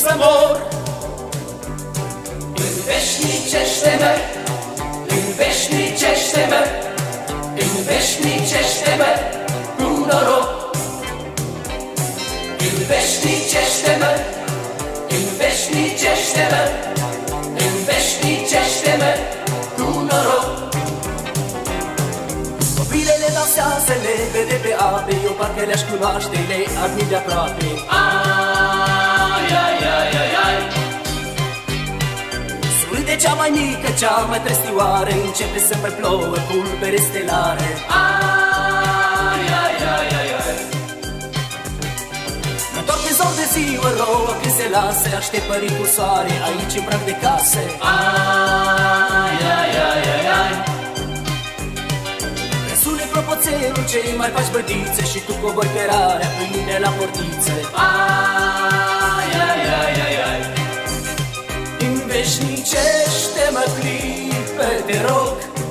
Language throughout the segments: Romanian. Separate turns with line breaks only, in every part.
să mor. Înveșnicește-mă, înveșnicește-mă, înveșnicește-mă cu noroc. Înveșnicește-mă, înveșnicește-mă, înveșnicește-mă cu noroc. Copilele dansează, le vede pe ape, eu parcă le-aș cunoaște, le admir de aproape. Ai, ai, ai, ai, ai. Surâde cea mai mică, cea mai trăstioară, începe să mai plouă pulbere stelare. Ai, ai, ai, ai, ai. Întorc în zor de ziua rouă, când se lasă, aștept părinți cu soare, aici în prag de case. Ai, ai, ai, ai, ai. Răsune clopoțelul, cei mai faci bădițe, și tu cobori pe rarea, în mine la portițe. Ai, ai, ai, ai, ai. Înveșnicește-mă clipe, te rog,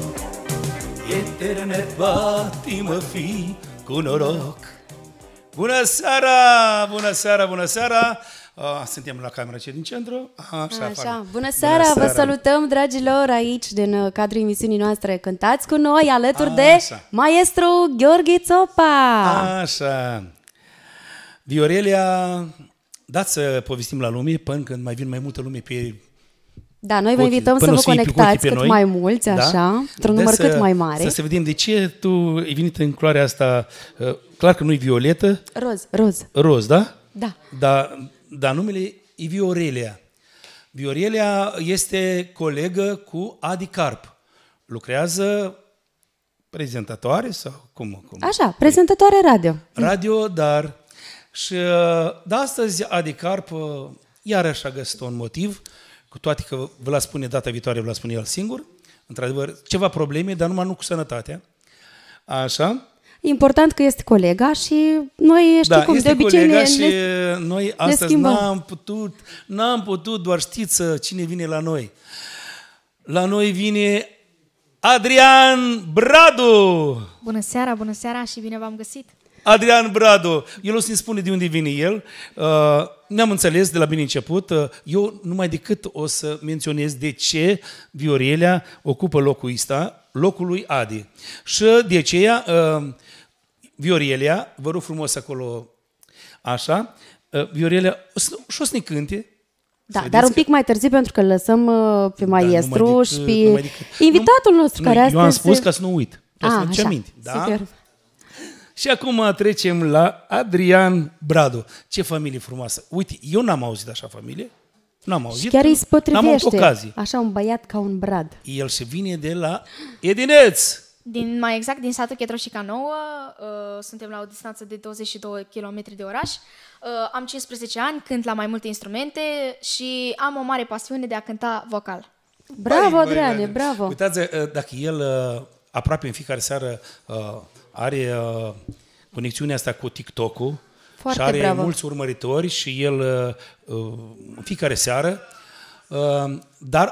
eterne patimă fi cu noroc. Bună seara, bună seara, bună seara! Suntem la camera din centru.
Așa. Bună seara, vă salutăm, dragilor, aici, din cadrul emisiunii noastre Cântați cu noi, alături de maestru Gheorghe Țopa.
Așa. Viorelia, dați să povestim la lume, până când mai vin mai multă lume pe...
Da, noi vă invităm să vă conectați cât mai mulți, așa, într-un număr cât mai mare.
Să vedem de ce tu ai venit în culoarea asta, clar că nu-i violetă.
Roz.
Roz, da?
Da.
Dar numele e Viorelia. Viorelia este colegă cu Adi Carp. Lucrează prezentatoare sau cum?
Așa, prezentatoare radio.
Radio, dar... Și de astăzi Adi Carp iarăși a găsit un motiv, cu toate că vă la spune data viitoare, vă la spune el singur, într-adevăr, ceva probleme, dar numai nu cu sănătatea. Așa.
Important că este colega și noi, știi cum, de obicei
noi astăzi n-am putut, doar știți cine vine la noi. La noi vine Adrian Bradu!
Bună seara și bine v-am găsit!
Adrian Bradu, el o să-mi spune de unde vine el. Ne-am înțeles de la bine început. Eu numai decât o să menționez de ce Viorelia ocupă locul ăsta, locul lui Adi. Și de aceea, Viorelia, vă rog frumos acolo, așa, Viorelia, și o să ne cânte.
Da, dar un pic mai târziu, pentru că lăsăm pe maestru și pe invitatul nostru, care astăzi...
Eu am spus ca să nu uit, ca să nu ce aminte.
Super.
Și acum trecem la Adrian Bradu. Ce familie frumoasă! Uite, eu n-am auzit așa familie. N-am auzit.
Și chiar îi spotrivește.
Ocazii.
Așa un băiat ca un brad.
El se vine de la Edineț.
Mai exact, din satul Chetroșica Nouă. Suntem la o distanță de 22 km de oraș. Am 15 ani, cânt la mai multe instrumente și am o mare pasiune de a cânta vocal.
Bravo, Adriane, bravo!
Uitați, dacă el aproape în fiecare seară are conexiunea asta cu TikTok-ul și are
bravo.
Mulți urmăritori și el în fiecare seară, dar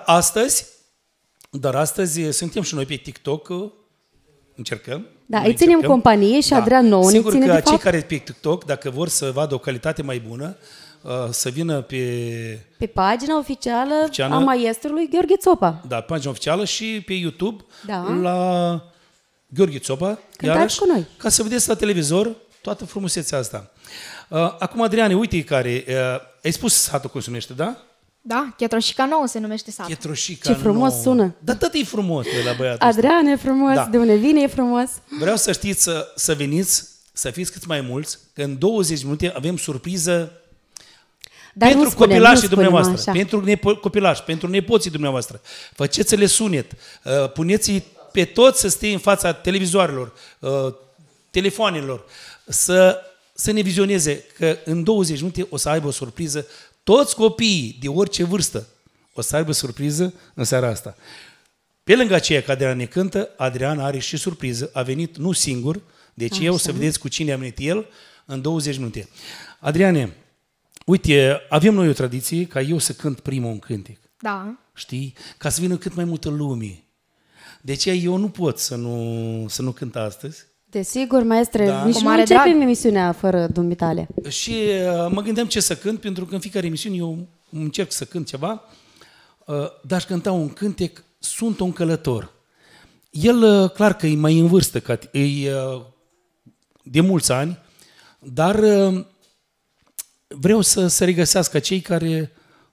astăzi suntem și noi pe TikTok, încercăm.
Da, îi ținem companie și Adrian nou ne ține de fapt.
Cei care pe TikTok, dacă vor să vadă o calitate mai bună, să vină pe
pagina oficială a maestrului Gheorghe Țopa.
Da, pagina oficială și pe YouTube la Gheorghe Țopa,
Cântați cu noi.
Ca să vedeți la televizor toată frumusețea asta. Acum, Adriane, uite care... ai spus satul cum se numește, da?
Da, Chetroșica Nouă se numește satul.
Chetroșica Nouă.
Ce frumos sună.
Dar tot e frumos la băiatul
Adrian e frumos, de unde vine e frumos.
Vreau să știți, să veniți, să fiți cât mai mulți, că în 20 minute avem surpriză pentru copilașii dumneavoastră, pentru copilași, pentru nepoții dumneavoastră. Faceți-le sunet, puneți-i pe toți să stea în fața televizoarelor, telefoanelor, să ne vizioneze că în 20 minute o să aibă o surpriză. Toți copiii de orice vârstă o să aibă surpriză în seara asta. Pe lângă aceea că Adrian ne cântă, Adrian are și surpriză. A venit nu singur, deci eu o să vedeți cu cine a venit el în 20 minute. Adriane, uite, avem noi o tradiție ca eu să cânt primul un cântec.
Da.
Știi? Ca să vină cât mai multă lume. De aceea eu nu pot să nu cânt astăzi.
Desigur, maestre, nici nu începem emisiunea fără dumitale.
Și mă gândeam ce să cânt, pentru că în fiecare emisiune eu încerc să cânt ceva, dar aș cânta un cântec, Sunt un călător. El, clar că e mai în vârstă, e de mulți ani, dar vreau să regăsească cei care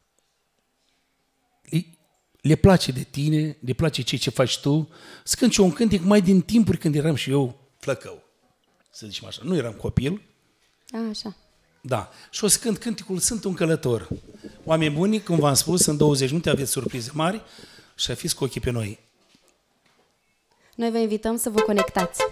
le place de tine, le place ce faci tu, să cânti un cântec mai din timpuri când eram și eu flăcău, să zicem așa. Nu eram copil.
Așa.
Da. Și o să cânt cântecul Sunt un călător. Oameni buni, cum v-am spus, în 20 minute aveți surprize mari și fiți cu ochii pe noi.
Noi vă invităm să vă conectați.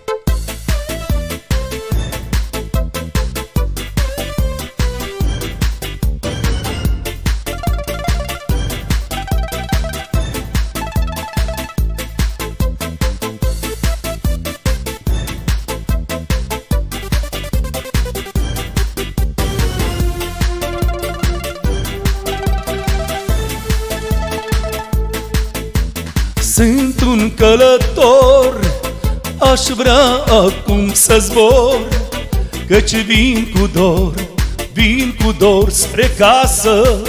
Sunt un călător, aș vrea acum să zbor, căci vin cu dor spre casă.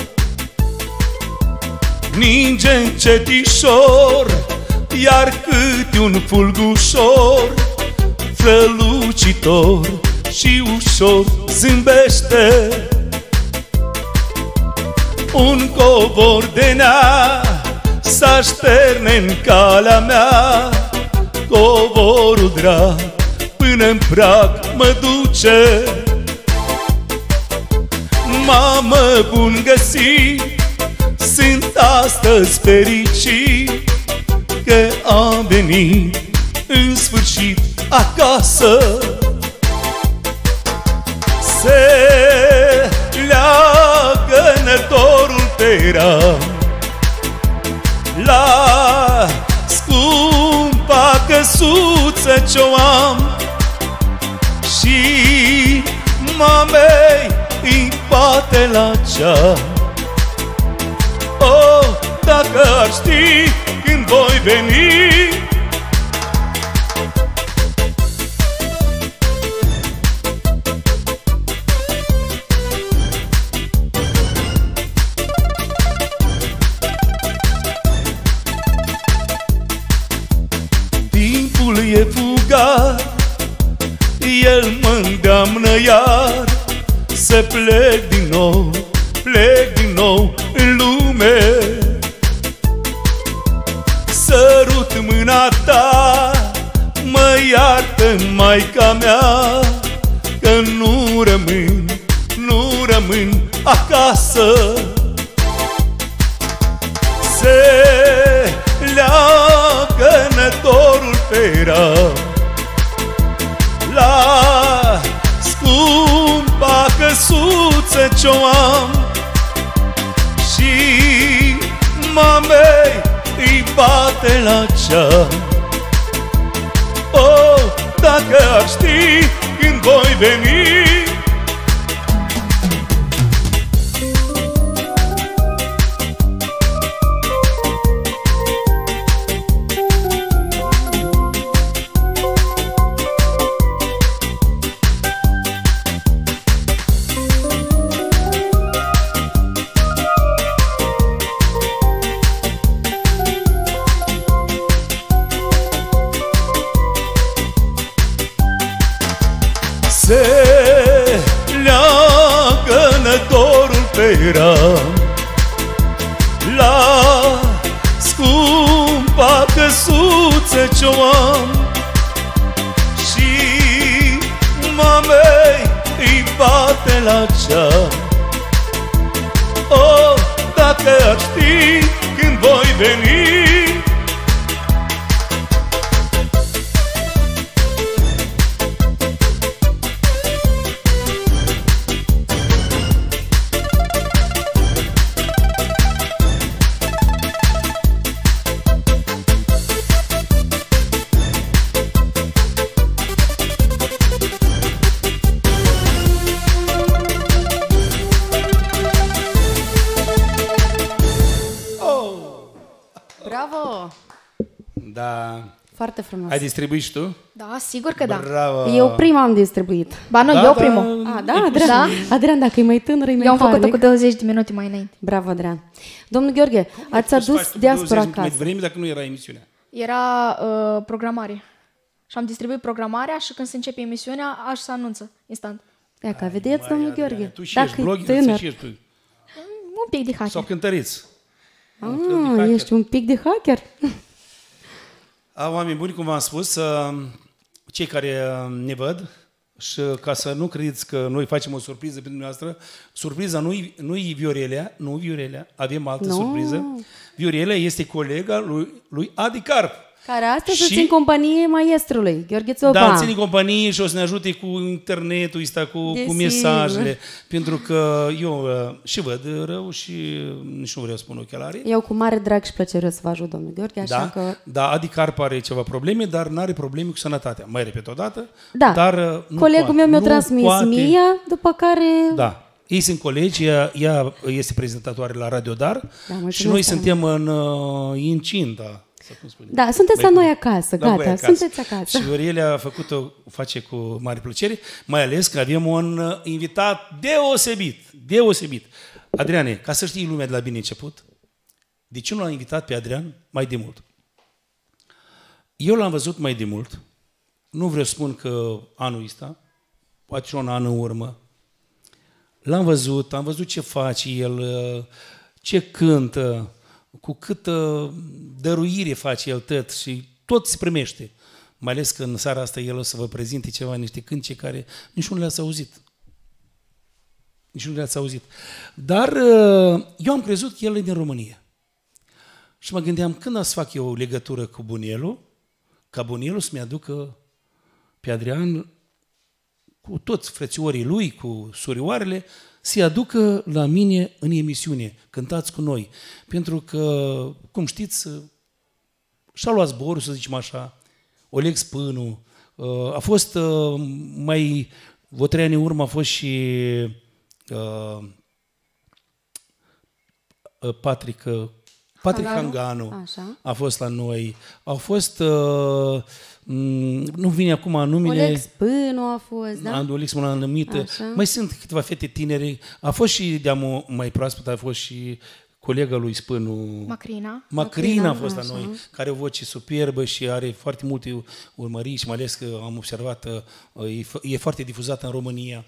Ninge încetișor, iar câte un fulgușor, strălucitor și ușor zâmbește. Un covor de nea s-așterne în calea mea, covorul drag până-n prag mă duce. Mamă, bun găsit, sunt astăzi fericit, că am venit în sfârșit acasă. Se leagă nătorul pe ram la scumpa căsuță ce-o am, și mamei îi bate la ceam. Oh, dacă ar ști când voi veni, e fugar, el mă-ndeamnă iar să plec din nou în lume. Sărut mâna ta, mă iartă maica mea, că nu rămân acasă. Se leagă nătorul pe ram la scumpa căsuță ce-o am, și mamei îi bate la ceam. Oh, dacă ar ști când voi veni, se leagă nătorul pe ram la scumpa căsuță ce-o am, și mamei îi bate la ceam. Oh, dacă ar ști când voi veni,
Foarte frumos.
Ai distribuit și tu?
Da, sigur că da.
Bravo!
Eu prima am distribuit.
Ba nu, eu primul.
Adrian. Adrian, dacă e mai tânăr, e mai
Eu am
harnic.
făcut-o cu 20 de minute mai înainte.
Bravo, Adrian. Domnul Gheorghe, ați adus diaspora acasă.
Mai vreme dacă nu era emisiunea.
Era programare. Și am distribuit programarea și când se începe emisiunea, aș să anunță instant.
Ia că vedeți, domnul Gheorghe.
Tu și ești blogger, și ești tu.
Un pic de hacker.
Sau cântăriți.
Ești un pic de hacker?
Oameni buni, cum v-am spus, cei care ne văd, și ca să nu credeți că noi facem o surpriză pentru dumneavoastră, surpriza nu-i Viorelea, nu Viorelea, avem altă surpriză. Viorelea este colega lui Adi Carp.
Care astăzi îți țin companie maestrului, Gheorghe Țopa.
Da, ține companie și o să ne ajute cu internetul ăsta, cu mesajele, pentru că eu și văd rău și nici nu vreau să spun ochelari.
Eu cu mare drag și plăcere o să vă ajut, domnul Gheorghe, așa că...
Da, Adi Carp are ceva probleme, dar nu are probleme cu sănătatea. Mai repet o dată,
da.
Dar
colegul meu mi-a transmis mie, după care...
Da. Ei sunt colegi, ea este prezentatoare la Radio Dar și noi suntem în incinta.
Da, sunteți la noi acasă, gata, sunteți acasă.
Și Viorelea o face cu mare plăcere, mai ales că avem un invitat deosebit. Adriane, ca să știi lumea de la bine început, de ce nu l-am invitat pe Adrian mai de mult? Eu l-am văzut mai de mult, nu vreau să spun că anul ăsta, poate și un an în urmă, am văzut ce face el, ce cântă, cu câtă dăruire face el tot se primește. Mai ales că în seara asta el o să vă prezinte niște cântice care nici nu le-ați auzit. Dar eu am crezut că el e din România. Și mă gândeam, când o să fac eu o legătură cu bunelul, ca bunelul să-mi aducă pe Adrian cu toți frățiorii lui, cu surioarele, să-i aducă la mine în emisiune, Cântați cu noi. Pentru că, cum știți, și-a luat zborul, să zicem așa, Oleg Spânu, a fost mai, o 3 ani în urmă a fost și Patrick Hanganu a fost la noi, au fost, nu vine acum numele...
Oleg Spânu a fost, da?
Oleg Spânu a numit, mai sunt câteva fete tinere, a fost și de-amul mai proaspăt, a fost și colega lui Spânu... Macrina a fost la noi, care are o voce superbă și are foarte multe urmăriri și mai ales că am observat, e foarte difuzată în România.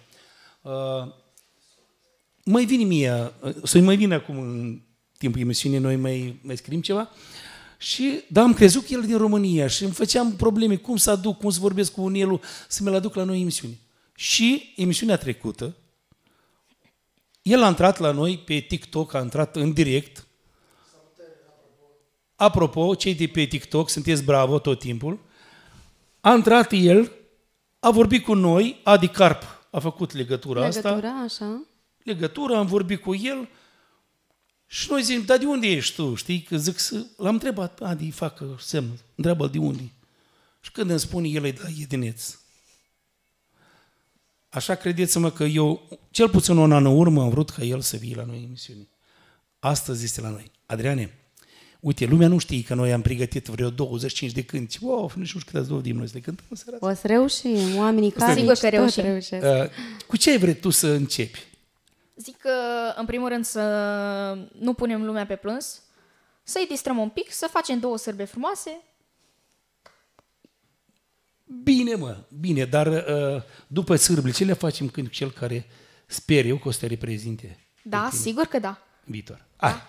Mai vine mie, să-i mai vină acum în timpul emisiunii, noi mai scriem ceva. Dar am crezut că el e din România și îmi făceam probleme, cum să aduc, cum să vorbesc cu unelul, să mi-l aduc la noi emisiune. Și emisiunea trecută, el a intrat la noi pe TikTok, a intrat în direct. Apropo, cei de pe TikTok, sunteți bravo tot timpul. A intrat el, a vorbit cu noi, Adi Carp a făcut legătura asta. Legătura, am vorbit cu el. Și noi zicem, dar de unde ești tu? Știi? Că zic, l-am întrebat, Adi, facă semn, întreabă-l de unde. Și când îmi spune, el e de la Iedineț. Așa credeți-mă că eu, cel puțin un an în urmă, am vrut ca el să vie la noi în emisiune. Astăzi este la noi. Adriane, uite, lumea nu știe că noi am pregătit vreo 25 de cânti. Wow, nu știu câte ați dovedit noi să le cântăm în seara asta.
O să reușim, oamenii care
sigur că reușesc.
Cu ce ai vrut tu să începi?
Zic că, în primul rând, să nu punem lumea pe plâns, să-i distrăm un pic, să facem 2 sârbe frumoase.
Bine, bine, dar după sârbile, ce le facem când cel care sper eu că o să te reprezinte?
Da, sigur că da.
Viitor. Da.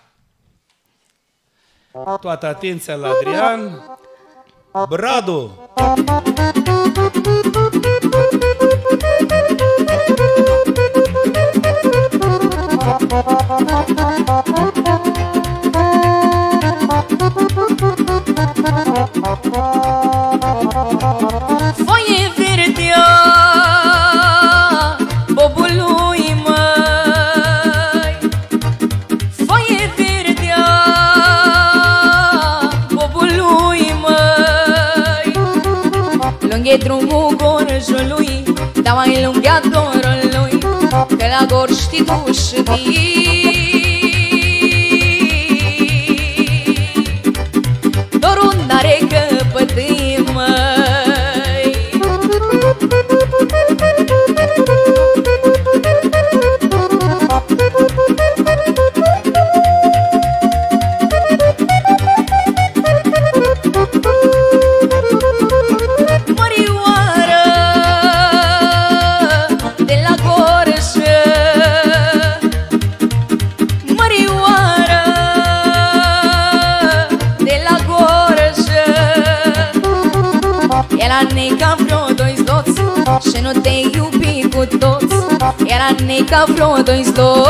Toată atenția la Adrian. Brado!
Foaie verdea bobului măi, foaie verdea bobului măi, lunghe drumul gorjului, dar mai lungea dorul lui, că la gor știi tu știi. Dorul n-are căpătâi Era neca vreo doi zloți și nu te iubi cu toți. Era neca vreo doi zloți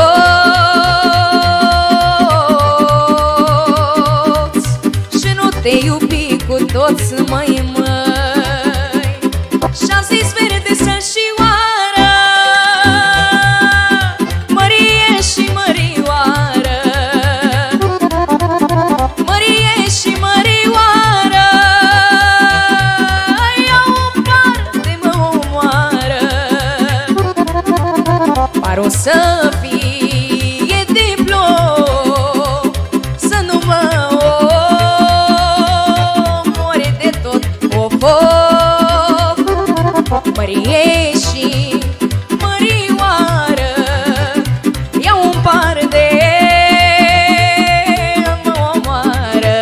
și nu te iubi cu toți, măi, măi. Și-a zis verde să-și-oară, Mărie și Mărioară, Mărie și Mărioară, iau parte mă omoară. Par o să fie de plou, să nu mă omore de tot. Of, of, Mărie și Mărioară, iau un par de mă omoară.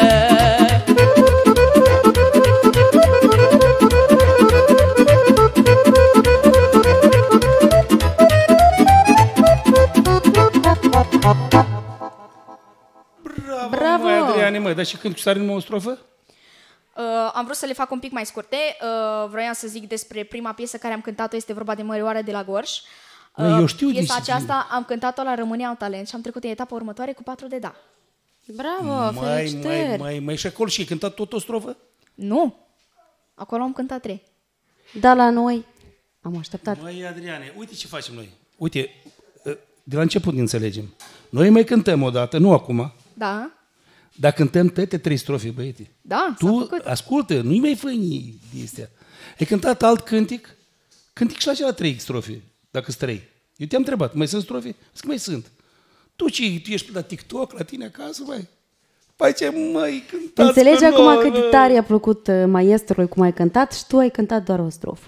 Bravo!
Măi, Adriane, măi, dar și când sare numai o strofă?
Am vrut să le fac un pic mai scurte. Vroiam să zic despre prima piesă care am cântat-o, este vorba de Mărioară de la Gorj.
Eu știu
Piesa
de ce-
aceasta am cântat-o la România au talent și am trecut în etapa următoare cu 4 de da.
Bravo, felicitări!
Mai, și acolo și ai cântat tot o strofă?
Nu! Acolo am cântat 3.
Da, la noi am așteptat.
Măi, Adriane, uite ce facem noi. Uite, de la început ne înțelegem. Noi mai cântăm o dată, nu acum,
Da?
dar cântăm toate 3 strofe, băiete.
Da, s-a
Tu,
făcut.
ascultă, nu-i mai fă de astea. Ai cântat alt cântic și la celălalt 3 strofe, dacă sunt 3. Eu te-am întrebat, mai sunt strofe? Zic că mai sunt. Tu ești la TikTok, la tine acasă, mai? Păi ce mai cântați
Înțelegi
cu
acum
noi,
cât de tare i-a plăcut maestrului cum ai cântat și tu ai cântat doar o strofă.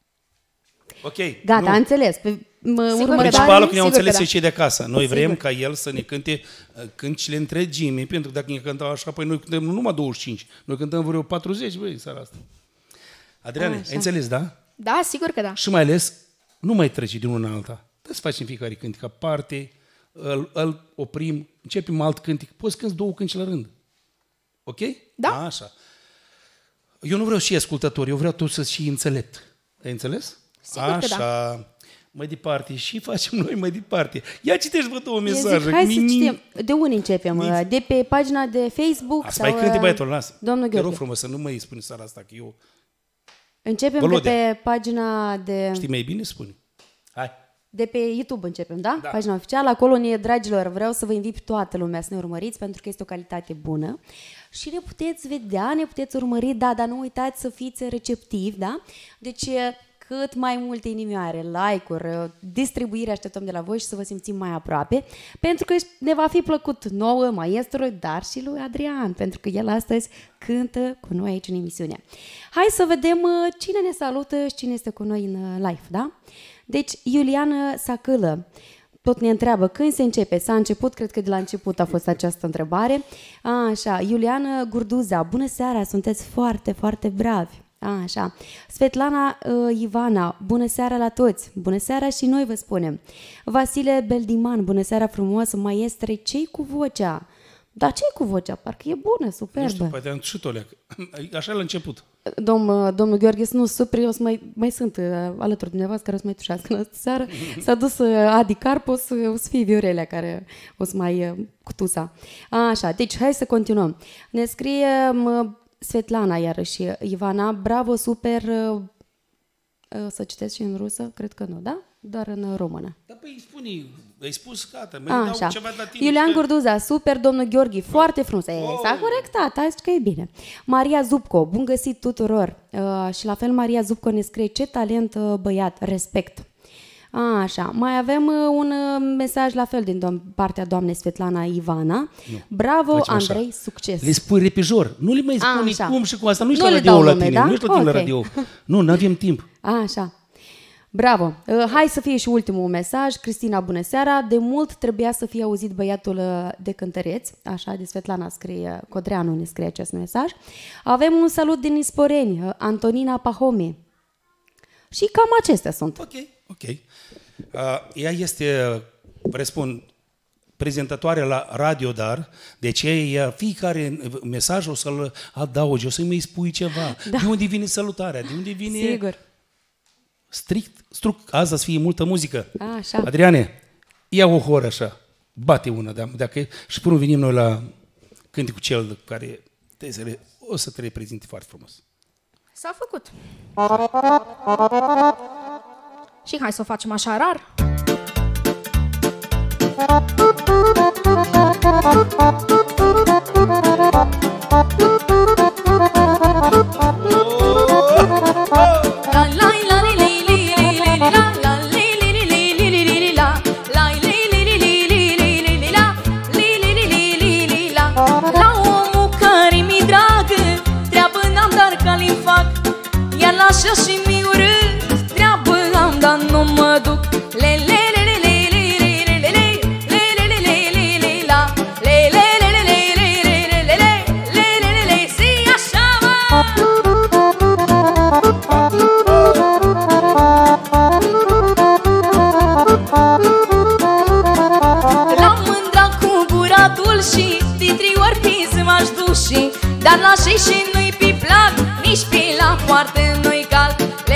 Ok.
Gata,
nu.
am înțeles. Pe
Principalul că ne-au
sigur
înțeles
că da.
cei de acasă. Noi vrem ca el să ne cânte cântecele întregime, pentru că dacă ne cântau așa, păi noi cântăm numai 25, noi cântăm vreo 40, băi, seara asta. Adriane, ai înțeles, da?
Da, sigur că da.
Și mai ales, nu mai trece din una în alta. Trebuie să facem fiecare cântec aparte, îl oprim, începem alt cântec, poți să cânti 2 cântece la rând. Ok?
Da.
Așa. Eu nu vreau și ascultători, eu vreau tu să și înțelept. Ai înțeles?
Sigur că
Așa. Mai departe, și facem noi mai departe. Ia citești, vă, două
Eu
mesaje.
zic, hai să citim. De unde începem? De pe pagina de Facebook?
Asta mai cânte, băiatul, lasă.
Domnul
Te rog
Gheorghe.
frumos să nu mă spune seara asta, că eu...
Începem
Volodea.
de pe pagina de...
Știi mai bine? Spune. Hai.
De pe YouTube începem, da?
Da.
Pagina oficială. Acolo, dragilor, vreau să vă invit pe toată lumea să ne urmăriți, pentru că este o calitate bună. Și ne puteți vedea, ne puteți urmări, da, dar nu uitați să fiți receptivi, da? Deci, cât mai multe inimioare, like-uri, distribuire așteptăm de la voi și să vă simțim mai aproape, pentru că ne va fi plăcut nouă, maestrului, dar și lui Adrian, pentru că el astăzi cântă cu noi aici în emisiune. Hai să vedem cine ne salută și cine este cu noi în live, da? Deci, Iuliana Sacâlă tot ne întreabă când se începe. S-a început, cred că de la început a fost această întrebare. Așa, Iuliana Gurduza, bună seara, sunteți foarte, foarte bravi. Așa, Svetlana Ivana, bună seara la toți, bună seara și noi vă spunem. Vasile Beldiman, bună seara frumos, maestre, ce-i cu vocea? Dar ce-i cu vocea? Parcă e bună, superbă.
Nu știu, poate am și toleac. Așa la început.
Domnul Gheorghe, să nu supri, eu să mai sunt alături de dumneavoastră care o să mai tușească în această seară. S-a dus Adi Carp, o să fie Viorelea care o să mai cutusa. Așa, deci hai să continuăm. Ne scrie Svetlana iarăși, Ivana, bravo, super, să citesc și în rusă? Cred că nu, da? Doar în română.
Da, păi spune, ai spus, gata, mai dau
Așa.
ceva la tine.
Iulian Gurduza, super, domnul Gheorghe, foarte frumos. S-a corectat, hai că e bine. Maria Zupco, bun găsit tuturor. Și la fel Maria Zupco ne scrie, ce talent băiat, respect. Așa, mai avem un mesaj la fel din partea doamnei Svetlana Ivana. Nu. Bravo,
Facem
Andrei,
așa.
succes.
Le spui repijor. Nu le mai spune
așa.
cum și cu asta. Nu ești
Nu
la
le
radio
dau
la
nume,
tine.
da?
Nu ești la tine
Ok.
la radio. Nu avem timp.
Așa. Bravo! Hai să fie și ultimul mesaj. Cristina, bună seara! De mult trebuia să fie auzit băiatul de cântăreți. Așa, de Svetlana scrie, Codreanu ne scrie acest mesaj. Avem un salut din Isporeni, Antonina Pahome. Și cam acestea sunt.
Ok. Ea este, răspund, prezentatoare la radio, dar de ce fiecare mesaj o să-l adaugi, o să-i mai spui ceva. Da. De unde vine salutarea? De unde vine...
Sigur.
Azi să fie multă muzică.
Așa.
Adriane, ia o horă așa, bate una, dacă și până venim noi la cânticul cel care o să te reprezinte foarte frumos.
S-a făcut. Și hai să o facem așa rar.
Așa și mi urât, treabă am, dar nu mă duc. L-am mândrat cu gura dulși, de 3 ori pis m-aș duși, dar la și nu-i pe plac, nici pe la poartă nu-i cal.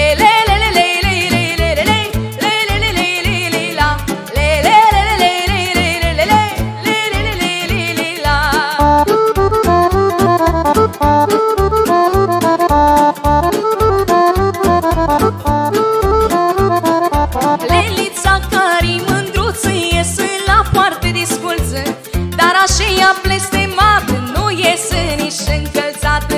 Lelița care-i mândruță iese la poartă disculță, dar așa ea blestemat, nu iese nici încălțată.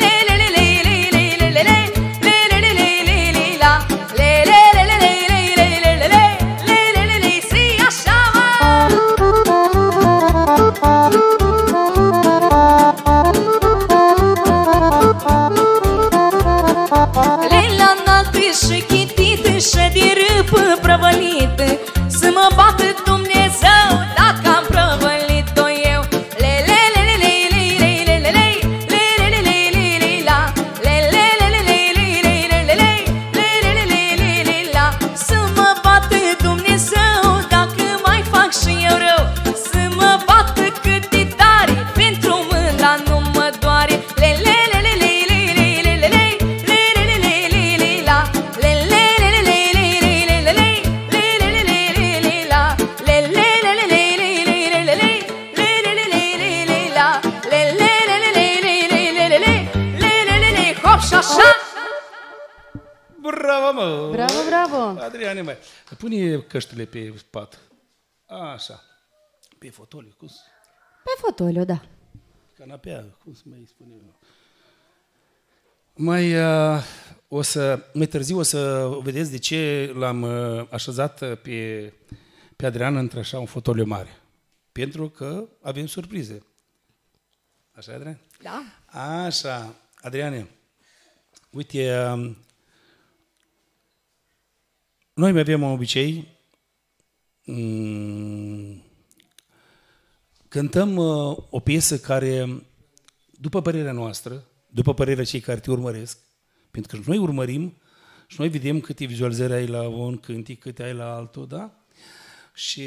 Să mă bată Dumnezeu dacă am prăvălit-o eu. Să mă bată Dumnezeu dacă mai fac și eu rău. Să mă bată cât de tare, pentru mândra nu mă doare.
Bravo, mă!
Bravo, bravo!
Adriane, mai pune căștile pe pat. Așa. Pe fotoliu, cum?
Pe fotoliu, da.
Canapea, cum se mai spune? Mai târziu o să vedeți de ce l-am așezat pe Adrian între așa un fotoliu mare. Pentru că avem surprize. Așa, Adrian?
Da.
Așa. Adriane, uite, noi mai avem un obicei, cântăm o piesă care, după părerea noastră, după părerea cei care te urmăresc, pentru că noi urmărim și noi vedem câte vizualizări ai la un cântic, câte ai la altul, da? Și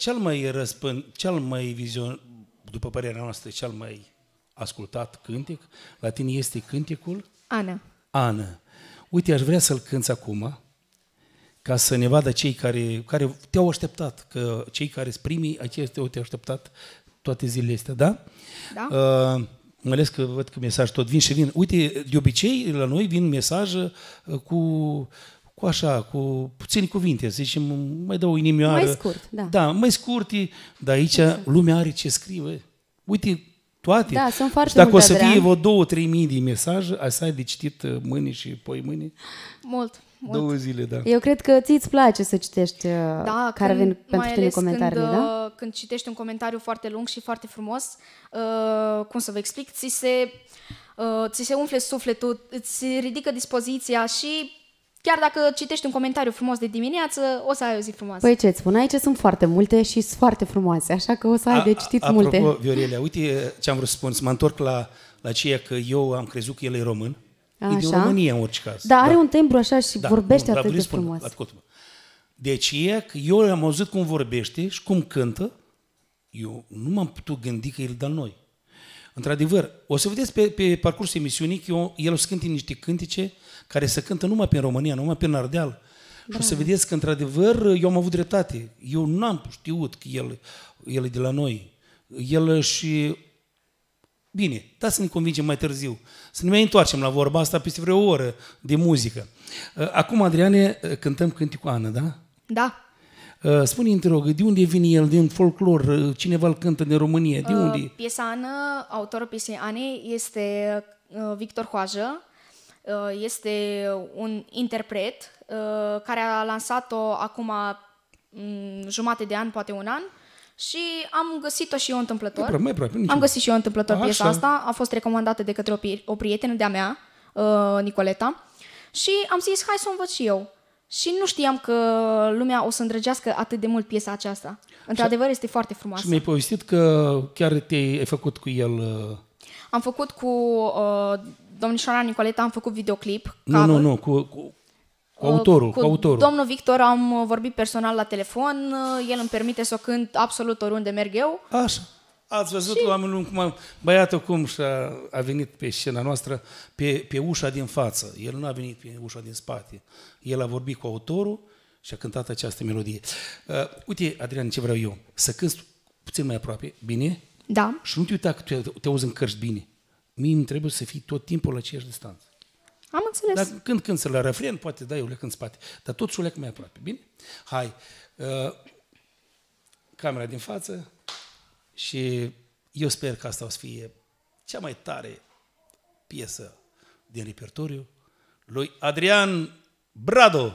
după părerea noastră, cel mai ascultat cântic, la tine este cânticul? Ana. Uite, aș vrea să-l cânți acum, ca să ne vadă cei care te-au așteptat, că cei care sunt primii, aceștia te-au așteptat toate zilele astea, da?
Da.
Mai ales că văd că mesaj tot vin. Uite, de obicei, la noi vin mesaje cu puține cuvinte, să zicem, mai dă o inimioară.
Mai scurt, da.
Da, mai scurte, dar aici lumea are ce scrie. Uite, toate.
Da, sunt foarte
și dacă
multe,
o să fie
Adrian.
2-3 mii de mesaje, ai să ai de citit mâine și poi mâine.
Mult.
2 zile, da.
Eu cred că ți-ți place să citești care vin pentru tine comentariile, da?
Când citești un comentariu foarte lung și foarte frumos, cum să vă explic, ți se umfle sufletul, îți ridică dispoziția și chiar dacă citești un comentariu frumos de dimineață, o să ai o zi frumoasă.
Păi ce-ți spun, aici sunt foarte multe și sunt foarte frumoase, așa că o să ai de citit multe.
Apropo, Viorelea, uite ce am vrut să spun, să mă întorc la ceea că eu am crezut că el e român. E din România, în orice caz.
Da, are un tembru așa și vorbește atât de frumos.
Deci e că eu am auzit cum vorbește și cum cântă eu nu m-am putut gândi că el de al noi. Într-adevăr, o să vedeți pe parcursul emisiunii că el o să cânte niște cântice care se cântă numai pe România, numai pe Ardeal. Și o să vedeți că, într-adevăr, eu am avut dreptate. Eu n-am știut că el e de la noi. El și... Bine, da să ne convingem mai târziu. Să ne mai întoarcem la vorba asta peste vreo oră de muzică. Acum, Adriane, cântăm cânticul Ana, da?
Da.
Spune-mi, te rog, de unde vine el, din folclor, cineva îl cântă din România, de unde?
Piesa Ana, autorul piesei Anei este Victor Hoajă, este un interpret care a lansat-o acum jumate de an, poate un an, și am găsit-o și eu întâmplător. Am găsit și eu întâmplător piesa asta, a fost recomandată de către o prietenă de-a mea, Nicoleta, și am zis, hai să o învăț și eu. Și nu știam că lumea o să îndrăgească atât de mult piesa aceasta. Într-adevăr, este foarte frumoasă.
Și mi-ai povestit că chiar te-ai făcut cu el...
Am făcut cu domnișoara Nicoleta, am făcut videoclip.
Nu, cu autorul.
Cu domnul Victor am vorbit personal la telefon, el îmi permite să o cânt absolut oriunde merg eu.
Așa. Ați văzut, oamenii, băiatul cum a venit pe scena noastră pe ușa din față. El nu a venit pe ușa din spate. El a vorbit cu autorul și a cântat această melodie. Uite, Adrian, ce vreau eu? Să cânti puțin mai aproape, bine?
Da.
Și nu te uita că te auzi în cărți bine. Mie îmi trebuie să fii tot timpul la aceeași distanță.
Am înțeles.
Dar când să la refren, poate eu lec în spate. Dar tot și-o lec mai aproape, bine? Hai. Camera din față. Și eu sper că asta o să fie cea mai tare piesă din repertoriu lui Adrian Brado.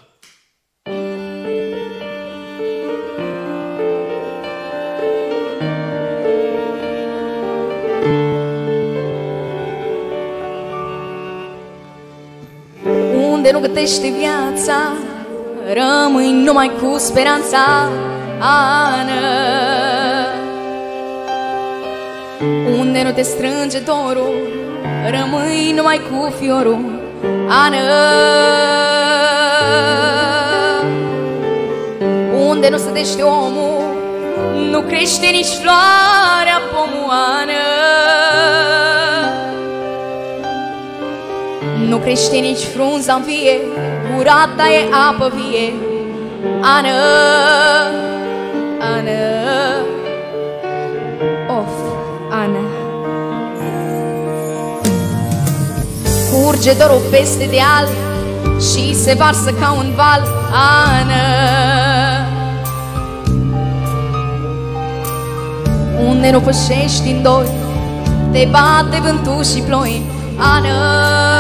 Unde nu gătești viața, rămâi numai cu speranța, Ana. Unde nu te strânge dorul, rămâi numai cu fiorul, Ana. Unde nu sădește omul, nu crește nici floarea pomul, Ana. Nu crește nici frunza în vie, gura ta e apă vie, Ana, Ana, of, Ana. Curge dorul peste deal și se varsă ca un val, Ana. Unde nu pășești în doi, te bate vântul și ploi, Ana.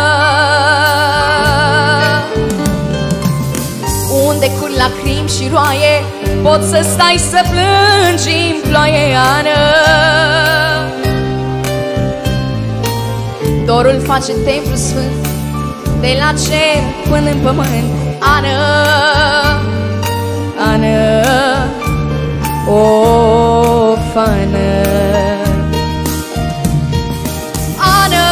Unde curg lacrimi și roaie, poți să stai să plângi în ploaie, Ana. Dorul face templu sfânt, de la cer până în pământ, Ana, Ana, o fană. Ana,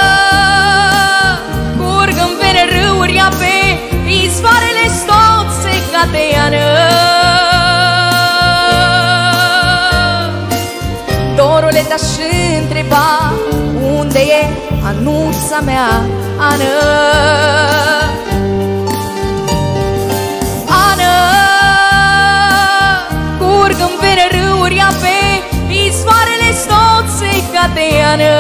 curg în vene râuri ape, izvoarele tot secate, Ana. Dorule, te-aș întreba unde e anuța mea, Ana. Ana, curg în vene râuri ape, izvoarele tot secate, Ana.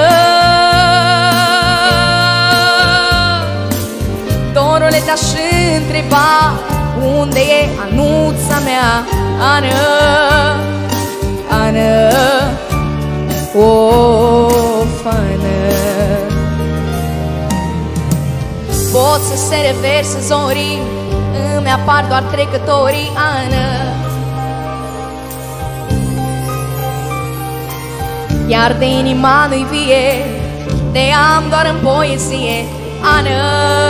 Dorule, te-aș întreba unde e anuța mea, Ana, Ana, o fană. Pot să se reverse zorii, îmi apar doar trecătorii, Ana. Iar de inima nu-i vie, te am doar în poezie, Ana.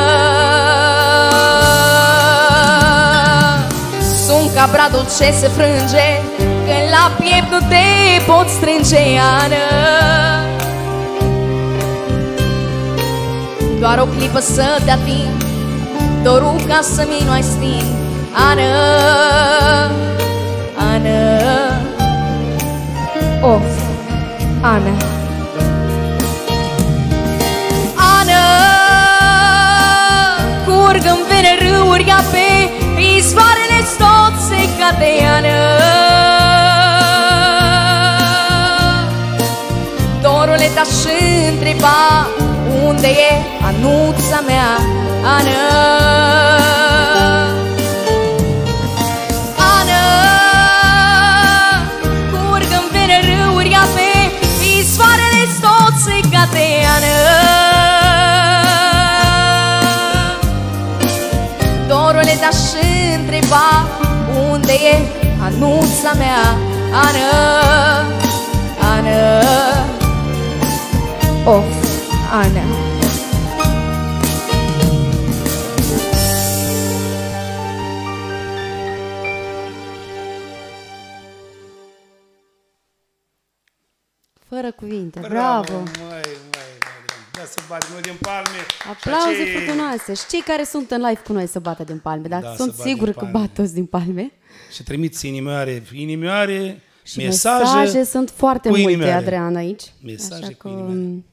Sunt ca bradul ce se frânge, când la piept nu te pot strânge, Ana. Doar o clipă să te ating, dorul ca să-mi nu-ai sting, Ana, Ana,
Of, Ana.
Ana, curg în vene râuri ape, izvoarele tot secate, Ana. Dorule, te-aș întreba unde e anuța mea, Ana. Ana, curg în vene râuri ape, izvoarele tot secate, Ana. Dorule, te-aș întreba unde e anuța mea, Ana. Ana.
Of, Ana.
Fără cuvinte, bravo!
Da, să bate noi din palme.
Aplauze furtunoase. Și cei care sunt în live cu noi să bată din palme, dar
Da,
sunt
să bată
sigur
din
că
palme.
bat toți din palme.
Și trimiți inimioare,
Și
mesaje
sunt foarte
cu
multe,
inimioare.
Adrian, aici.
Mesaje
Așa
cu
că
inimioare.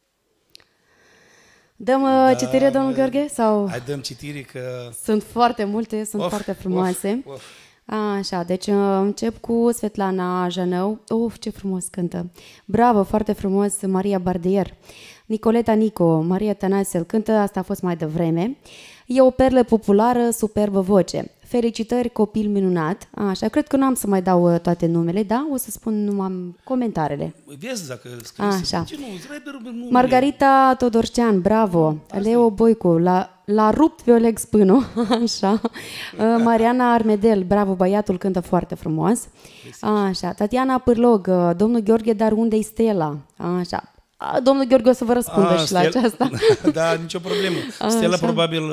dăm citire, domnul Gheorghe? Sau
Hai, dăm citire că...
sunt foarte multe, sunt foarte frumoase.
Of.
Așa, deci încep cu Svetlana Janău. Ce frumos cântă. Bravo, foarte frumos, Maria Bardier. Nicoleta Nico, Maria Tănasel cântă, asta a fost mai devreme. E o perlă populară, superbă voce. Felicitări, copil minunat. Așa, cred că nu am să mai dau toate numele, da? O să spun numai comentariile.
Vezi dacă scris.
Așa.
Ce nu, numele.
Margarita Todorcean, bravo. Leo Boicu, l-a rupt pe Oleg Spânu. Așa. Mariana Armedel, bravo, băiatul cântă foarte frumos. Așa. Tatiana Pârlog, domnul Gheorghe, dar unde-i Stella? Așa. Domnul Gheorghe o să vă răspundă și la aceasta.
Da, nicio problemă. Stella probabil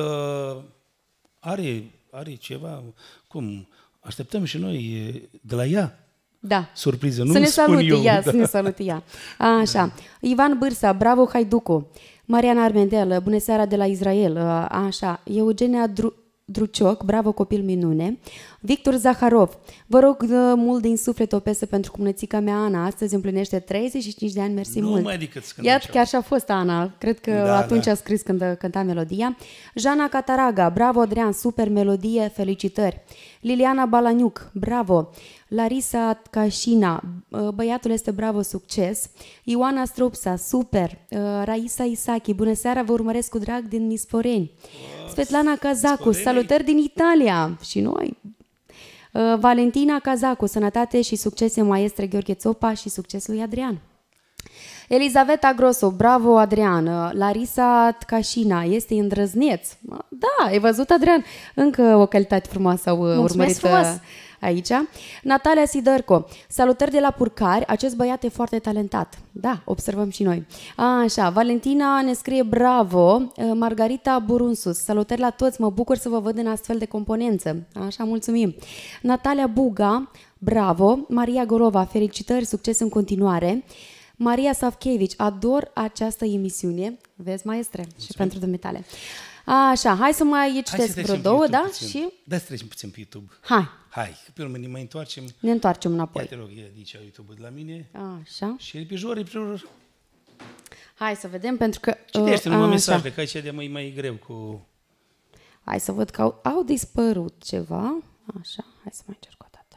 are ceva, cum, așteptăm și noi de la ea.
Da.
Surpriză, nu
să ne
spun
salute
eu.
ea,
Da.
să ne salute ea. Așa. Ivan Bârsa, bravo Haiducu. Mariana Armendel, bună seara de la Israel. Așa. Eugenia Drucioc, bravo copil minune. Victor Zaharov, vă rog mult din suflet o piesă pentru cumnățica mea Ana. Astăzi împlinește 35 de ani, mersi mult.
Nu mai decât să cântăm
Iată,
ceva.
chiar și-a fost Ana. Cred că
Da,
atunci
da.
a scris când cânta melodia. Jana Cataraga, bravo Adrian, super melodie, felicitări. Liliana Balaniuc, bravo. Larisa Cașina, băiatul este bravo, succes. Ioana Stropsa, super. Raisa Isachi, bună seara, vă urmăresc cu drag din Misporeni. Svetlana Cazacu, salutări din Italia. Și noi. Valentina Cazacu, sănătate și succese maestre Gheorghe Țopa și succes lui Adrian. Elizaveta Grosso, bravo Adrian. Larisa Tcașina, este îndrăzneț. Da, ai văzut Adrian? Încă o calitate frumoasă au urmărit
frumos.
aici. Natalia Sidărco, salutări de la Purcari, acest băiat e foarte talentat. Da, observăm și noi. Așa, Valentina ne scrie bravo. Margarita Burunsus, salutări la toți, mă bucur să vă văd în astfel de componență. Așa, mulțumim. Natalia Buga, bravo. Maria Gorova, felicitări, succes în continuare. Maria Savchevici, ador această emisiune. Vezi, maestre? Și pentru dumneitale. Așa, hai să mai citesc vreo două, da? Și...
Da, să trecem puțin pe YouTube.
Hai,
Că pe urmă ne mai întoarcem.
ne întoarcem
Ia
înapoi.
te rog, ia de aici YouTube-ul de la mine.
Așa.
Și e pe jur.
Hai să vedem, pentru că...
Citește numai
așa.
mesajele, că aici de mai greu cu...
Hai să văd că au dispărut ceva. Așa, hai să mai încerc o dată.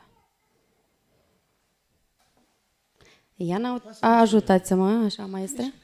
Iana, ajutați-mă, așa, maestre.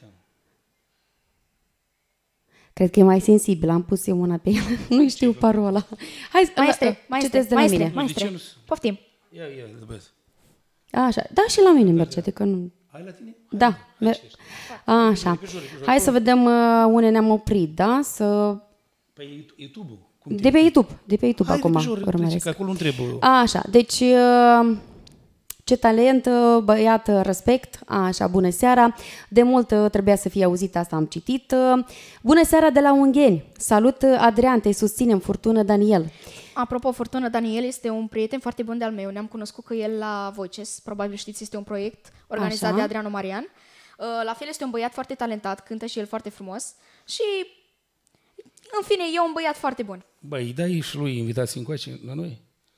Cred că e mai sensibil, am pus eu mâna pe el, nu știu parola. Hai, citesc de la mine.
Maestre, poftim.
Ia, vezi.
Așa, da, și la mine merge, adică nu...
Ai la tine?
Da, așa. Hai să vedem unde ne-am oprit, da?
Pe YouTube-ul.
De pe YouTube
Hai
acum
de pe jur,
urmăresc.
că acolo nu trebuie.
Așa, deci ce talent, băiat, respect, așa, bună seara. De mult trebuia să fie auzit, asta am citit. Bună seara de la Ungheni. Salut, Adrian, te susținem, Furtună Daniel.
Apropo, Furtună Daniel este un prieten foarte bun de-al meu. Ne-am cunoscut cu el la Voices, probabil știți, este un proiect organizat de Adriano Marian. La fel este un băiat foarte talentat, cântă și el foarte frumos și, în fine, e un băiat foarte bun.
Băi, dai și lui invitații încoace la noi?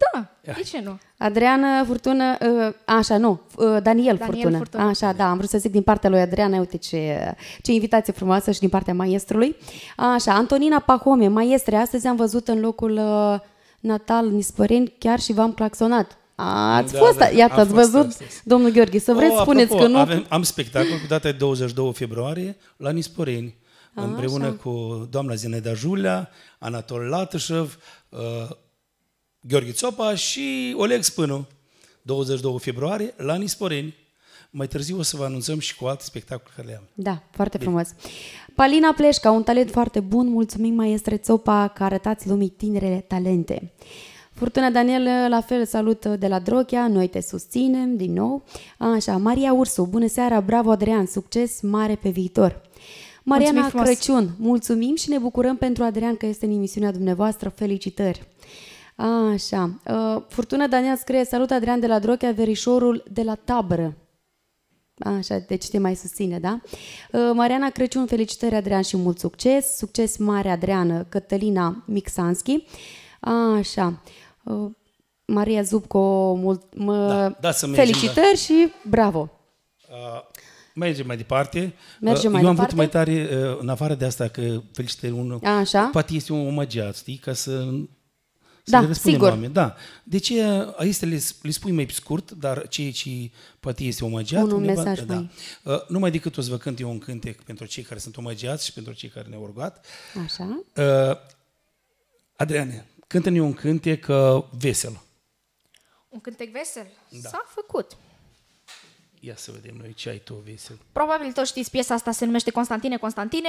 Da, de ce nu?
Adrian Furtună, așa, nu, Daniel Furtună. Așa, da, am vrut să zic din partea lui Adrian, uite ce invitație frumoasă și din partea maestrului. Așa, Antonina Pahome, maestre, astăzi am văzut în locul natal Nispăreni, chiar și v-am claxonat. Ați fost, iată, ați văzut, domnul Gheorghe, să vreți spuneți că nu...
Am spectacol cu data de 22 februarie la Nisporeni, împreună cu doamna Zineda Julea, Anatol Latășăv, Gheorghe Țopa și Oleg Spânu, 22 februarie la Nisporeni. Mai târziu o să vă anunțăm și cu alte spectacole care le am.
Da, foarte frumos. Palina Pleșca, un talent foarte bun, mulțumim maestre Țopa că arătați lumii tinerele talente. Furtuna Daniel, la fel, salut de la Drochea, noi te susținem din nou. Așa, Maria Ursu, bună seara, bravo Adrian, succes mare pe viitor. Mariana Crăciun, mulțumim și ne bucurăm pentru Adrian că este în emisiunea dumneavoastră, felicitări. Așa, Furtuna Daniel scrie, salut Adrian de la Drochea, verișorul de la tabără. Așa, deci te mai susține, da? Mariana Crăciun, felicitări Adrian și mult succes. Succes mare Adrian, Cătălina Mixanski. Așa, Maria Zubco, felicitări și bravo.
Mergem mai departe.
Eu
am vrut mai tare, în afară de asta, că felicitări unul, poate este un omagiat, știi, ca să le răspundem oameni. Da. De ce aici le spui mai scurt, dar ceea ce poate este omagiat,
un mesaj
numai decât o să vă cânt eu un cântec pentru cei care sunt omagiați și pentru cei care ne-au rugat.
Așa.
Adriane, cântă-ne un cântec vesel.
Un cântec vesel? Da. S-a făcut.
Ia să vedem noi ce ai tu vesel.
Probabil toți știți piesa asta, se numește Constantine, Constantine.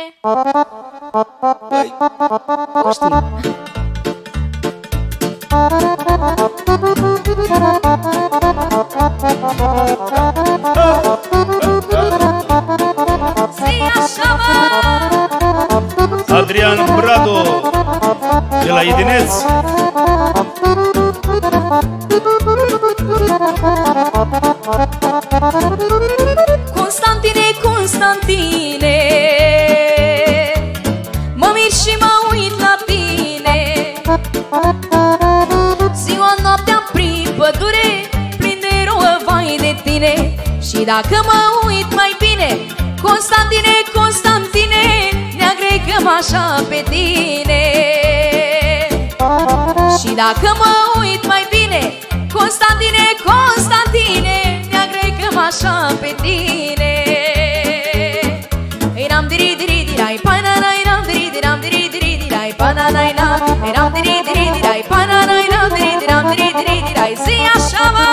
O știu.
Adrian Brado de la Idineț.
Constantine, Constantine, mă mir și mă uit la tine. Ziua, noaptea prin pădure, plin de rouă, vai de tine. Și dacă mă uit mai bine, Constantine, Constantine, ne agregăm așa pe tine. Și dacă mă uit mai bine, Constantine, Constantine, ne agregăm așa pe tine. Eram diri diri dirai panana, eram diri diram diri diri dirai panana, eram diri diri dirai panana, eram diri diram diri diri dirai. Zi așa, mă!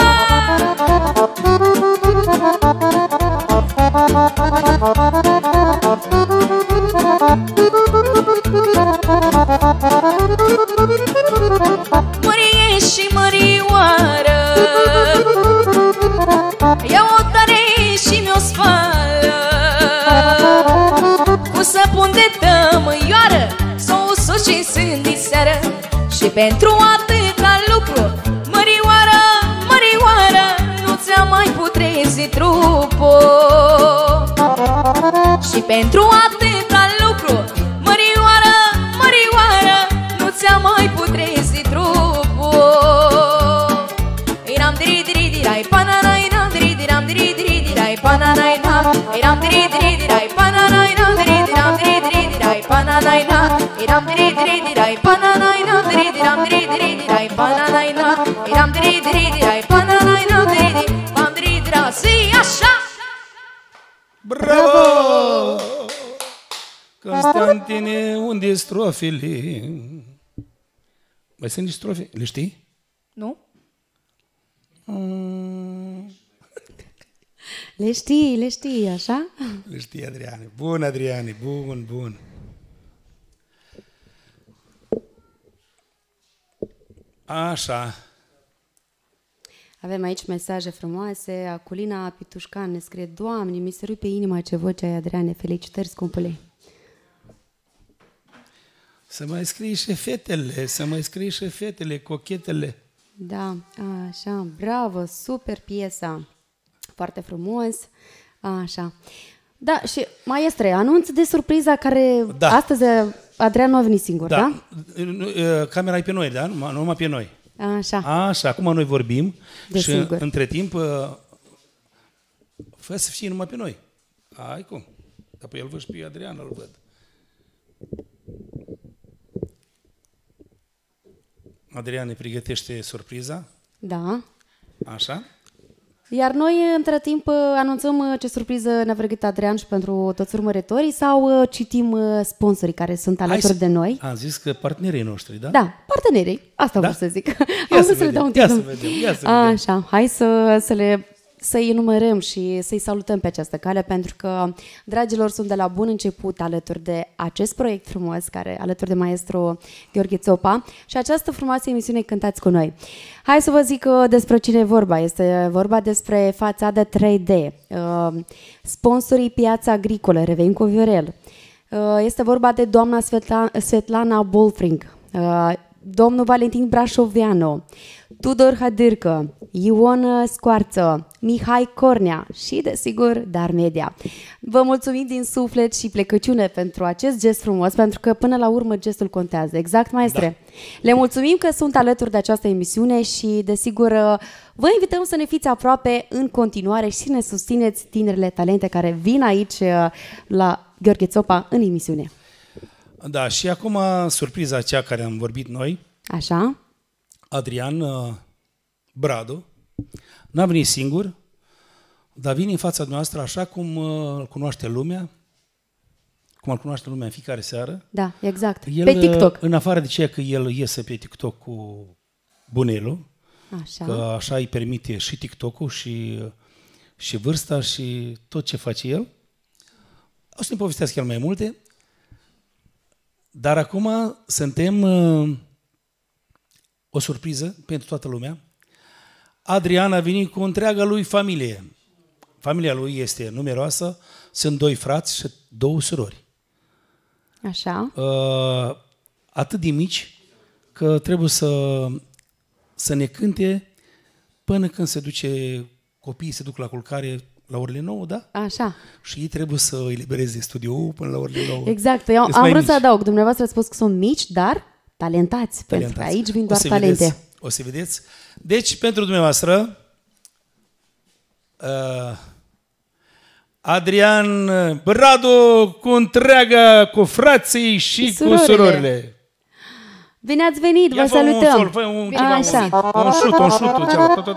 Mărie și mărioară, ia o tare și mi-o spală, cu săpun de tămâioară, s-o usus și sunt diseară. Și pentru atâta lucru, mărioară, mărioară, nu ți-a mai putrezit trupul. Și pentru atâta lucru, mărioară, mărioară, nu ți-a mai putrezit trupul. Eram diri diri dirai panana, eram diri diram diri diri dirai panana, eram diri diri dirai panana, eram diri diram diri diri dirai panana, eram diri diri dirai panana, eram diri diram diri diri dirai panana, eram diri diri dirai panana, eram diri diri dirai. Zi așa!
Bravo! Constantine, unde strofele? Mai sunt strofe? Le știi?
Nu?
Le știi, așa?
Le știi, Adriane. Bun, Adriane, bun, bun. Așa.
Avem aici mesaje frumoase. Aculina Pitușcan ne scrie: Doamne, mi se rupe inima, ce voce ai, Adriane. Felicitări, scumpule.
Să mai scrii și fetele, să mai scrii și fetele, cochetele.
Da, așa, bravo, super piesa. Foarte frumos. Așa. Da, și maestre, anunț de surpriza care astăzi Adrian nu a venit singur, da?
Camera e pe noi, da? Numai pe noi.
Așa.
Așa, acum noi vorbim
Desigur.
și între timp fă să fie numai pe noi. Ai cum? Dar pe el văd și pe Adrian, îl văd. Adrian ne pregătește surpriza.
Da.
Așa.
Iar noi, între timp, anunțăm ce surpriză ne-a pregătit Adrian și pentru toți urmăritorii sau citim sponsorii care sunt alături de noi?
Am zis că partenerii noștri, da?
Da, partenerii. Asta vreau să zic. Am vrut să le dau un
Ia
titlu.
să vedem.
Așa, hai să-i enumerăm și să-i salutăm pe această cale, pentru că, dragilor, sunt de la bun început alături de acest proiect frumos, alături de maestru Gheorghe Țopa, și această frumoasă emisiune Cântați cu noi. Hai să vă zic despre cine e vorba. Este vorba despre fațadă 3D, sponsorii Piața Agricolă, Revin cu Viorel. Este vorba de doamna Svetlana Bolfring, domnul Valentin Brașoveanu, Tudor Hadârcă, Ion Scoarță, Mihai Cornea și, desigur, Dar Media. Vă mulțumim din suflet și plecăciune pentru acest gest frumos, pentru că până la urmă gestul contează. Exact, maestre? Da. Le mulțumim că sunt alături de această emisiune și, desigur, vă invităm să ne fiți aproape în continuare și să ne susțineți tinerile talente care vin aici la Gheorghe Țopa în emisiune.
Da, și acum surpriza aceea care am vorbit noi.
Așa.
Adrian Bradu n-a venit singur, dar vine în fața noastră așa cum îl cunoaște lumea, cum îl cunoaște lumea în fiecare seară.
Da, exact.
El,
pe TikTok.
În afară de ceea că el iese pe TikTok cu bunelul,
Așa.
că așa îi permite și TikTok-ul și vârsta și tot ce face el. O să ne povestească el mai multe. Dar acum suntem o surpriză pentru toată lumea. Adrian a venit cu întreaga lui familie. Familia lui este numeroasă, sunt 2 frați și 2 surori.
Așa.
Atât de mici că trebuie să ne cânte până când se duce, copiii se duc la culcare la orele 9, da?
Așa.
Și ei trebuie să îi libereze studioul până la orele 9.
Exact. Eu am vrut să adaug. Dumneavoastră ați spus că sunt mici, dar talentați. Pentru că aici vin doar talente.
O să vedeți. Deci, pentru dumneavoastră, Adrian Bradu cu întreaga, cu frații și cu surorile.
Bine ați venit, vă salutăm.
Așa. Un șut.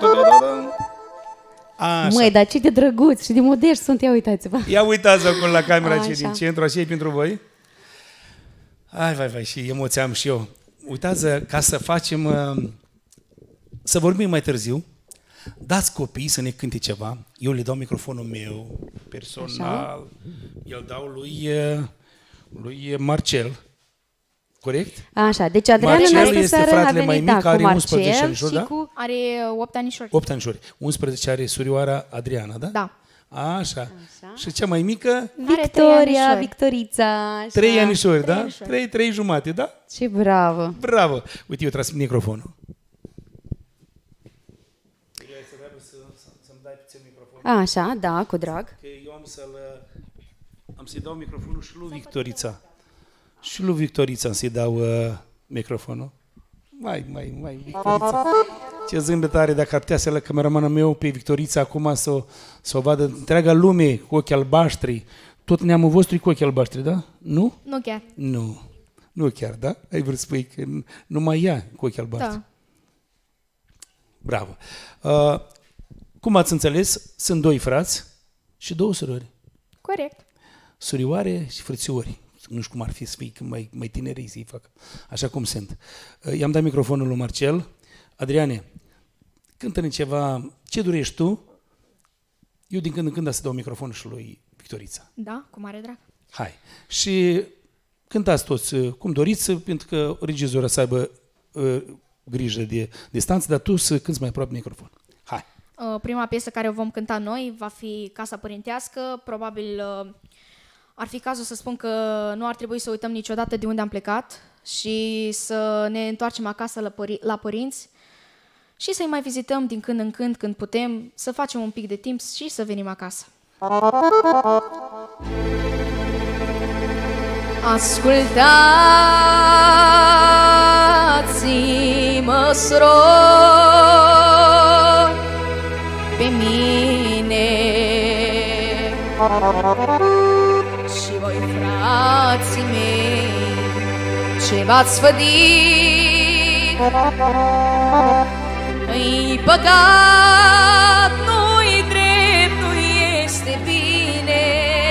Așa. Măi, dar ce de drăguț și de modești sunt, ia uitați-vă.
Ia uitați acum la camera ce din centru, așa e pentru voi. Vai, și emoția am și eu. Uitați, ca să facem, să vorbim mai târziu, dați copii să ne cânte ceva, eu le dau microfonul meu personal, îl dau lui Marcel, corect?
Așa, deci Adrian în această seară a venit cu Marcel și cu...
Are 8 anișori.
8 anișori. 11 are surioara Adriana, da?
Da.
Așa. Și cea mai mică?
Victoria, Victorița.
3 anișori, da? 3 jumate, da?
Ce bravo!
Bravo! Uite, eu transmit microfonul.
Așa, da, cu drag.
Că eu am să-i dau microfonul și lui Victorița. Și lui Victorița am să-i dau microfonul. Mai, Victorița. Ce zâmbet are dacă ar putea să la cameramanul meu pe Victorița acum să o vadă întreaga lume cu ochii albaștri. Tot neamul vostru e cu ochii albaștri, da? Nu?
Nu chiar.
Nu chiar, da? Ai vrut să spui că nu mai ia cu ochii albaștri.
Da.
Bravo. Cum ați înțeles, sunt 2 frați și 2 surori.
Corect.
Surioare și frățiori. Nu știu cum ar fi să fii când mai tinerii să-i fac. Așa cum sunt. I-am dat microfonul lui Marcel. Adriane, cântă-ne ceva. Ce dorești tu? Eu din când în când să dau microfonul și lui Victorița.
Da, cu mare drag.
Hai. Și cântați toți cum doriți, pentru că regizora să aibă grijă de distanță, dar tu să cânți mai aproape microfon. Hai.
Prima piesă care o vom cânta noi va fi Casa Părintească. Probabil ar fi cazul să spun că nu ar trebui să uităm niciodată de unde am plecat și să ne întoarcem acasă la părinți și să-i mai vizităm din când în când, când putem, să facem un pic de timp și să venim acasă.
Ascultați-mă vreo surori pe mine. Și voi, frații mei, ce v-ați sfădit, nu-i păcat, nu-i drept, nu este bine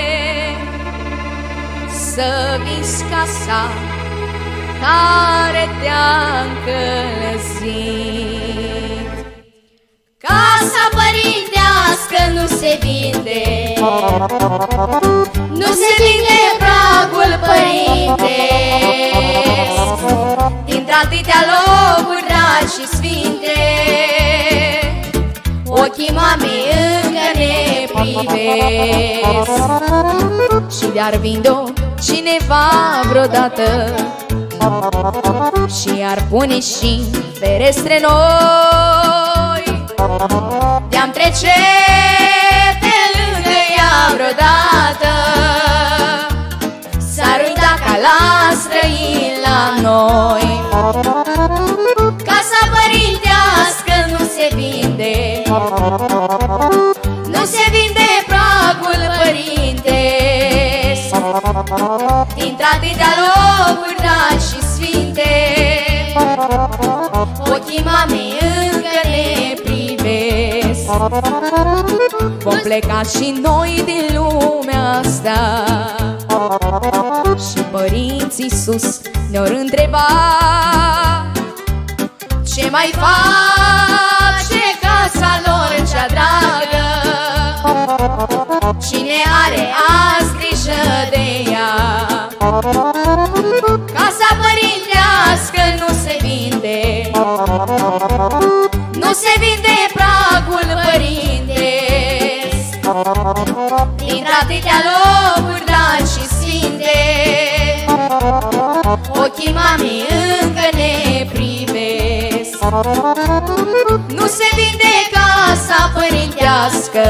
să vinzi casa care te-a încălzit.
Casa părintească nu se vinde, nu se vinde pragul părintesc. Dintre atâtea locuri dragi și sfinte, ochii mamei încă ne privesc.
Și de-ar vinde-o cineva vreodată și ar pune și ferestre noi,
de-am trece pe lângă ea vreodată,
s-ar uita ca la străin la noi.
casa părintească nu se vinde, nu se vinde pragul părintesc.
Dintre atâtea locuri dragi și sfinte,
ochii mamei încă ne privesc.
vom pleca și noi din lumea asta și părinții sus ne-or întreba:
ce mai face casa lor cea dragă? Cine are azi grijă de ea? Casa părintească nu se vinde, nu se vinde pragul părintesc. Dintre atâtea locuri dragi și sfinte, ochii mamei încă ne privesc.
nu se vinde casa părintească,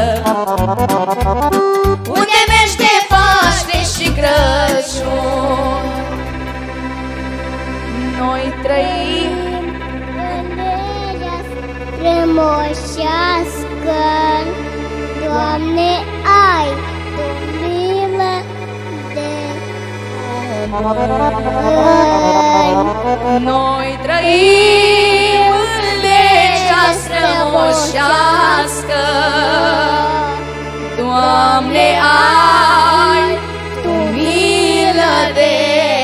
unde mergi de Paște și Crăciun.
noi trăim
în legea strămoșească. Doamne, ai Tu milă de
noi trăim în legea strămoșească. Doamne, ai Tu milă de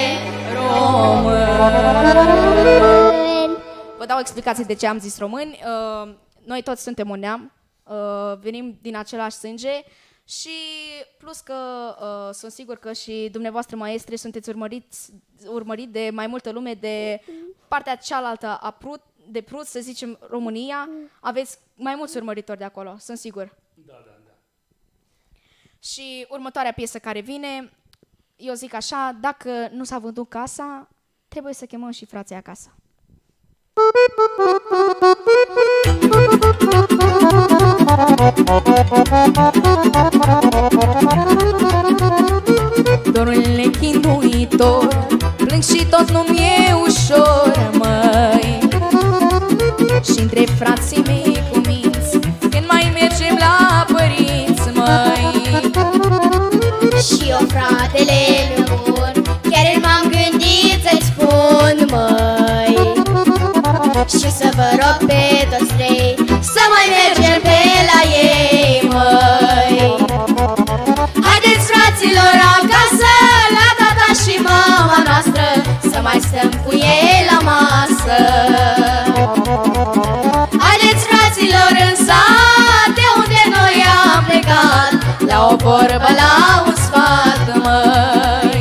români. Vă dau explicații de ce am zis români. Noi toți suntem un neam, venim din același sânge și plus că sunt sigur că și dumneavoastră, maestre, sunteți urmărit de mai multă lume de partea cealaltă a de Prut, să zicem România. Aveți mai mulți urmăritori de acolo, sunt sigur.
Da.
Și următoarea piesă care vine, eu zic așa: dacă nu s-a vândut casa, trebuie să chemăm și frații acasă. Dorul nechinduitor, plâng și tot nu-mi e ușor, măi. Și între frații mei cu minți, când mai mergem la părinți, măi.
Și eu, fratele meu bun, chiar m-am gândit să-ți spun, măi, și să vă rog pe toți trei să mai mergem pe la ei, măi. Haideți, fraților, acasă, la tata și mama noastră, să mai stăm cu ei la masă. Haideți, fraților, în sat, de unde noi am plecat, la o vorbă, la un sfat, măi.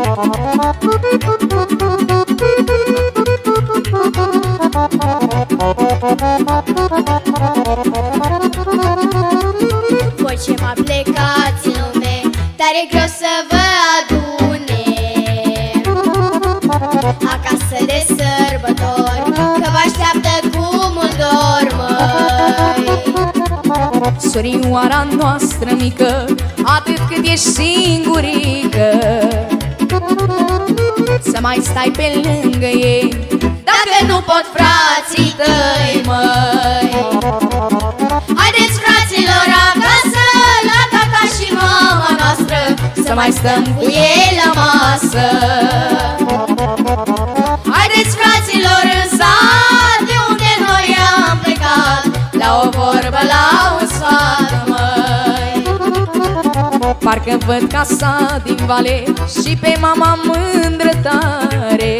Voi ce m-a plecați în lume, dar e greu să vă adune acasă de sărbători, că vă așteaptă cu mult dor, măi.
Surioara noastră mică, atât cât ești singurică, să mai stai pe lângă ei. Dacă nu pot frații tăi, măi, haideți fraților acasă, la tata și mama noastră, să mai stăm cu ei la masă. Haideți fraților în sat, de unde noi am plecat, la o vorbă, la un sfat, măi. Parcă văd casa din vale și pe mama mândră tare.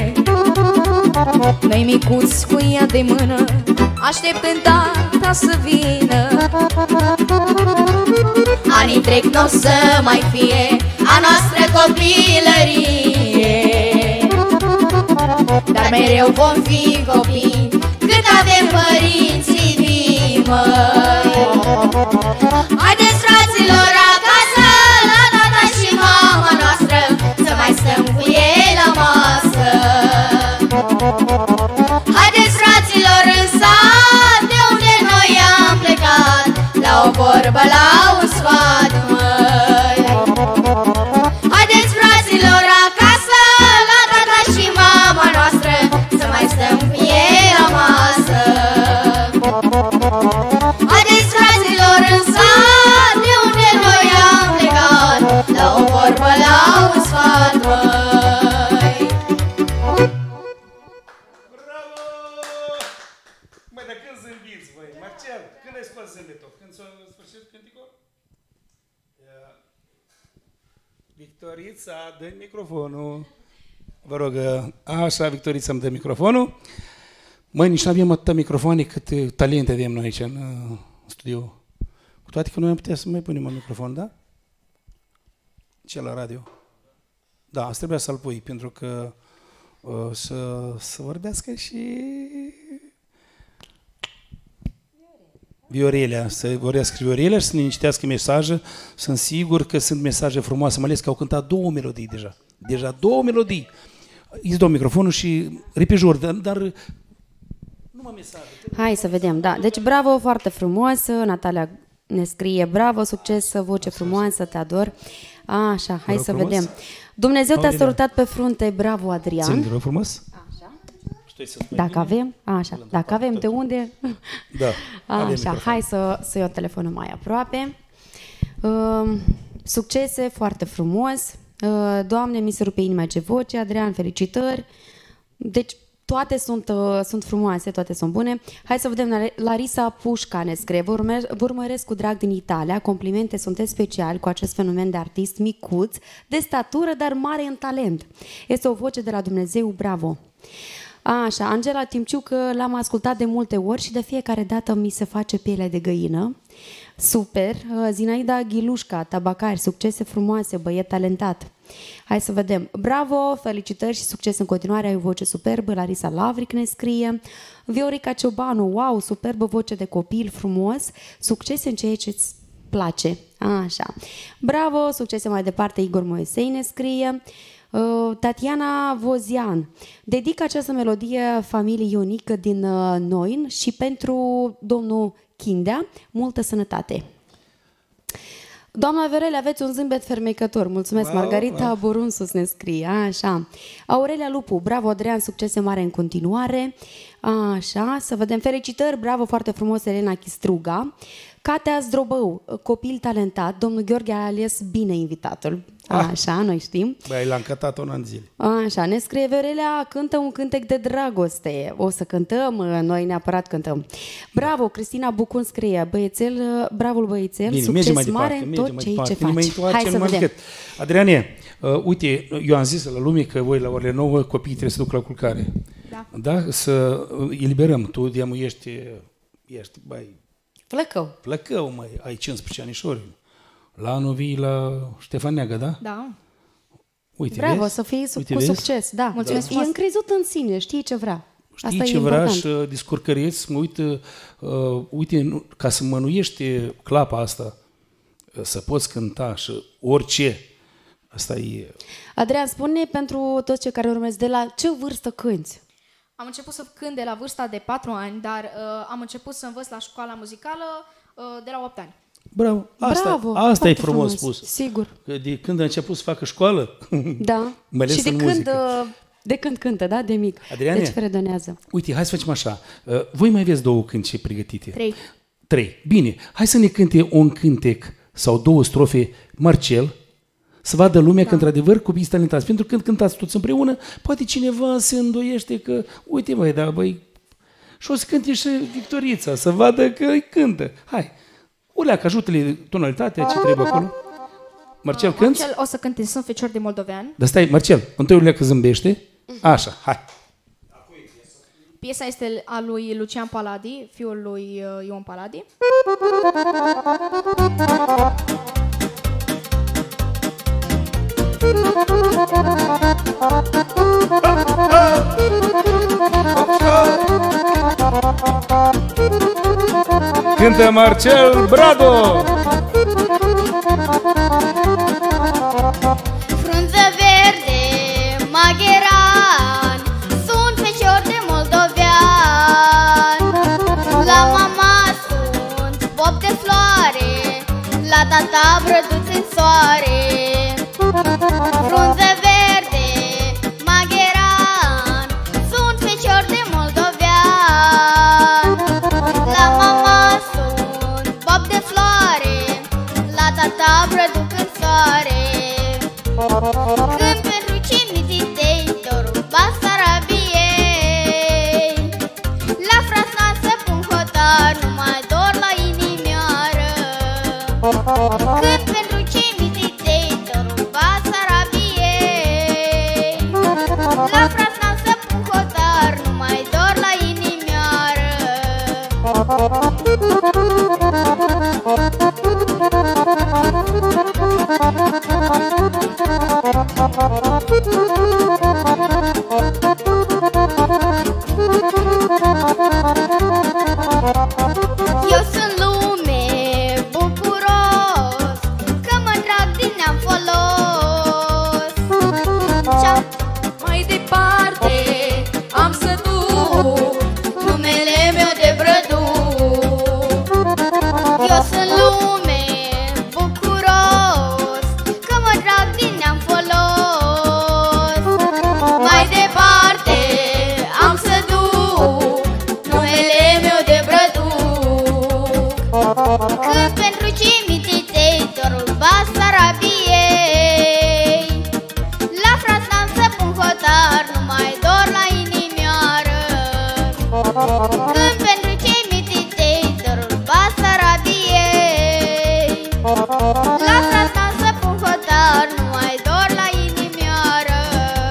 Noi micuți cu ea de mână, așteptând tata să vină. Anii trec, n-o să mai fie a noastră copilărie, dar mereu vom fi copii cât avem părinții vii, măi. Haideți fraților acasă, la tata și mama noastră, să mai stăm cu ei la masă. Haideți fraților în sat, de unde noi am plecat, la o vorbă, la un sfat, măi. Haideți fraților acasă, la tata și mama noastră, să mai stăm cu ei la masă. Haideți fraților în sat, de unde noi am plecat, la o vorbă, la un sfat, măi.
Bravo! Măi, dar când zâmbiți, voi? Marcel, când ai scos zâmbetul? Când s-a sfârșit cânticul? Victorița, dă microfonul. Vă rog, așa, Victorița îmi dă microfonul. Măi, nici nu avem atâta microfoane cât talente avem noi aici în studio. Cu toate că noi am putea să mai punem un microfon, da? Ce la radio? Da, asta trebuia să-l pui, pentru că să vorbească și Viorelea, să vorbească și Viorelea și să ne citească mesaje. Sunt sigur că sunt mesaje frumoase, mai ales că au cântat 2 melodii deja. Deja 2 melodii. Îți dau microfonul și repejor, dar numai mesaje.
Hai să vedem, da. Deci bravo, foarte frumos. Natalia ne scrie bravo, succes, voce frumoasă, te ador. Așa, hai să vedem. Dumnezeu te-a sărutat pe frunte, bravo, Adrian.
Ține, frumos?
Dacă avem, așa, dacă avem de unde.
Da.
Așa, hai să iau telefonul mai aproape. Succese, foarte frumos. Doamne, mi se rupe inima ce voce. Adrian, felicitări. Deci toate sunt frumoase, toate sunt bune. Hai să vedem, Larisa Pușca ne scrie: vă urmăresc cu drag din Italia, complimente, sunteți special cu acest fenomen de artist micuț, de statură, dar mare în talent. Este o voce de la Dumnezeu, bravo! Așa, Angela Timciu, că l-am ascultat de multe ori și de fiecare dată mi se face pielea de găină. Super! Zinaida Ghilușca, tabacari, succese frumoase, băiet talentat. Hai să vedem. Bravo, felicitări și succes în continuare, ai o voce superbă. Larisa Lavric ne scrie. Viorica Ciobanu, wow, superbă voce de copil, frumos. Succes în ceea ce îți place. Așa. Bravo, succese mai departe. Igor Moesei ne scrie. Tatiana Vozian, dedic această melodie familiei Ionică din Noin și pentru domnul Chindea, multă sănătate. Doamna Verele, aveți un zâmbet fermecător. Mulțumesc, wow, Margarita wow. Borunsus ne scrie. Așa. Aurelia Lupu, bravo, Adrian, succese mare în continuare. Așa, să vedem. Felicitări, bravo, foarte frumos, Elena Chistruga. Catea Zdrobău, copil talentat. Domnul Gheorghe a ales bine invitatul. Așa, noi știm.
Băi, l-am cântat un an zile.
Așa, ne scrie Verelea, cântă un cântec de dragoste. O să cântăm, noi neapărat cântăm. Bravo, Cristina Bucun scrie, băiețel, bravul băiețel, bine, succes mare în tot ce faci. Hai să vedem.
Adriane, uite, eu am zis la lume că voi la orele 9 copiii trebuie să duc la culcare.
Da.
Da? Să eliberăm. Tu, de-amu, ești, băi... Plăcău, măi, ai 15 anișori. La anul vii la Ștefan Neagă, da?
Da.
Uite, bravo, vezi? Să fii cu succes, da. Mulțumesc. E încrezut în sine, știi ce vrea.
Știi ce vrea și descurcăreți, uite, ca să mănuiești clapa asta, să poți cânta și orice, asta e...
Adrian, spune pentru toți cei care urmezi, de la ce vârstă cânti?
Am început să cânt de la vârsta de 4 ani, dar am început să învăț la școala muzicală de la 8 ani.
Bravo.
Bravo,
Asta e
foarte
frumos spus.
Sigur.
Că de când a început să facă școală,
Da.
mai ales
Și de
în
când,
muzică.
de când cântă, da? De mic.
Adriane?
Deci fredonează.
Uite, hai să facem așa. Voi mai aveți 2 cântece pregătite?
3.
Bine. Hai să ne cânte un cântec sau 2 strofe Marcel, să vadă lumea că într-adevăr copiii sunt talentați. Pentru că când cântați toți împreună, poate cineva se îndoiește că, uite măi, da, băi, și o să cânte și Victorița, să vadă că îi cântă. Hai, Uleac, ajută-le tonalitatea, ce trebuie acolo. Marcel, cânti?
Marcel o să cânte Sunt fecior de moldovean.
Dar stai, Marcel, întâi Uleac zâmbește. Așa, hai.
Piesa este a lui Lucian Paladi, fiul lui Ion Paladi.
Cântă Marcel Brado!
Frunză verde, magheran, sunt fecior de moldovean. La mama sunt pop de floare, la tata brăduț în soare. Frunză verde, magheran, sunt fecior de moldovean. La mama sunt pop de floare, la tata brăduț în soare. Când pentru cimititei dorul Basarabiei, la Frasna să pun hotar, nu mai dor la inimioară. Când pentru cimititei dorul Basarabiei, la Frasna să pun hotar, nu mai dor la inimioară. Eu sunt lume bucuros, că mă trag din neam folos.
Mai departe am să duc numele meu de brăduc.
Eu sunt lume bucuros, că mă trag din neam folos.
Mai departe am să duc numele meu de brăduc.
Când pentru cimititei dorul Basarabiei, la Frasna să pun hotar, nu mai dor la inimioară. Când pentru cimititei dorul Basarabiei, la Frasna să pun hotar, nu mai dor la inimioară.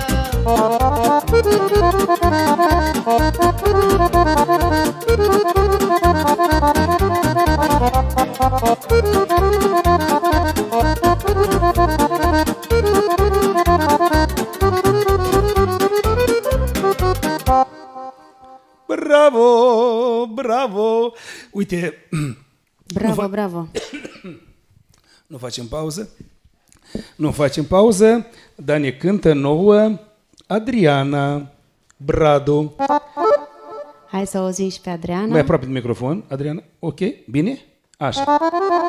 Bravo, bravo! Uite,
Bravo, bravo.
nu facem pauză? Nu facem pauză, dar ne cântă nouă Adriana Brado.
Hai să auzim și pe Adriana.
Mai aproape de microfon, Adriana. Ok, bine? Așa.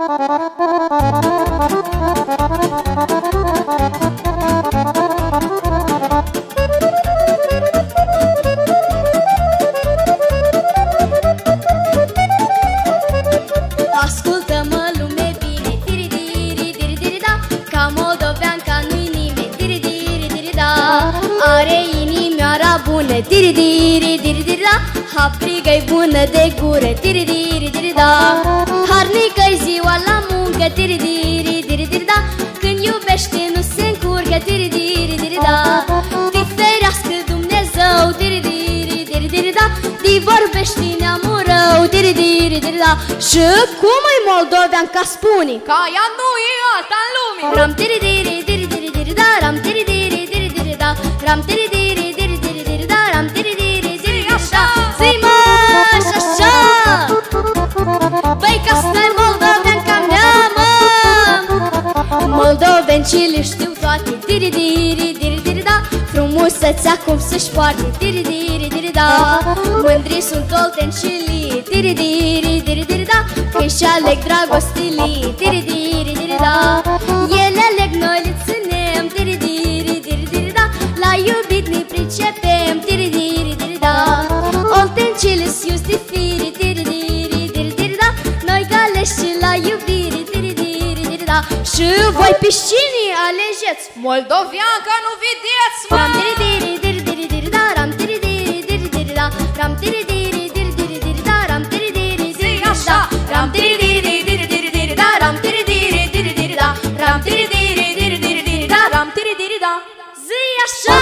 Ascultă-mă lume bine, tiri-diri-diri-diri-da, ca moldovean ca nu-i nimeni, tiri-diri-diri-da. Are inimioara bună, tiri-diri-diri-diri-da, haprigă-i bună de gură, tiri-diri-diri-da. Harnică-i ziua la muncă, tiri-diri-diri-diri-da, când iubește nu se încurcă, tiri-diri-diri-da. Te ferească Dumnezeu, tiri-diri-diri-diri-da, te vorbești neamul rău, tiri-diri-diri-da. Și cum e moldovean ca spune?
Ca ea nu e alta în lume.
Ram tiri-diri-diri-diri-da, ram tiri-diri-diri-diri-da, ram tiri-diri-diri-diri-da, ram tiri-diri-diri-diri-da. Zi-mă și așa, băi că stai moldovean ca mea, mă. Moldovencii știu toate, tiri-diri-diri-diri-da, frumuseți acum să-și poarte, tiri-diri-diri-da. Mândri sunt oltencii, tiri-diri-diri-diri-da, că și aleg dragostilii, tiri-diri-diri-da. Ele aleg, noi le ținem, tiri-diri-diri-diri-da. La iubit ne pricepem, tiri-diri-diri-da. Olten cele justifiri, tiri-diri-diri-da. Noi galeși și la iubire, tiri-diri-diri-da. Și voi piscinii alegeți, moldoveanca nu vedeți, mă! Ram tiri-diri-diri-diri-da, ram tiri-diri-diri-diri-da, ram tiri-diri-diri-diri-da, ram tiri-diri-diri-diri-da, ram tiri-diri-diri-diri-da, ram tiri-diri-diri-diri-da, ram tiri-diri-diri-diri-da, ram tiri-diri-da. Zi așa!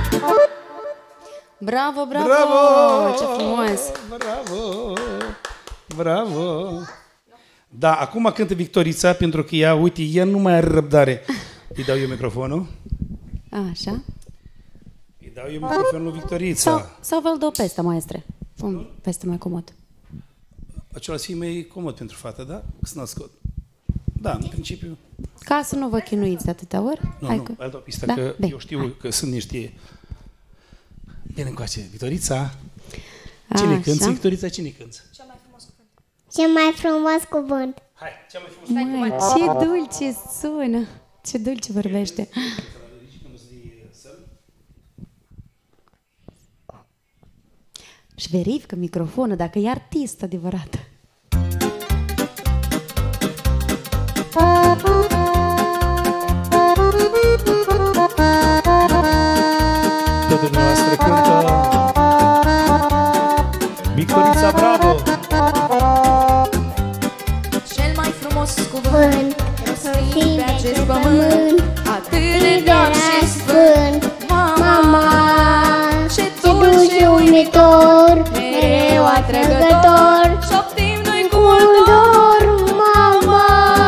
Bravo, bravo!
Bravo!
Ce frumos!
Bravo! Bravo! Da, acum cântă Victorița, pentru că ea, uite, ea nu mai are răbdare. Îi dau eu microfonul.
Așa.
Îi dau eu microfonul lui Victorița.
Sau vă-l dau pe ăsta, maestre. Un peste mai comod.
Acela să fie mai comod pentru fată, da? Că să n-ascot. Da, în principiu.
Ca să nu vă chinuiți de atâtea ori.
Nu,
Hai
nu,
că...
îl dau pista,
Da?
că
Bine.
eu știu că sunt niște... Bine încoace, Victorița. Cine cânti? Victorița, cine cânti?
Ce mai frumos cuvânt.
Hai, cea mai frumoasă.
Măi, ce dulce sună. Ce dulce vorbește. Și verifică microfonul dacă e artist adevărat.
Toată dumneavoastră cântă. Victorița, bravo!
Cel mai frumos cuvânt rostit pe acest pământ, atât de drag și sfânt, mama, ce dulce uimitor, mereu atrăgător, șoptim noi cu mult dor, mama,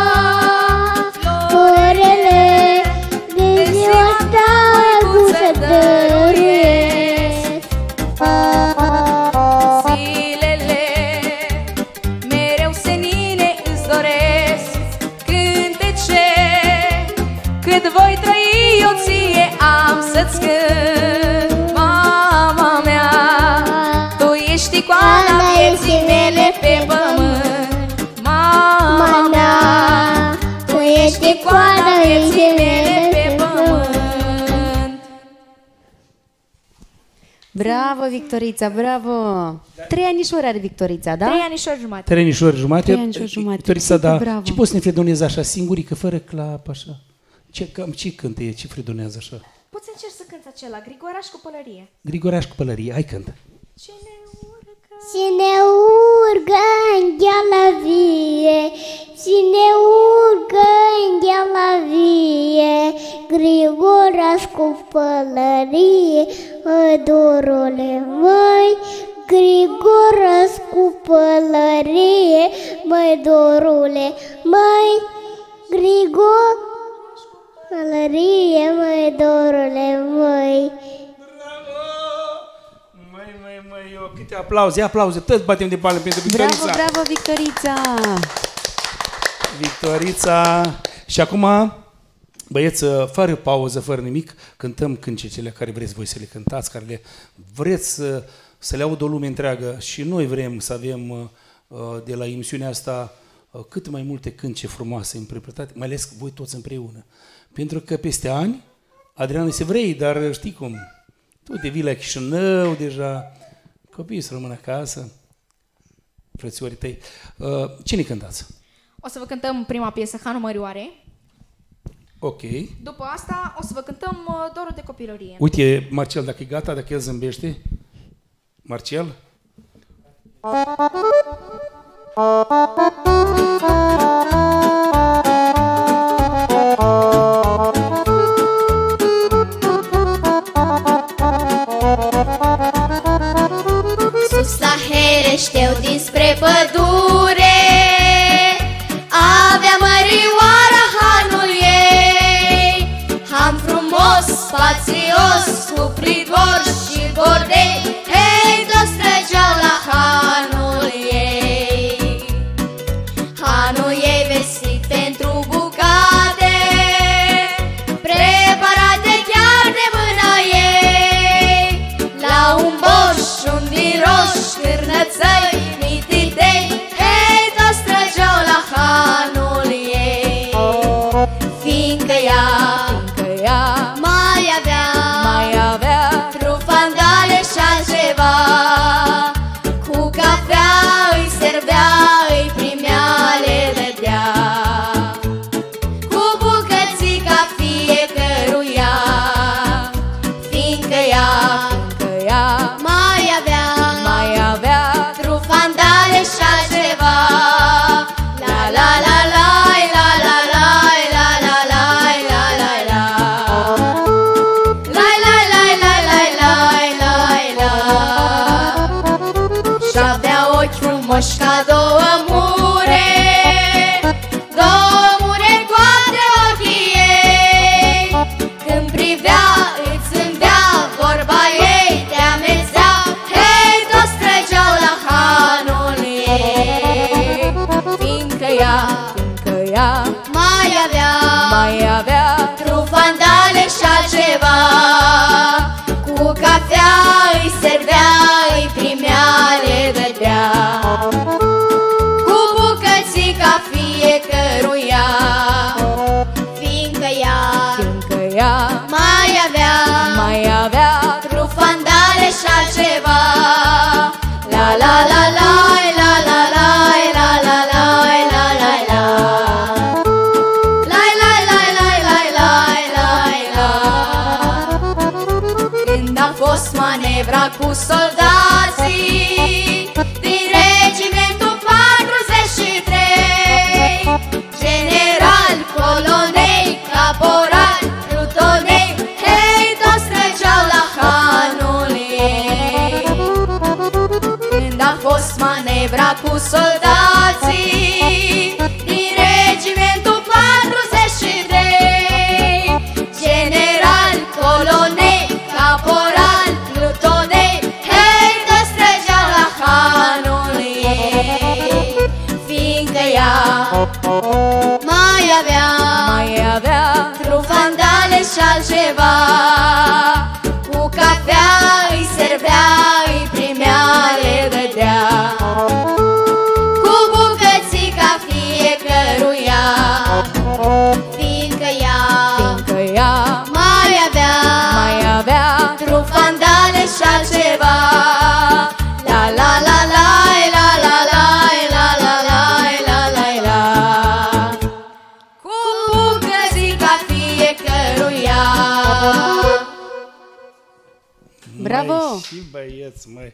florele de ziua ta gusă dăruiesc. Zilele mereu senine îți doresc, cântece cât voi trăi eu ție am să-ți cânt. Mama mea, tu ești icoana vieții mele pe pământ. Mama mea, tu ești icoana vieții mele pe pământ.
Bravo, Victorița, bravo! 3 anișori are Victorița, da?
3 anișori jumate.
3 anișori jumate.
3 anișori jumate.
Victorița, da.
Bravo.
Ce poți să ne fredonezi așa, singurică, fără clap, așa? Ce cântă e, ce fredonează așa?
Poți să încerci să cânti acela, Grigoraș cu pălărie.
Grigoraș cu pălărie, hai cântă.
Cine urcă?
Cine urcă în ghealavie, cine urcă în ghealavie, Grigoraș cu pălărie, dorule măi, Grigoraș cu pălărie, măi, dorule măi, Grigor pălărie, măi, dorule măi.
Măi, eu, câte aplauze, toți batem de palme pentru Victorița.
Bravo, bravo, Victorița!
Victorița. Și acum, băieți, fără pauză, fără nimic, cântăm cântecele care vreți voi să le cântați, care le vreți să le audă o lume întreagă și noi vrem să avem de la emisiunea asta cât mai multe cântece frumoase interpretate, mai ales voi toți împreună. Pentru că peste ani, Adrian se vrei, dar știi cum, tu te vii la Chișinău deja, copiii să rămână acasă, frățiorii tăi. Cine cântați?
O să vă cântăm prima piesă, Hanu Mărioare.
Ok.
După asta o să vă cântăm Dorul de copilărie.
Uite, Marcel, dacă e gata, dacă el zâmbește. Marcel?
Sus la Hereșteu dinspre pădure avea mărioara hanul ei, han frumos, spațios, cu pridvor și bordei, ei toți trăgeau la hanul ei. Hanul ei vestit pentru bucate, preparate chiar de mâna ei, la un boș, un din roș, cârnățăi, mititei, ei toți trăgeau
fiindcă ea mai avea trufandale și altceva. Cu cafea îi servea, îi primea, le dădea, cu bucățica fiecăruia, fiindcă ea mai avea trufandale și altceva. La la la la la la la la la la la la la la la la la la. Și-avea ochi frumoși ca două mure goate ochii ei. Când privea, îi țândea vorba ei, te amezea, hei, toți trăgeau la hanul ei. Fiindcă ea mai avea trufandale și altceva. Cu cafea îi servea, îi primea, le dădea, cu bucățica fiecăruia, fiindcă ea mai avea trufandale și altceva. La la la la la la la la la la la la la la. Când a fost manevra cu soldații din regimentul 43, general, colonei, caporal, plutonei, hei, toți trăgeau la hanul ei. Când a fost manevra cu soldații din regimentul 43, general, colonei, caporal, plutonei, hei, toți trăgeau la hanul ei. Fiindcă ea mai avea trufandale și altceva. Cu cafea îi servea, îi primea, le dădea, cu bucățica fiecăruia, fiindcă ea mai avea trufandale și altceva. La la la la la la la la la la la la la. Cu bucățica fiecăruia.
Bravo!
Și băieți, măi.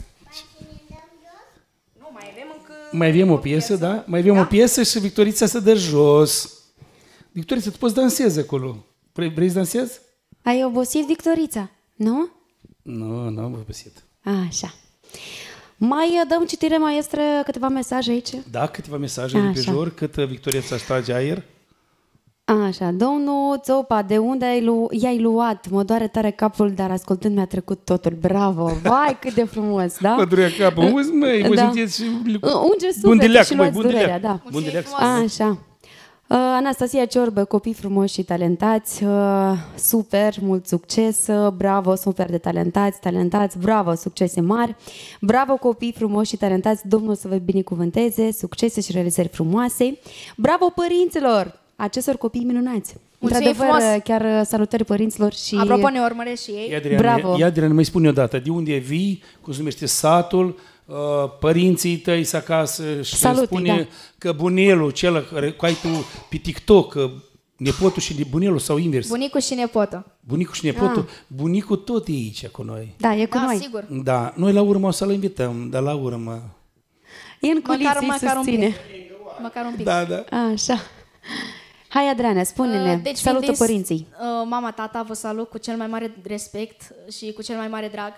Nu, mai avem încă...
Mai avem o piesă, da? Mai avem o piesă și Victorița se dă jos. Victorița, tu poți dansezi acolo. Vrei să dansezi?
Ai obosit, Victorița? Nu?
Nu, nu am obosit.
Așa. Mai dăm citire, maestră, câteva mesaje aici?
Da, câteva mesaje de pe
Așa.
jur, cât Victorița își trage aer.
Așa, domnul Țopa, de unde i-ai luat? Mă doare tare capul, dar ascultând mi-a trecut totul. Bravo! Vai, cât de frumos, da?
Mă durea capul. Uzi, măi, vă
Da.
sunteți și...
Unge sufletul
Bundeleac,
și
măi,
luați durerea,
bundeleac.
da.
Bundeleac.
Așa. Anastasia Ciorbă, copii frumoși și talentați, super, mult succes, bravo, super de talentați, bravo, succese mari, bravo copii frumoși și talentați, Domnul să vă binecuvânteze, succese și realizări frumoase, bravo părinților, acestor copii minunați.
Mulțumim
Într-adevăr,
frumos.
chiar salutări părinților și...
Apropo, ne urmăresc și ei.
Bravo.
Adrian, mai spune odată, de unde vii, cum se numește satul, părinții tăi să acasă și
Salut,
spune
da.
că bunelul, cel care ai tu pe TikTok, nepotul și bunelul sau invers.
Bunicul și nepotul.
Bunicul și nepotul, bunicul tot e aici cu noi.
Da, e cu
Da,
noi.
sigur.
Da, noi la urmă o să-l invităm, dar la urmă...
E în culițe, îi
Măcar un
susține.
pic. Măcar un pic.
Da, da.
Așa. Hai, Adriana, spune-ne,
Deci,
salută
fiind
părinții.
Mama, tata, vă salut cu cel mai mare respect și cu cel mai mare drag.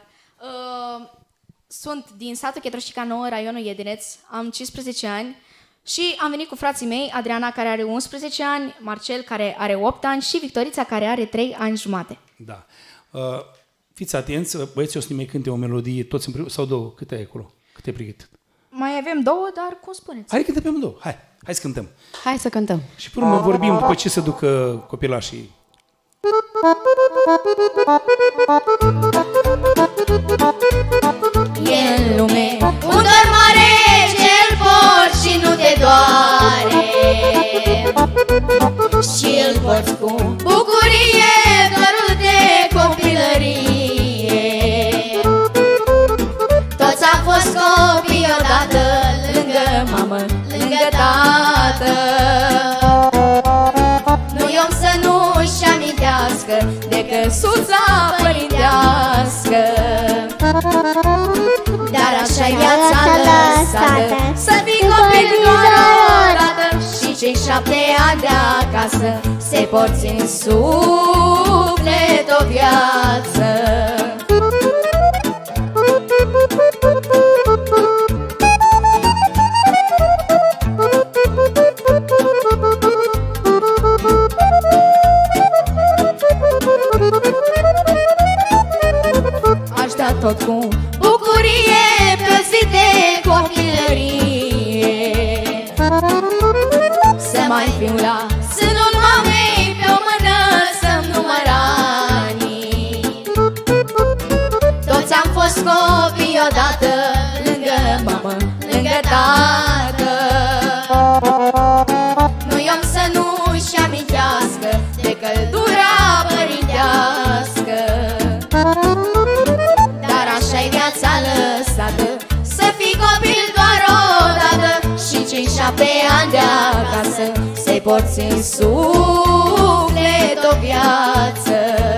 Sunt din satul Chetroșica Nouă, raionul Iedineț, am 15 ani și am venit cu frații mei, Adriana, care are 11 ani, Marcel, care are 8 ani și Victorița, care are 3 ani jumate.
Da. Fiți atenți, băieții o să ne mai cânte o melodie, toți împreună, sau două, câte ai acolo? Câte ai pregătit?
Mai avem două, dar cum spuneți?
Hai câte pe amândouă, hai să cântăm.
Hai să cântăm.
Și pe urmă vorbim după ce se ducă copilașii.
E în lume un dor mare ce-l porți și nu te doare.
și îl porți cu bucurie, dorul de copilărie. Toți am fost copii odată, lângă mamă, lângă tată. Nu-i om să nu-și amintească de căsuța părintească. Dar așa-i viața lăsată, să fii copil doar o dată și cei 7 ani de acasă se porți în suflet o viață. Aș da tot cu bucurie pe o zi de copilărie, să mai fiu la sânul mamei, pe o mână să-mi număr anii. Toți am fost copii odată, lângă mamă, lângă tată. Nu-i om să nu-și amintească de căldura părintească. Dar așa-i viața lăsată, să fii copil doar o dată și cei 7 ani de acasă să-i porți în suflet o viață.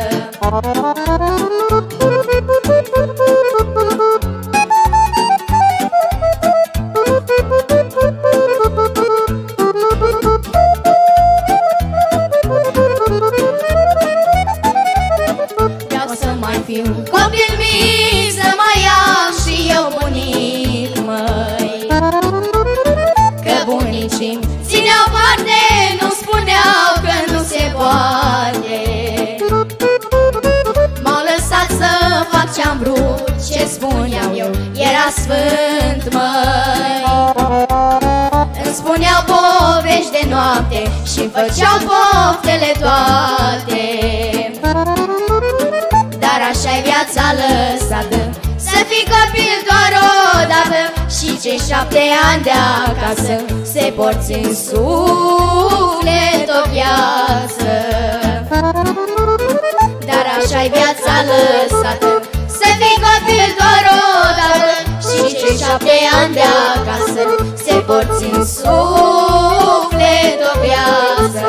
Vreau să mai fiu copil mic, să mai am și eu bunic, măi. Că bunicii țineau parte, nu spuneau că nu se poate. M-au lăsat să fac ce-am vrut, ce spuneau eu era sfânt, măi. Îmi spuneau povești de noapte și-mi făceau poftele toate. Dar așa-i viața lăsată, să fii copil doar o dată și cei 7 ani de acasă se porți în suflet o viață. Dar așa-i viața lăsată, să fii copil doar o dată și cei 7 ani de acasă se porți în suflet o viață.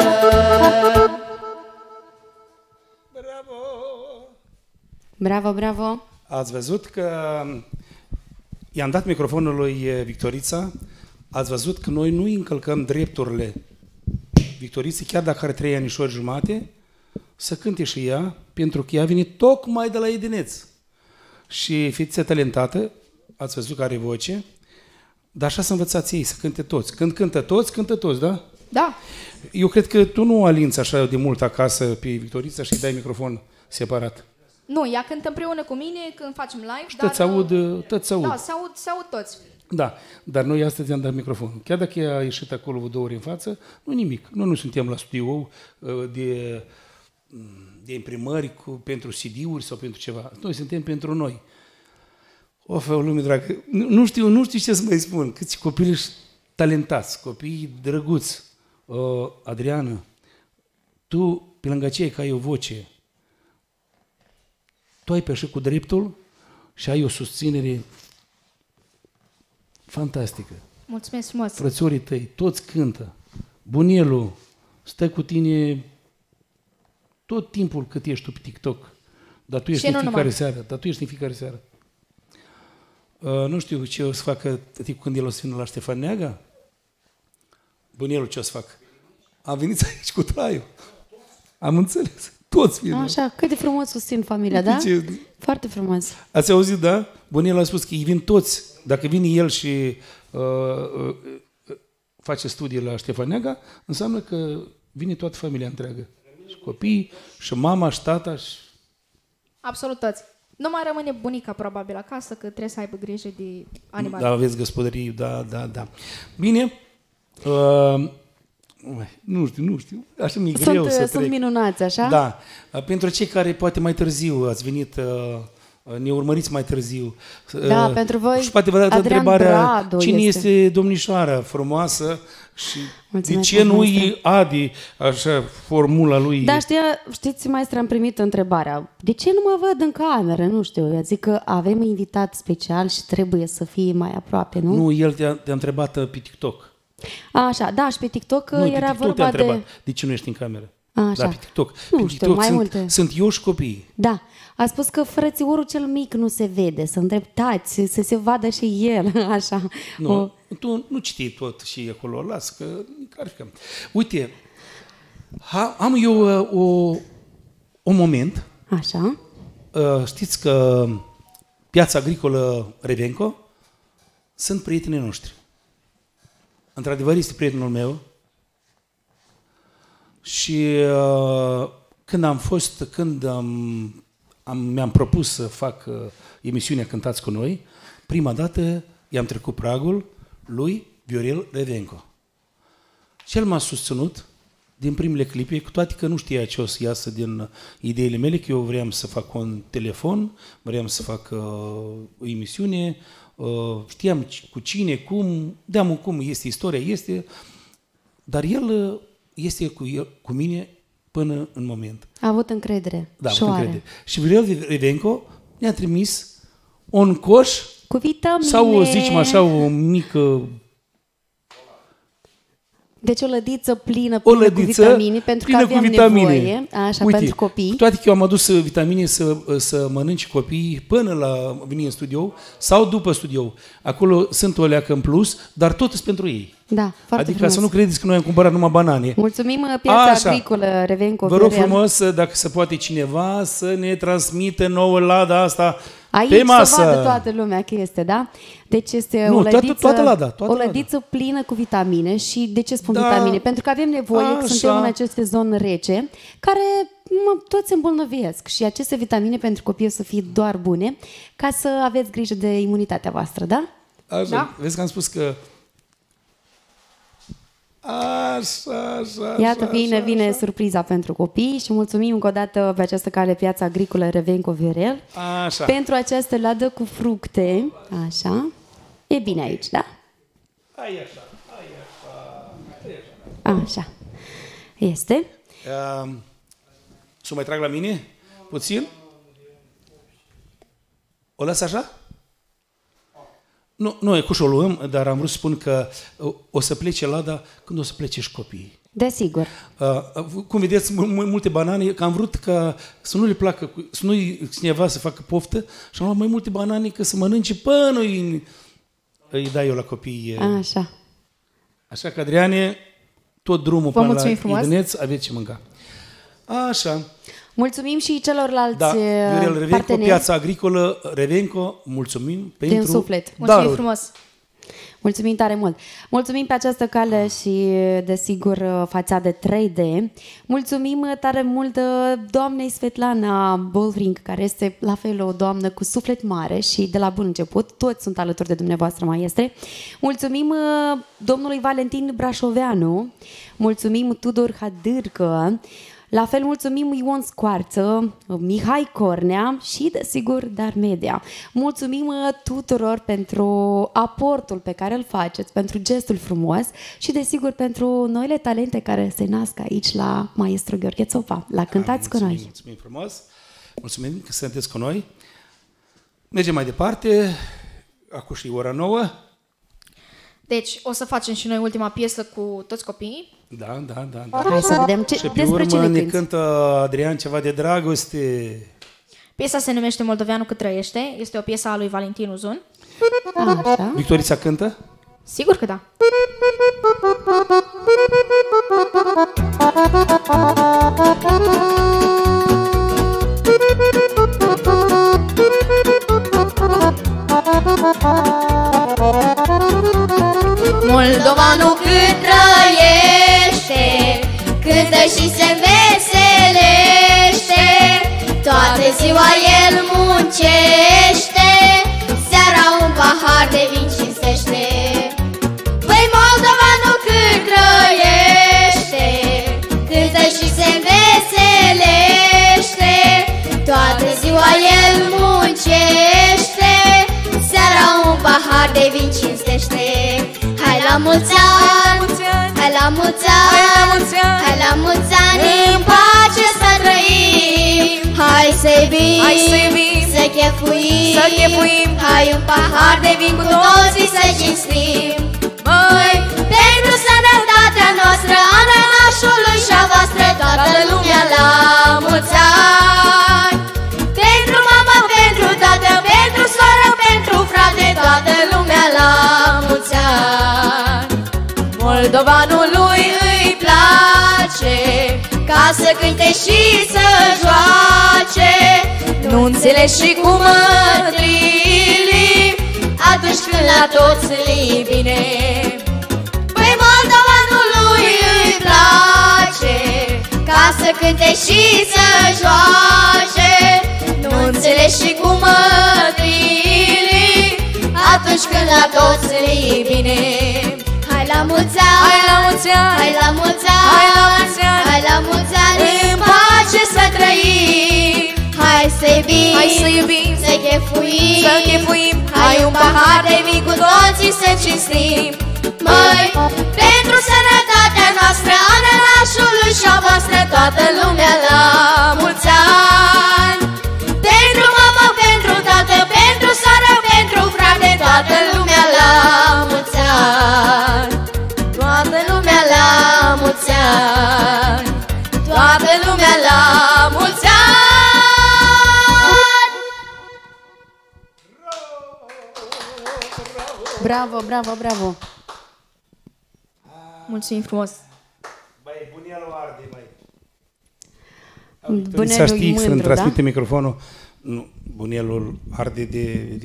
Bravo, bravo!
Ați văzut că i-am dat microfonul lui Victorița, ați văzut că noi nu îi încălcăm drepturile Victoriței, chiar dacă are 3 anișori jumate, să cânte și ea, pentru că ea a venit tocmai de la Edineț. Și fiți talentată, ați văzut că are voce, dar așa să învățați ei, să cânte toți. Când cântă toți, da?
Da.
Eu cred că tu nu o alinți așa de mult acasă pe Victorița și îi dai microfon separat.
Nu, ea cântă împreună cu mine când facem live.
Și toți aud.
Da, se aud toți.
Da, dar noi astăzi am dat microfonul. Chiar dacă ea a ieșit acolo 2 ori în față, nu nimic. Noi nu suntem la studio de imprimări pentru CD-uri sau pentru ceva. Noi suntem pentru noi. Of, o lume dragă, nu știu ce să mai spun. Câți copii ești talentați, copii drăguți. Adriana, tu, pe lângă aceea că ai o voce, tu ai pășit cu dreptul și ai o susținere fantastică.
Mulțumesc frumos.
Frățiorii tăi, toți cântă. Bunelul stă cu tine tot timpul cât ești tu pe TikTok. Dar tu ești în fiecare seară. Nu știu ce o să facă tăticul când el o să vină la Ștefan Neaga. Bunelul ce o să facă? A venit aici cu traiul. Am înțeles. Toți vin.
Așa, cât de frumos susțin familia, da? Foarte frumos.
Ați auzit, da? Bunel a spus că îi vin toți. Dacă vine el și face studii la Ștefan Neaga, înseamnă că vine toată familia întreagă. Și copiii, și mama, și tata. Și...
Absolut toți. Nu mai rămâne bunica probabil acasă, că trebuie să aibă grijă de animale.
Da, aveți gospodării, da. Bine. Nu știu. Așa mi-e greu să trec.
Sunt minunați, așa?
Da. Pentru cei care poate mai târziu ați venit ne urmăriți mai târziu.
Da, pentru voi
și poate vă dați
Adrian
întrebarea,
Brado
cine este domnișoara frumoasă și de ce nu-i Adi, așa, formula lui?
Da, știți, maestre, am primit întrebarea. De ce nu mă văd în cameră? Nu știu, eu zic că avem invitat special și trebuie să fie mai aproape, nu?
Nu, el te-a întrebat pe TikTok.
Așa, da, și pe TikTok era vorba de...
De ce nu ești în cameră?
Așa.
Da, pe TikTok.
Nu
pe
știu,
TikTok
mai multe.
Sunt eu și copiii.
Da, a spus că frățiorul cel mic nu se vede, să îndreptați, să se vadă și el, așa.
Nu, tu nu citi tot și acolo, las că clarificăm. Uite, am eu un moment.
Așa.
Știți că Piața Agricolă Revenco sunt prietenii noștri. Într-adevăr, este prietenul meu. Și când mi-am propus să fac emisiunea Cântați cu noi, prima dată i-am trecut pragul lui Viorel Revenco. Și el m-a susținut din primele clipe, cu toate că nu știa ce o să iasă din ideile mele, că eu vreau să fac un telefon, vreau să fac o emisiune, știam cu cine, cum, cum este istoria, dar el este cu mine până în moment.
A avut încredere.
Da, avut încredere. Și Viorel Revenco ne-a trimis un coș
cu vitamine.
Sau, zicem așa, o mică...
Deci o lădiță plină cu vitamine, pentru că aveam nevoie, așa, uite, pentru copii.
Cu toate că eu am adus vitamine să mănânci copiii până la veni în studio sau după studio. Acolo sunt o leacă în plus, dar tot sunt pentru ei.
Da, foarte
adică
frumos.
Să nu credeți că noi am cumpărat numai banane.
Mulțumim, Piața Agricolă Revenco.
Vă rog frumos, dacă se poate cineva, să ne transmită nouă lada asta
aici
pe masă.
Să vadă toată lumea că este, da? Deci este o lădiță plină cu vitamine. Și de ce spun vitamine? Pentru că avem nevoie, că suntem în aceste zone rece, care toți se îmbolnăvesc. Și aceste vitamine pentru copii o să fie doar bune, ca să aveți grijă de imunitatea voastră, da?
Așa, da? Vezi că am spus că... Așa.
Iată, vine surpriza pentru copii și mulțumim încă o dată pe această cale Piața Agricolă Revenco Viorel pentru această ladă cu fructe. Așa. E bine aici, da? Așa. Este.
Să mai trag la mine? Puțin? O las așa? Nu, e cu o luăm, dar am vrut să spun că o să plece lada când o să plece și copiii.
Desigur.
Cum vedeți, multe banane, că am vrut ca să nu le placă, să nu-i cineva să facă poftă și am luat mai multe banane ca să mănânce până îi dai eu la copii.
Așa.
Așa că, Adriane, tot drumul până la Iduneț aveți ce mânca. Așa.
Mulțumim și celorlalți
Viorel Revenco,
parteneri.
Piața Agricolă Revenco, mulțumim pentru
din suflet.
Mulțumim frumos.
Mulțumim tare mult. Mulțumim pe această cale și, desigur, fațade 3D. Mulțumim tare mult doamnei Svetlana Bolfring, care este la fel o doamnă cu suflet mare și de la bun început. Toți sunt alături de dumneavoastră, maestre. Mulțumim domnului Valentin Brașoveanu. Mulțumim Tudor Hadârcă. La fel mulțumim Ion Scoarță, Mihai Cornea și, desigur, Dar Media. Mulțumim tuturor pentru aportul pe care îl faceți, pentru gestul frumos și, desigur, pentru noile talente care se nasc aici la Maestru Gheorghe Țopa, la Cântați cu noi.
Mulțumim frumos, mulțumim că sunteți cu noi. Mergem mai departe, acum și ora 9.
Deci, o să facem și noi ultima piesă cu toți copiii.
Da.
Hai să vedem despre ce
ne cântă Adrian ceva de dragoste.
Piesa se numește Moldoveanul cât trăiește. Este o piesă a lui Valentin Uzun.
Așa.
Victorița cântă?
Sigur că da.
Moldovanul cât trăiește, cântă și se veselește, toată ziua el muncește, seara un pahar de vin cinstește. Păi Moldovanul cât trăiește, cântă și se veselește, toată ziua el muncește, la mulți ani, hai la mulți ani, hai la mulți ani, în pace să trăim. Hai să iubim, să chefuim, hai un pahar de vin cu toții să cinstim. Măi, pentru sănătatea noastră, a nănașului și a voastră, toată lumea la mulți ani. Pentru mama, pentru tată, pentru soară, pentru frate, toată lumea la mulți ani. Moldovanului îi place ca să cânte și să joace nunțele și cu mătrilii, atunci când la toți îi bine. Păi Moldovanului îi place ca să cânte și să joace nunțele și cu mătrilii, atunci când la toți îi bine. Hai la mulți ani, hai la mulți ani, hai la mulți ani, hai la mulți ani, hai la mulți ani, în pace să trăim. Hai să iubim, să chefuim, hai un pahar de vin cu toții să cinstim. Măi, pentru sănătatea noastră, a nănașului și a voastră, toată lumea la mulți ani. Pentru mama, pentru tată, pentru soară, pentru frate, toată lumea la mulți ani. Toată lumea la mulți ani, toată lumea la mulți ani.
Bravo, bravo, bravo!
Mulțumim frumos!
Băi, bunielul arde, băi!
Bunielul
știi
mândru,
să-mi transmite
da?
microfonul. Nu, bunielul arde de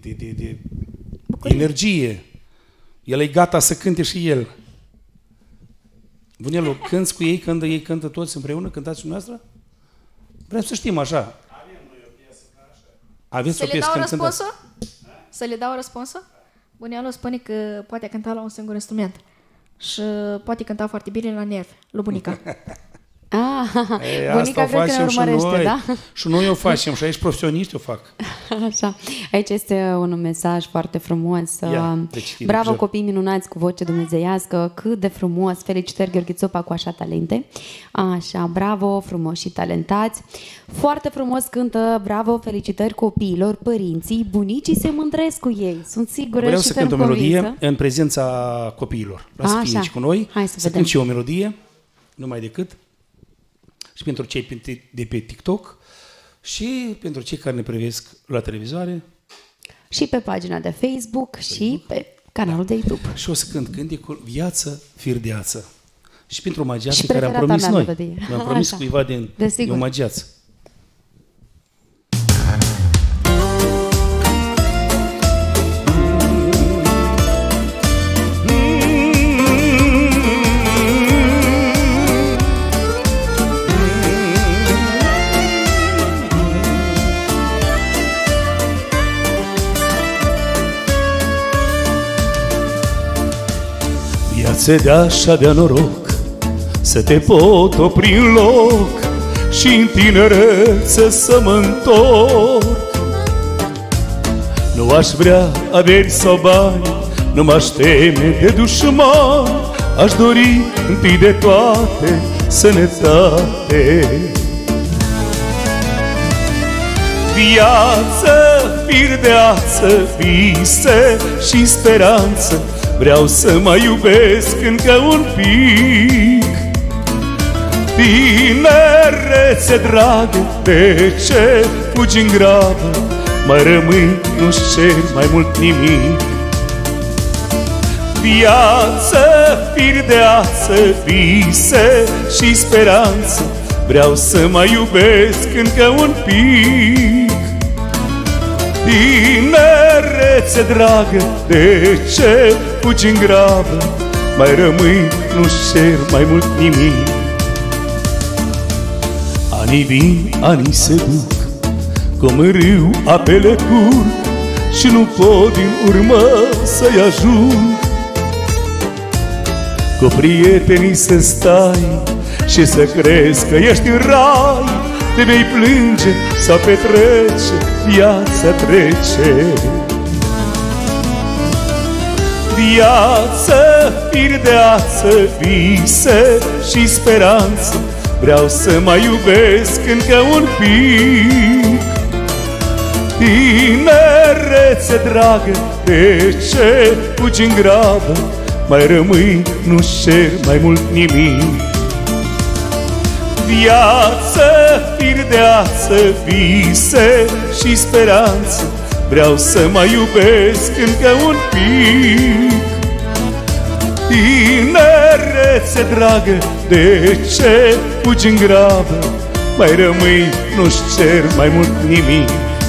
energie. El e gata să cânte și el. Bunielul, cânți cu ei când ei cântă toți împreună? Cântați și noastră? Vrem să știm așa. Avem noi o piesă ca așa. Aveți o piesă când cântați?
Să le dau răspunsul? Bunielul spune că poate cânta la un singur instrument și poate cânta foarte bine la nervi, lui bunica.
Bunica cred că ne urmărește, da?
Și noi o facem, și aici profesioniști o fac.
Așa. Aici este un mesaj foarte frumos. Bravo copii minunați cu voce dumnezeiască, cât de frumos. Felicitări Gheorghe Țopa cu așa talente. Așa, bravo, frumos și talentați. Foarte frumos cântă, bravo, felicitări copiilor, părinții, bunicii se mândresc cu ei. Sunt sigură.
Vreau
și
să cânt o melodie în prezența copiilor. Vreau să fie aici cu noi.
Hai să
cânt și o melodie, numai decât. Și pentru cei de pe TikTok și pentru cei care ne privesc la televizoare.
Și pe pagina de Facebook și pe canalul de YouTube.
Și o să cânt cântecul Viață, firdeață. Și pentru omagiații care am promis noi. Mi-am promis cuiva din omagiați. Viață de-aș avea noroc să te pot opri în loc și în tinerețe să mă întorc. Nu aș vrea averi sau bani, nu m-aș teme de dușmani, aș dori întâi de toate sănătate. Viață, firdeață, vise și speranță, vreau să mă iubesc încă un pic. Tinerețe dragă, de ce fugi în grabă? Mai rămâi, nu-ți cer mai mult nimic. Viață, firdeață, vise și speranță, vreau să mă iubesc încă un pic. Tinerețe dragă, de ce fugi în grabă? Mai rămâi, nu-ți cer mai mult nimic. Anii vin, anii se duc, cum în râu apele curg, și nu pot din urmă să-i ajung. Cu prietenii să stai și să crezi că ești în rai, te vei plânge sau petrece, viața trece. Viață, fir de ață, vise și speranță, vreau să mai iubesc încă un pic. Tinerețe dragă, de ce fugi în grabă? Mai rămâi, nu-ți cer mai mult nimic. Viață, fir de ață, vise și speranță, vreau să mai iubesc încă un pic. Tinerețe dragă, de ce fugi în grabă? Mai rămâi, nu-ți cer mai mult nimic.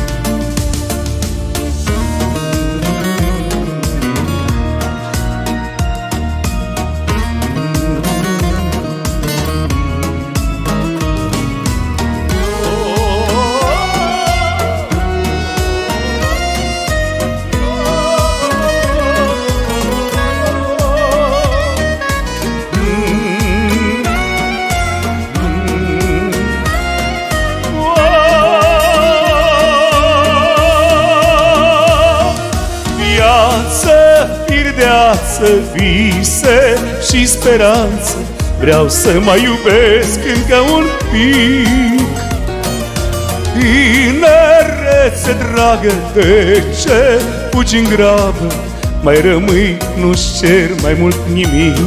Vise și speranță, vreau să mai iubesc încă un pic. Tinerețe dragă, de ce fugi în grabă? Mai rămâi, nu-ți cer mai mult nimic.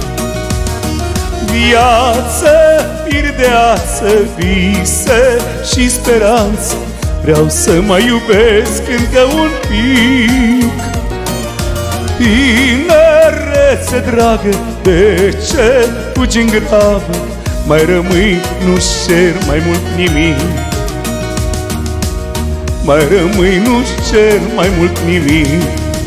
Viață, fir de ață, vise și speranță, vreau să mai iubesc încă un pic. Tinerețe dragă, de ce fugi în grabă? Mai rămâi, nu-ți cer mai mult nimic. Mai rămâi, nu-ți cer mai mult nimic.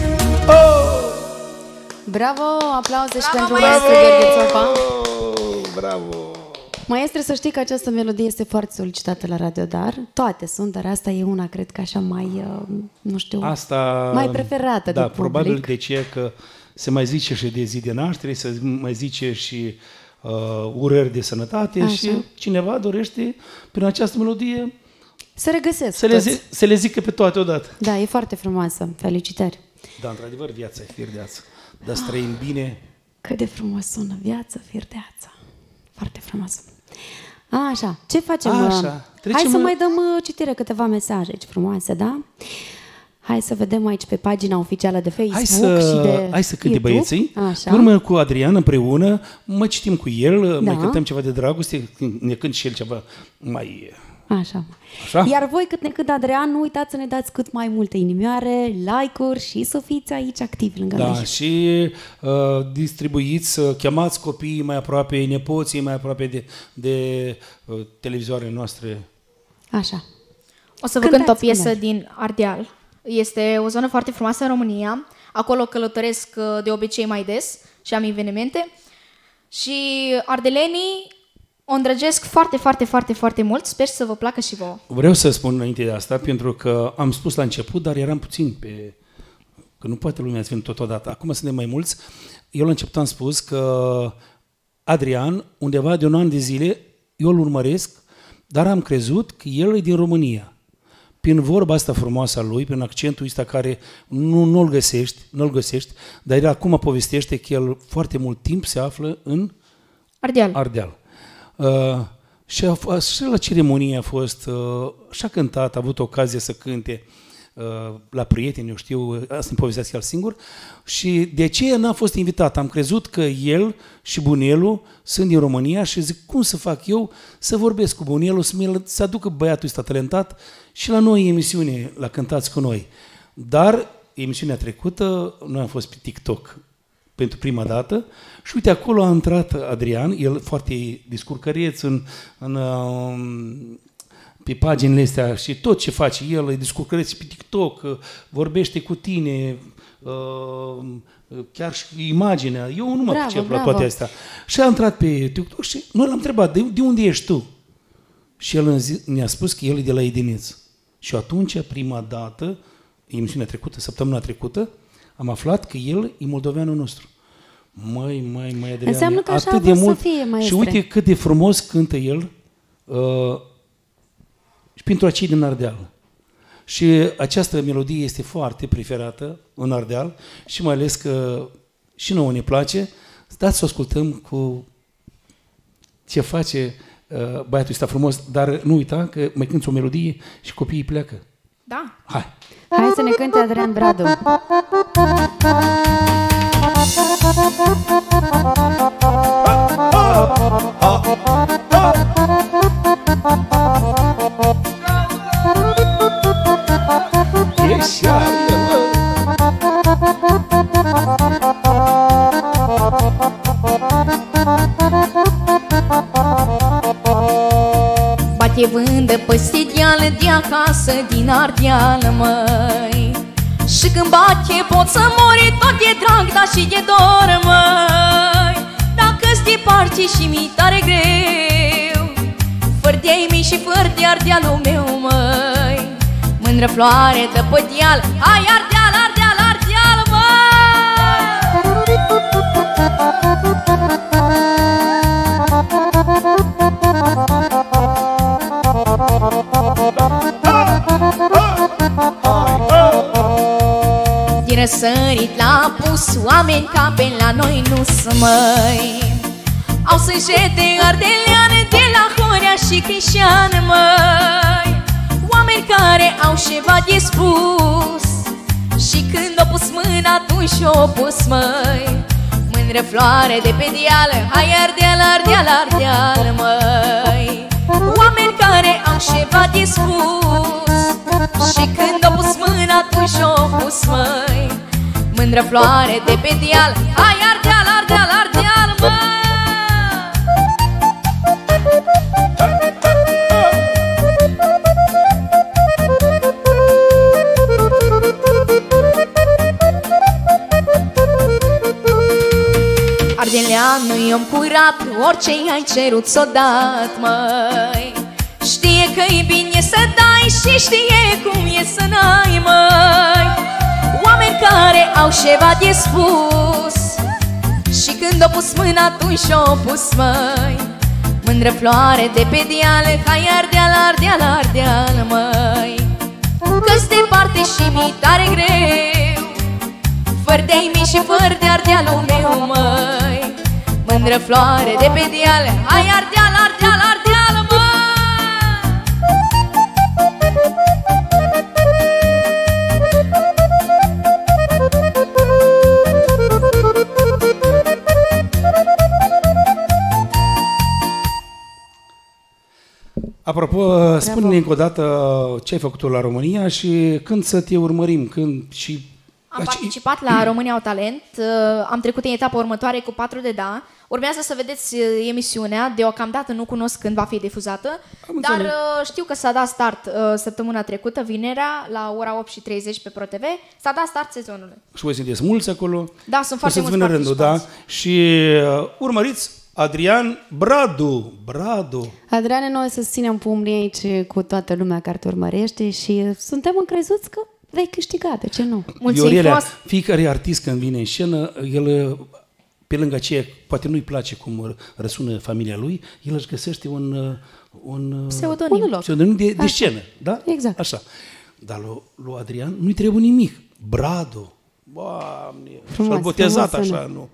Bravo, aplauze și pentru maestru Gheorghe Țopa.
Bravo!
Maestre, să știi că această melodie este foarte solicitată la Radio Dar. Toate sunt, dar asta e una, cred că așa mai, nu știu,
asta,
mai preferată de public.
Probabil de ce că se mai zice și de zi de naștere, se mai zice și urări de sănătate. Așa. Și cineva dorește prin această melodie
să regăsesc
să le zică pe toate odată.
Da, e foarte frumoasă. Felicitări.
Da, într-adevăr, viața e fir de ață. Dar să trăim bine.
Cât de frumos sună, viață, fir de ață. Foarte frumos. Așa, ce facem?
Așa.
Hai să mai dăm citire câteva mesaje aici frumoase, da? Hai să vedem aici pe pagina oficială de Facebook și de
Hai să cânte băieții.
Așa.
Urmă cu Adrian împreună, mai citim cu el, mai cântăm ceva de dragoste, ne cânt și el ceva mai...
Așa. Iar voi, cât ne cât Adrian, nu uitați să ne dați cât mai multe inimioare, like-uri și să fiți aici activi lângă noi.
Da, și distribuiți, chemați copiii mai aproape, nepoții mai aproape de televizoarele noastre.
Așa.
O să vă cânt o piesă din Ardeal. Este o zonă foarte frumoasă în România. Acolo călătoresc de obicei mai des și am evenimente. Și ardelenii o îndrăgesc foarte, foarte, foarte, foarte mult. Sper să vă placă și vouă.
Vreau să spun înainte de asta, pentru că am spus la început, dar eram puțin că nu poate lumea să vină totodată. Acum suntem mai mulți. Eu la început am spus că Adrian, undeva de un an de zile, eu îl urmăresc, dar am crezut că el e din România. Prin vorba asta frumoasă a lui, prin accentul ăsta care nu-l găsești, dar el acum povestește că el foarte mult timp se află în Ardeal. Și la ceremonie a fost, și-a cântat, a avut ocazia să cânte la prieteni, eu știu, asta îmi povestească el singur, și de aceea n-a fost invitat. Am crezut că el și bunelul sunt din România și zic, cum să fac eu să vorbesc cu bunelul, să aducă băiatul ăsta talentat și la noi emisiune, la Cântați cu noi. Dar emisiunea trecută, noi am fost pe TikTok pentru prima dată și uite, acolo a intrat Adrian, el foarte discurcăreț pe paginile astea și tot ce face el, e discurcăreț pe TikTok, vorbește cu tine, chiar și imaginea. Eu nu mă pricep la toate astea. Și a intrat pe TikTok și noi l-am întrebat, de unde ești tu? Și el ne-a spus că el e de la Edineț. Și atunci, prima dată, emisiunea trecută, săptămâna trecută, am aflat că el e moldoveanul nostru. Măi, Adrian,
înseamnă că așa de mult. Să fie, maestre.
Și uite cât de frumos cântă el și pentru acei din Ardeal. Și această melodie este foarte preferată în Ardeal și mai ales că și nouă ne place. Dați să o ascultăm cu ce face băiatul ăsta frumos, dar nu uita că mai cânti o melodie și copiii pleacă.
Da.
Hai!
Hai să ne cânte Adrian Bradu.
Bate vândă peste deală de acasă din Ardeal, măi. Și când bate pot să mori tot de drag, dar și de dor, măi. Dacă-s departe și mi tare greu, fără de-ai mei și fără de Ardealul meu, măi. Mândră floare de pe deal, hai Ardeal, Ardeal, Ardeal, măi. Din răsărit la apus, oameni ca pe la noi nu-s, măi. Au sânjete ardeleane de la Horea și Crișan, măi. Oameni care au ceva de spus și când o pus mâna atunci și-o pus, măi. Mândră floare de pe deal, hai Ardeal, Ardeal, Ardeal, măi. Oameni care au ceva de spus și când o pus mâna atunci și-o pus, măi. Mândră floare de pe deal, hai Ardeal, Ardeal, Ardeal, măi. Ardeleanu-i om curat, orice i-ai cerut s-o dat, măi. Știe că-i bine să dai și știe cum e să n-ai, măi. Oameni care au ceva de spus și când o pus mâna atunci și-o pus, măi. Mândră floare de pe deal, hai Ardeal, Ardeal, Ardeal, măi. Că-s departe și mi tare greu, fără de-ai mei și fără de Ardealul meu, măi. Mândră floare de pe deal, hai Ardeal, Ardeal, Ardeal, măi.
Apropo, spune-ne încă o dată ce ai făcut la România și când să te urmărim, când și...
Am participat la România au Talent, am trecut în etapa următoare cu 4 de da. Urmează să vedeți emisiunea, deocamdată nu cunosc când va fi difuzată, dar știu că s-a dat start săptămâna trecută, vinerea, la ora 8:30 pe ProTV, s-a dat start sezonului.
Și voi sunteți mulți acolo?
Da, sunt foarte mulți
rândul, da? Și urmăriți Adrian Bradu.
Adriane, noi să ținem pumnii aici cu toată lumea care te urmărește și suntem încrezuți că vei câștiga, de ce nu?
Viorelea, fiecare artist când vine în scenă, el, pe lângă aceea, poate nu-i place cum răsună familia lui, el își găsește un pseudonim de scenă, da?
Exact.
Așa. Dar lui Adrian nu-i trebuie nimic. Bradu. Doamne, și-a botezat așa, nu?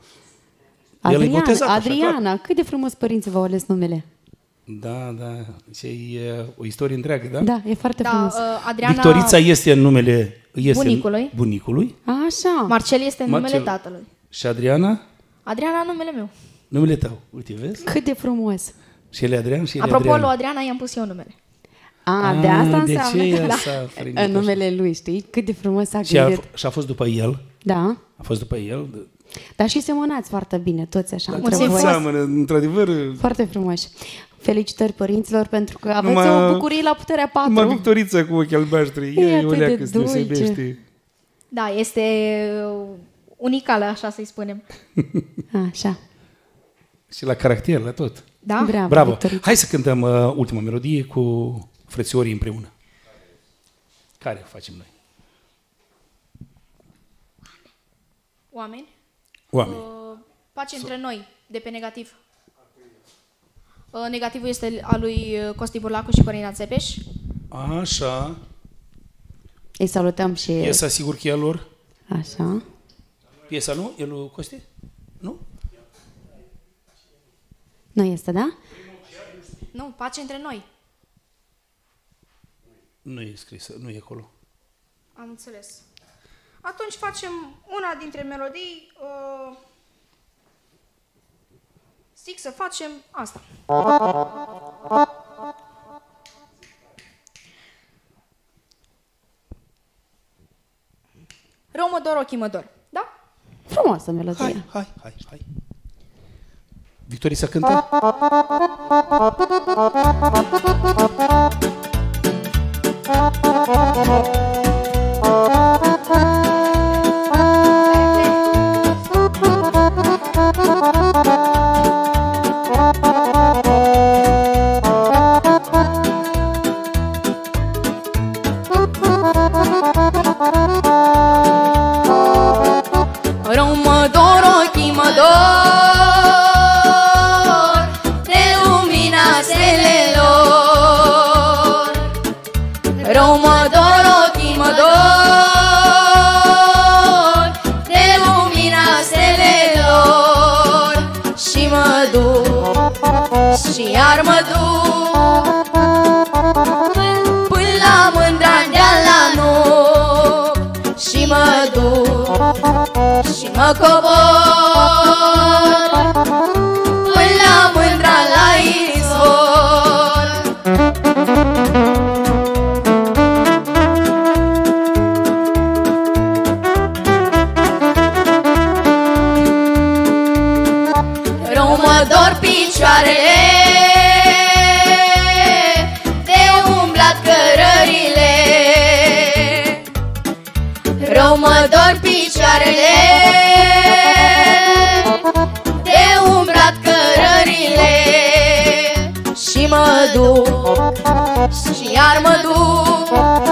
Adriana, cât de frumos părinții v-au ales numele.
Da, e o istorie întreagă, da?
Da, e foarte frumos.
Adriana...
Victorița este în numele
bunicului.
Așa.
Marcel este în numele tatălui.
Și Adriana?
Adriana, numele meu.
Numele tău, uite, vezi?
Cât de frumos.
Și el e Adrian și el
Apropo,
Adriana.
lui Adriana i-am pus eu numele.
De asta înseamnă.
De ce așa?
În numele lui, știi? Cât de frumos a gândit.
Și a fost după el.
Da.
A fost după el.
Dar și semănați foarte bine, toți așa.
Seamănă, într-adevăr.
Foarte frumoși. Felicitări părinților pentru că aveți o bucurie la puterea 4.
Numai Victorița cu ochi albaștri.
E atât de dulce.
Da, este unicală, așa să-i spunem.
Așa.
Și la caracter, la tot.
Da?
Bravo. Victorița. Hai să cântăm ultima melodie cu frățiorii împreună. Care facem noi?
Oameni?
Pace
între noi, de pe negativ. Negativul este al lui Costi Burlacu și Corina Țepeș.
Așa.
Îi salutăm și...
Piesa sigur că e a lor.
Așa.
Piesa nu? E lui Costi? Nu?
Nu este, da?
Nu, pace între noi.
Nu e scrisă, nu e acolo.
Am înțeles. Atunci facem una dintre melodii. Zic să facem asta. Rău mă dor, ochii mă dor. Da?
Frumoasă melodie.
Hai. Victorița cântă?
Rău mă dor, ochii mă dor de lumina stelelor. Rău mă dor, ochii mă dor de lumina stelelor. Și mă duc și iar mă duc până la mândra de-a la nuc. Și mă duc și mă cobor până la mândra la izvor. Rău mă dor picioarele de umblat cărările. Rău mă dor picioarele de umblat cărările. Și mă duc și iar mă duc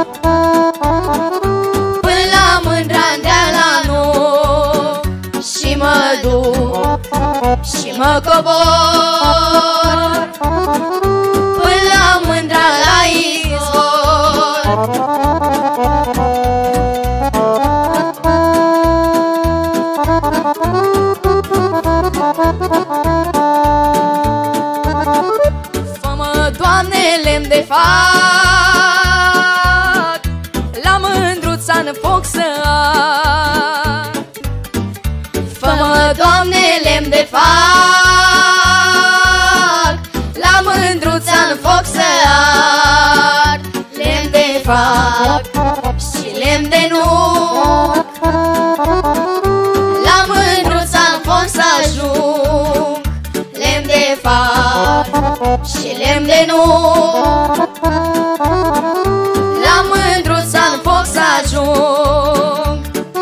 până la mândra-ndea la nuc. Și mă duc și mă cobor până la mândra la izvor. Fă-mă, Doamne, lemn de fac, la mândruța în foc să ard. Fă-mă, Doamne, lemn de fac, la mândruța în foc să ard. Lemn de fac și lemn de nuc, la mândruța în foc să ajung. Lemn de fac și lemn de nuc, la mândruța în foc să ajung.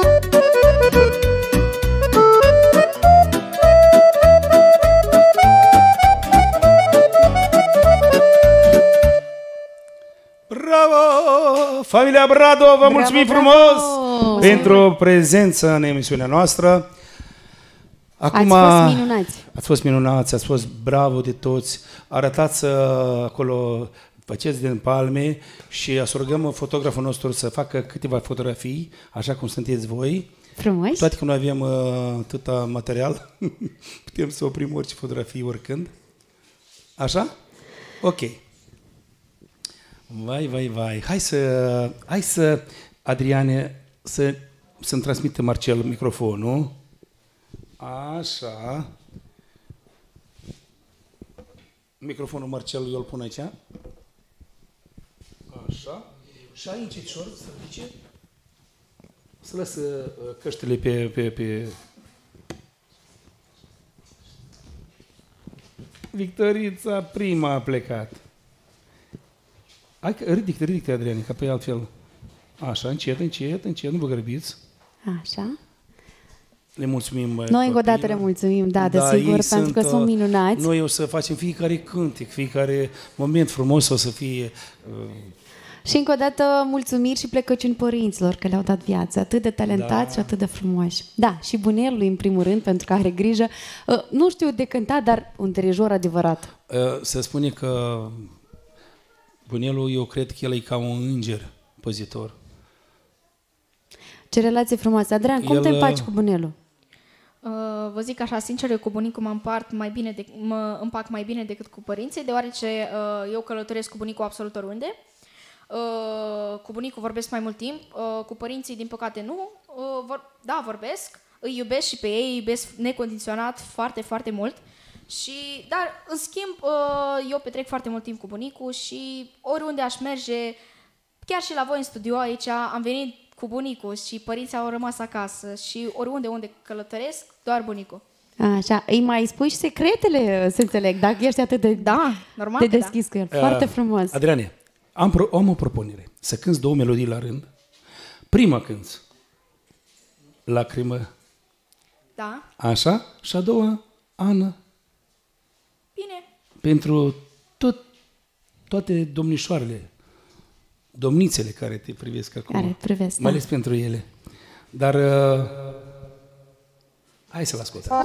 Bravo! Familia Brado, vă mulțumim frumos pentru prezența în emisiunea noastră. Acum,
ați fost minunați.
Ați fost minunați, ați fost bravo de toți. Arătați acolo, faceți din palme și să rugăm fotograful nostru să facă câteva fotografii, așa cum sunteți voi.
Frumos.
Toate că nu avem atâta material, putem să oprim orice fotografii oricând. Așa? Ok. Vai. Hai să Adriane, să-mi transmită Marcel microfonul. Așa. Microfonul Marcel eu îl pun aici. Așa. Și aici, încetșor, să ridice. Să lăsă căștile pe... Victorița prima a plecat. Hai că ridică, Adriane, ca pe altfel. Așa, încet, nu vă grăbiți.
Așa.
Le mulțumim.
Noi încă o dată le mulțumim, desigur, pentru că sunt minunați.
Noi o să facem fiecare cântec, fiecare moment frumos o să fie...
Și încă o dată mulțumiri și plecăciuni părinților că le-au dat viață, atât de talentați și atât de frumoși. Da, și bunelului în primul rând, pentru că are grijă. Nu știu de cântat, dar un dirijor adevărat.
Se spune că bunelul, eu cred că el e ca un înger păzitor.
Ce relație frumoasă. Adrian, cum te împaci cu bunelul?
Vă zic așa, sincer, eu cu bunicul mă împac mai bine decât cu părinții, deoarece eu călătoresc cu bunicul absolut oriunde. Cu bunicul vorbesc mai mult timp, cu părinții, din păcate, nu. Da, vorbesc, îi iubesc și pe ei, îi iubesc necondiționat foarte, foarte mult. Dar, în schimb, eu petrec foarte mult timp cu bunicul și oriunde aș merge, chiar și la voi în studio aici, am venit cu bunicul și părinții au rămas acasă și oriunde unde călătoresc, doar bunicul.
Așa, îi mai spui și secretele, să înțeleg, dacă ești atât de,
normal
de deschis cu el. Foarte frumos.
Adriane, am o propunere. Să cânți 2 melodii la rând. Prima cânți Lacrimă.
Da.
Așa? Și a doua, Ana.
Bine.
Pentru toate domnișoarele, domnițele care te privesc acum.
Care privesc,
mai ales pentru ele. Dar hai să-l ascultăm.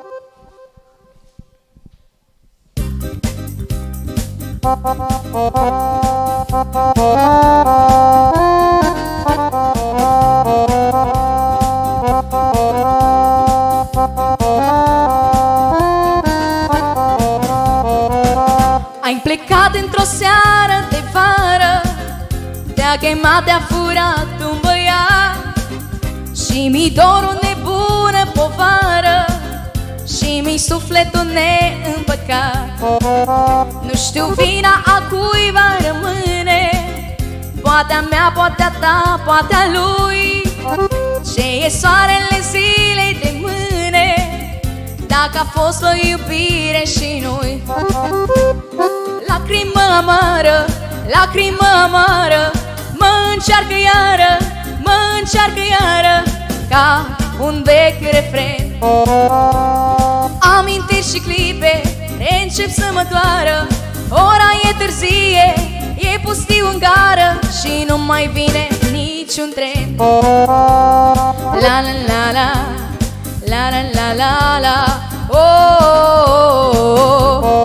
Ai plecat într-o seară de vară, te-a chemat, te-a furat un băiat și mi-i dor o nebună povară și mi-i sufletul neîmpăcat. Nu știu vina a cui va rămâne, poate a mea, poate a ta, poate a lui. Ce e soarele zilei de mâine, dacă a fost o iubire și nu-i. Lacrimă amară, lacrimă amară, mă încearcă iară, mă încearcă iară, ca un vechi refren. Amintiri și clipe reîncep să mă doară, ora e târzie, e pustiu în gară și nu mai vine niciun tren. La la la la, la la la la la, oh, oh, oh, oh.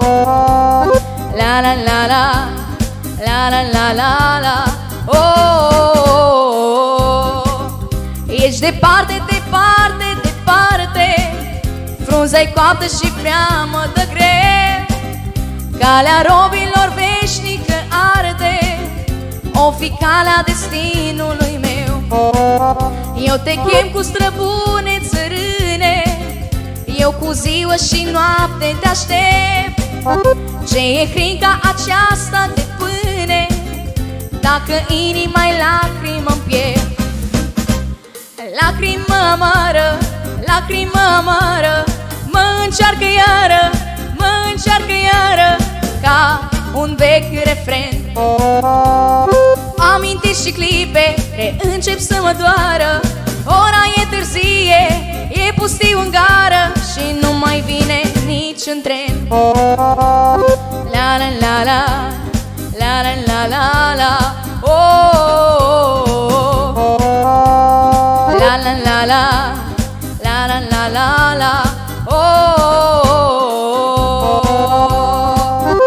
La la la la, la la la la la, oh, oh, oh. Ești departe, departe, departe, frunza-i coaptă și prea mă dă greu. Calea robilor veșnică arde, o fi calea destinului meu. Eu te chem cu străbune țărâne, eu cu ziua și noapte te aștept. Ce e hrinca aceasta de pâine, dacă inima-i lacrimă în piept. Lacrimă amară, lacrimă amară, mă încearcă iară, mă încearcă iară, ca un vechi refren. Amintiri și clipe reîncep să mă doară, ora e târzie, e pustiu în gară și nu mai vine niciun tren. La la la la, la la la la la, oh, oh, oh, oh. La la la la, la la la la la, oh, oh, oh.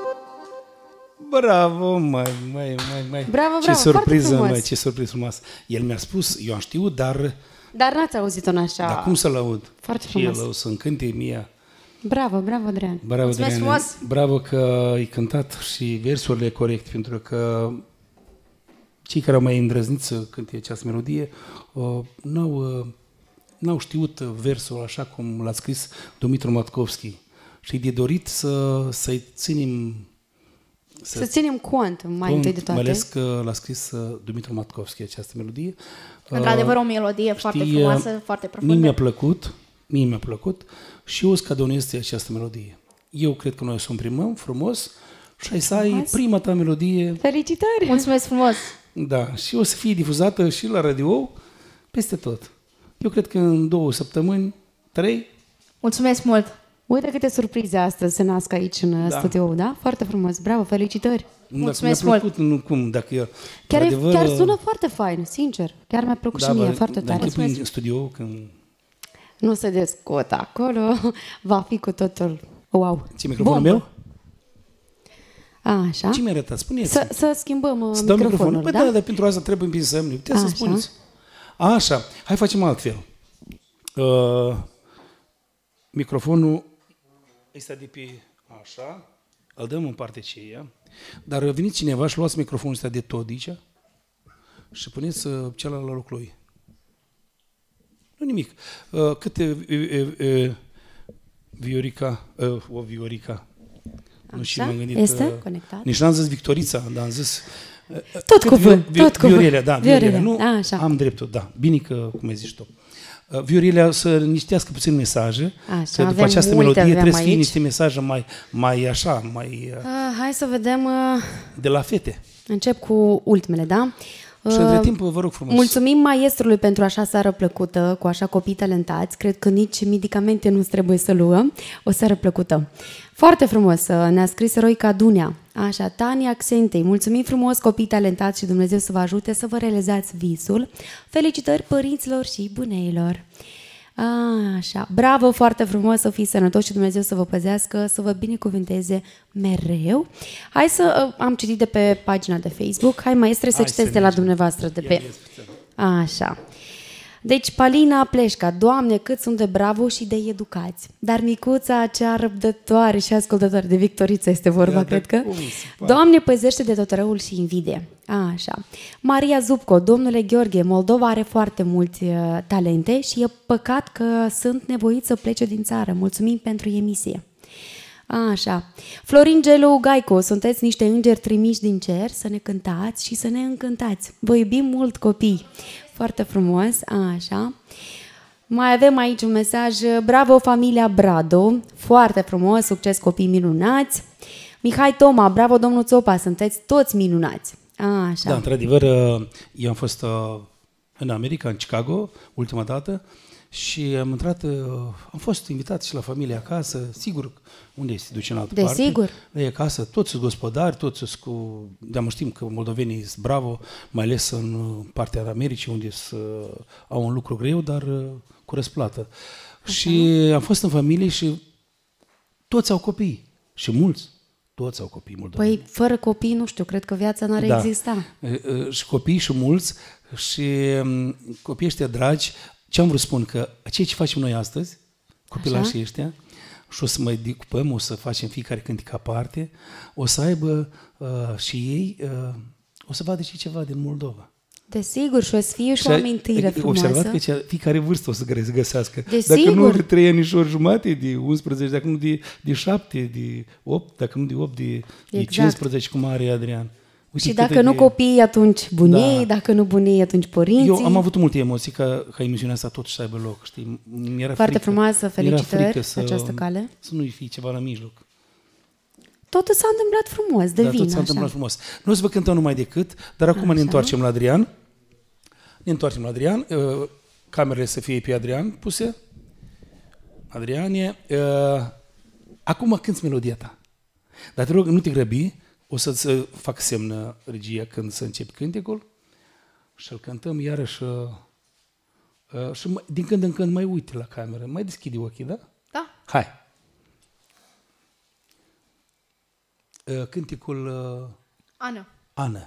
Bravo, mai.
Bravo,
Ce surpriză,
mai,
ce surpriză frumoasă. El mi-a spus, eu am știut, dar
n-ați auzit-o în așa.
Dar cum să-l aud?
Foarte frumos.
Și el o să încânte mie.
Bravo, bravo, Adrian.
Bravo, Adrian. Bravo că ai cântat și versurile corect, pentru că cei care au mai îndrăznit să cânte această melodie n-au știut versul așa cum l-a scris Dumitru Matkovski. Și de dorit să-i ținem...
Să ținem cont mai întâi de toate.
Mai ales că l-a scris Dumitru Matkovski această melodie.
Într-adevăr, o melodie foarte frumoasă, foarte profundă.
Mie mi-a plăcut și eu îți cadonez această melodie. Eu cred că noi o să o imprimăm frumos și ai să ai prima ta melodie.
Felicitări!
Mulțumesc frumos!
Da, și o să fie difuzată și la radio, peste tot. Eu cred că în 2 săptămâni, 3.
Mulțumesc mult!
Uite câte surprize astăzi se nasc aici în studio, da? Foarte frumos, bravo, felicitări!
Mulțumesc
mult! Nu cum, dacă
chiar sună foarte fain, sincer. Chiar mi-a plăcut și mie, foarte tare.
Dar în studio, când...
Nu se descotă acolo, va fi cu totul wow.
Ce microfonul meu?
Așa.
Ce mi-a arătat? Spuneți.
Să schimbăm
microfonul,
da?
Da, dar pentru asta trebuie împinsăm. Puteți să spuneți. Așa, hai facem altfel. Microfonul ăsta de pe așa, îl dăm în partea aceea, dar veniți cineva și luați microfonul ăsta de tot aici și puneți celălalt la locul lui. Nu nimic. Câte Viorica, o Viorica. Nu știu, m-am gândit.
Este conectat?
Nici n-am zis Victorița, dar am zis...
Tot cuvânt, tot cuvânt.
Viorielea, da, Viorielea. Nu,
așa.
am dreptul, da. Bine că, cum ai zis tu. Viorielea să niștească puțin mesaje,
așa,
că după această melodie trebuie să fie
aici
niște mesaje mai așa, mai...
hai să vedem...
de la fete.
Încep cu ultimele, da?
Și între timp, vă rog frumos.
Mulțumim maestrului pentru așa seară plăcută, cu așa copii talentați. Cred că nici medicamente nu trebuie să luăm. O seară plăcută. Foarte frumos, ne-a scris Roica Dunea. Așa, Tania Accentei. Mulțumim frumos, copii talentați, și Dumnezeu să vă ajute să vă realizați visul. Felicitări părinților și buneilor. Așa, bravo, foarte frumos, să fiți sănătoși și Dumnezeu să vă păzească, să vă binecuvânteze mereu. Hai să, am citit de pe pagina de Facebook, hai maestre să citesc de la dumneavoastră de pe... Așa. Deci, Palina Pleșca, Doamne, cât sunt de bravo și de educați. Dar micuța acea răbdătoare și ascultătoare, de Victorița este vorba, cred că. Doamne, păzește de tot răul și invidie. Așa. Maria Zupco, domnule Gheorghe, Moldova are foarte mulți talente și e păcat că sunt nevoiți să plece din țară. Mulțumim pentru emisie. Așa. Florin Gelu Gaico, sunteți niște îngeri trimiși din cer să ne cântați și să ne încântați. Vă iubim mult, copii. Foarte frumos, așa. Mai avem aici un mesaj. Bravo, familia Brado. Foarte frumos, succes, copii minunați. Mihai Toma, bravo, domnul Țopa, sunteți toți minunați. Așa.
Da, într-adevăr, eu am fost în America, în Chicago, ultima dată, și am intrat, am fost invitat și la familie acasă, sigur, unde se duce în altă parte?
Desigur.
La ei acasă, toți sunt gospodari, toți sunt cu... Dar știm că moldovenii sunt bravo, mai ales în partea Americii, unde au un lucru greu, dar cu răsplată. Așa. Și am fost în familie și toți au copii, și mulți. Toți au copii moldoveni.
Păi, fără copii, nu știu, cred că viața n-ar exista.
Și copii și mulți, și copiii ăștia dragi, ce am vrut să spun, că ceea ce facem noi astăzi, copilașii ăștia, și o să mai decupăm, o să facem fiecare cântec aparte, o să aibă și ei, o să vadă și ceva din Moldova.
Desigur, și o să fie și o amintire frumoasă.
Observat că fiecare vârstă o să găsească.
Desigur.
Dacă nu de 3 anișori jumate, de 11, dacă nu de 7, de 8, dacă nu de 8, de 15, cum are Adrian. Uite,
și dacă nu copiii, atunci bunii, dacă nu bunii, atunci părinții.
Eu am avut multe emoții ca emisiunea asta totuși să aibă loc, știi? Mi-era
foarte
frică,
frumoasă, felicitări
să,
această cale.
Să nu-i fie ceva la mijloc.
Totul s-a întâmplat frumos, de vin,
tot s-a întâmplat frumos. Nu o să vă cântăm numai decât, dar acum ne întoarcem la Adrian. Camerele să fie pe Adrian puse. Adriane, acum cânti melodia ta. Dar te rog, nu te grăbi, o să-ți fac semn regia când să începi cântecul și îl cântăm iarăși și din când în când mai uite la cameră, mai deschide ochii, da?
Da.
Hai. Cântecul
Ana.
Ana.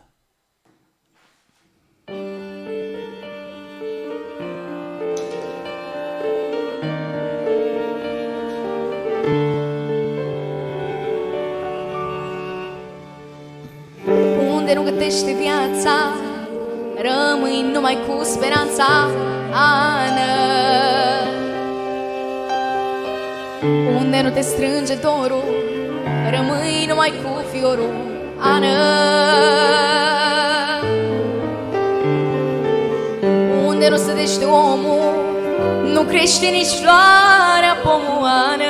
Unde nu gătește viața, rămâi numai cu speranța, Ana. Unde nu te strânge dorul, rămâi numai cu fiorul, Ana. Unde nu sădește omul, nu crește nici floarea pomul, Ana.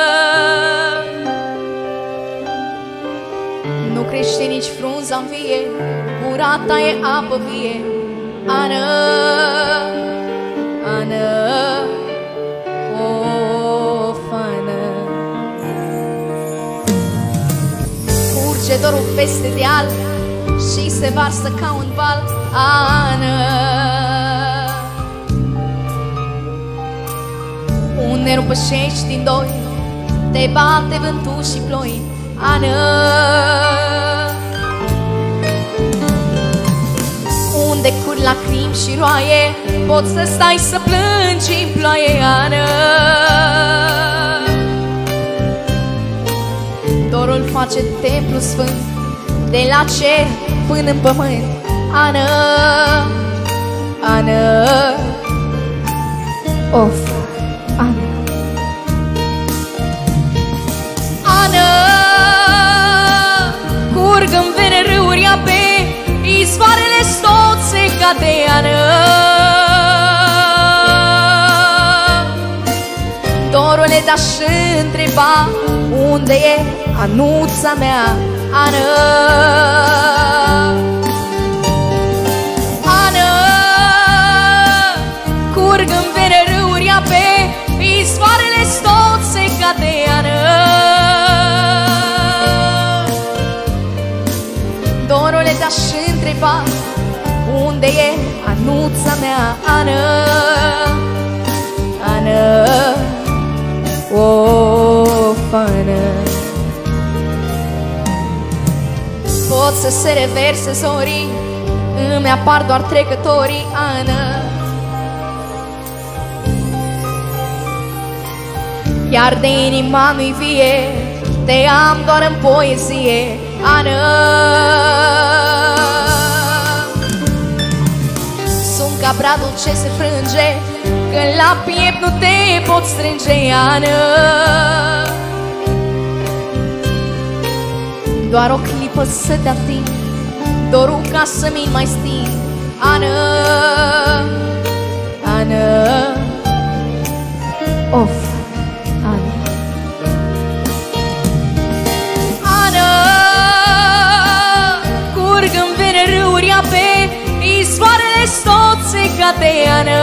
Nu crește nici frunza în vie, gura ta e apă vie, Ana, Ana, o fană. Curge dorul peste deal și se varsă ca un val, Ana. Unde nu pășești din doi, te bate vântul și ploi, Ana. Unde unde curg lacrimi și roaie, poți să stai să plângi în ploaie, Ană. Dorul face templu sfânt, de la cer până în pământ, Ană, Ană. Of, Ană. Ană, curg în vene râuri ape, izvoarele tot se cade, Ană. Dorule, te-aș întreba unde e Anuța mea, Ană. Ană, curg în vene râuri ape, izvoarele tot se cade, Ană. Dorule, te-aș întreba unde e Anuța mea, Ană, Ană. Of, Ană. Pot să se reverse zorii, îmi apar doar trecătorii, Ană. Iar de inima nu-i vie, te am doar în poezie, Ană. Sunt ca bradul ce se frânge, când la piept nu te pot strânge, Ană. Doar o clipă să te ating, dorul ca să mi mai sting, Ană, Ană. Of, Ană. Ană, curg în vene râuri ape, izvoarele tot se cade, Ană.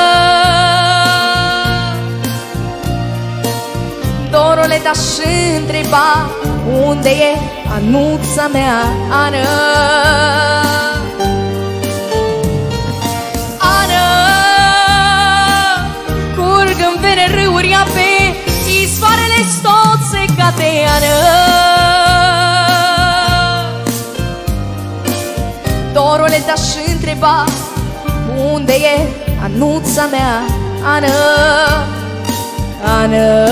Dorule, te-aș întreba unde e Anuța mea, Ană. Ană, curg în vene râuri ape, izvoarele tot se cade, Ană. Dorule, te-aș întreba unde e Anuța mea, Ană, Ană.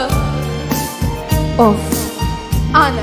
Of, Ană.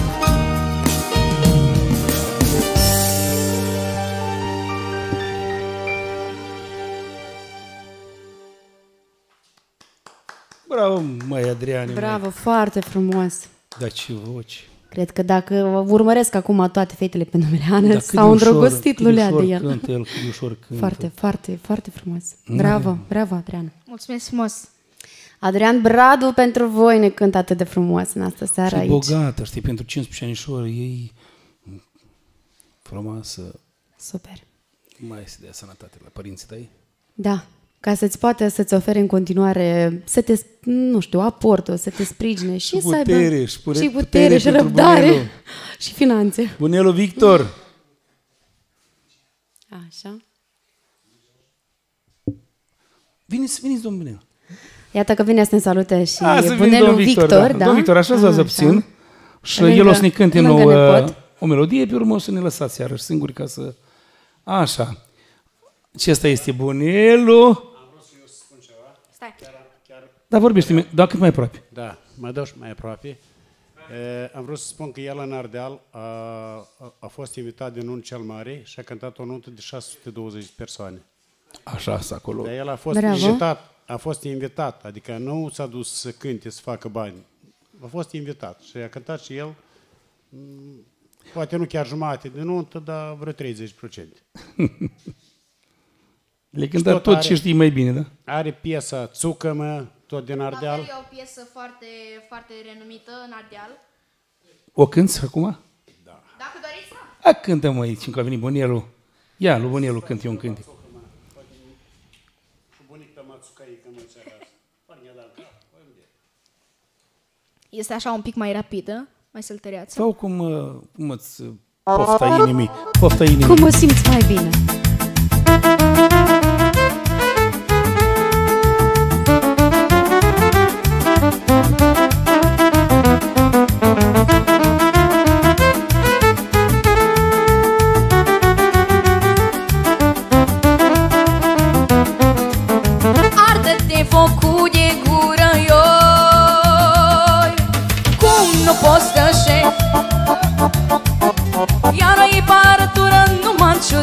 Bravo, măi, Adriane.
Bravo, foarte frumos.
Da, ce voci.
Cred că dacă urmăresc acum toate fetele pe numele Ană, s-au îndrăgostit lulea de el.
Cântă el, cât de ușor cântă.
Foarte, foarte, foarte frumos. Bravo, bravo, Adrian.
Mulțumesc frumos.
Adrian Bradu pentru voi ne cântă atât de frumos în asta seara aici.
Și bogată, știi, pentru 15 anișori, ei frumoasă.
Super.
Mai să dea sănătate la părinții tăi?
Da, ca să-ți poată să-ți ofere în continuare, să te, nu știu, aportul, să te sprijine și să aibă și putere și răbdare bunelul. Și finanțe.
Bunelul Victor!
Așa.
Veniți, domnul Bunel.
Iată că vine să ne salute și bunelul Victor, da?
Domnul Victor, așezați puțin și el o să ne cânte nouă o melodie, pe urmă o să ne lăsați iarăși singuri ca să... Așa. Ce ăsta este bunelul?
Am vrut să eu spun ceva.
Stai.
Chiar...
Da, vorbește-mi, da, cât mai aproape.
Da, mă dau și mai aproape. Am vrut să spun că el în Ardeal a fost invitat de nuntă cel mare și a cântat o nuntă de 620 de persoane.
Așa, acolo.
Dar el a fost invitat, adică nu s-a dus să cânte, să facă bani. A fost invitat și a cântat și el, poate nu chiar jumate de nuntă, dar vreo 30%.
Le cântat tot ce știi mai bine, da?
Are piesa Țucă-mă, tot din Ardeal.
E o piesă foarte, foarte renumită în Ardeal.
O cânti acum?
Da.
Dacă doriți, da.
A, cântă-mă aici, încă a venit bunelul. Ia, lui bunelul cânt eu un cântec.
Este așa un pic mai rapidă, mai săltăreață.
Sau cum îți pofta inimii. Pofta inimii.
Cum o simți mai bine.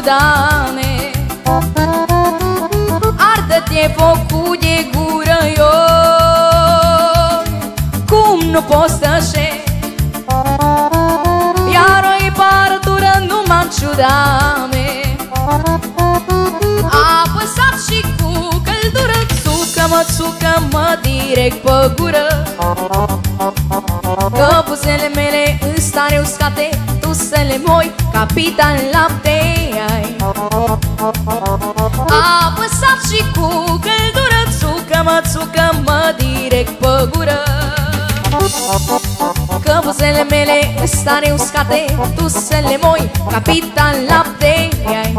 ciudane. Ardă-te focul de gură, eu cum nu poți tășe, iar o-i partură numai ciudame. Apăsat și cu căldură, țucă-mă direct pe gură, că buzele mele în stare uscate, tu să le moi ca pita în lapte ai. Apăsat și cu căldură, țucă-mă direct pe gură, că buzele mele în stare uscate, tu să le moi ca pita în lapte ai.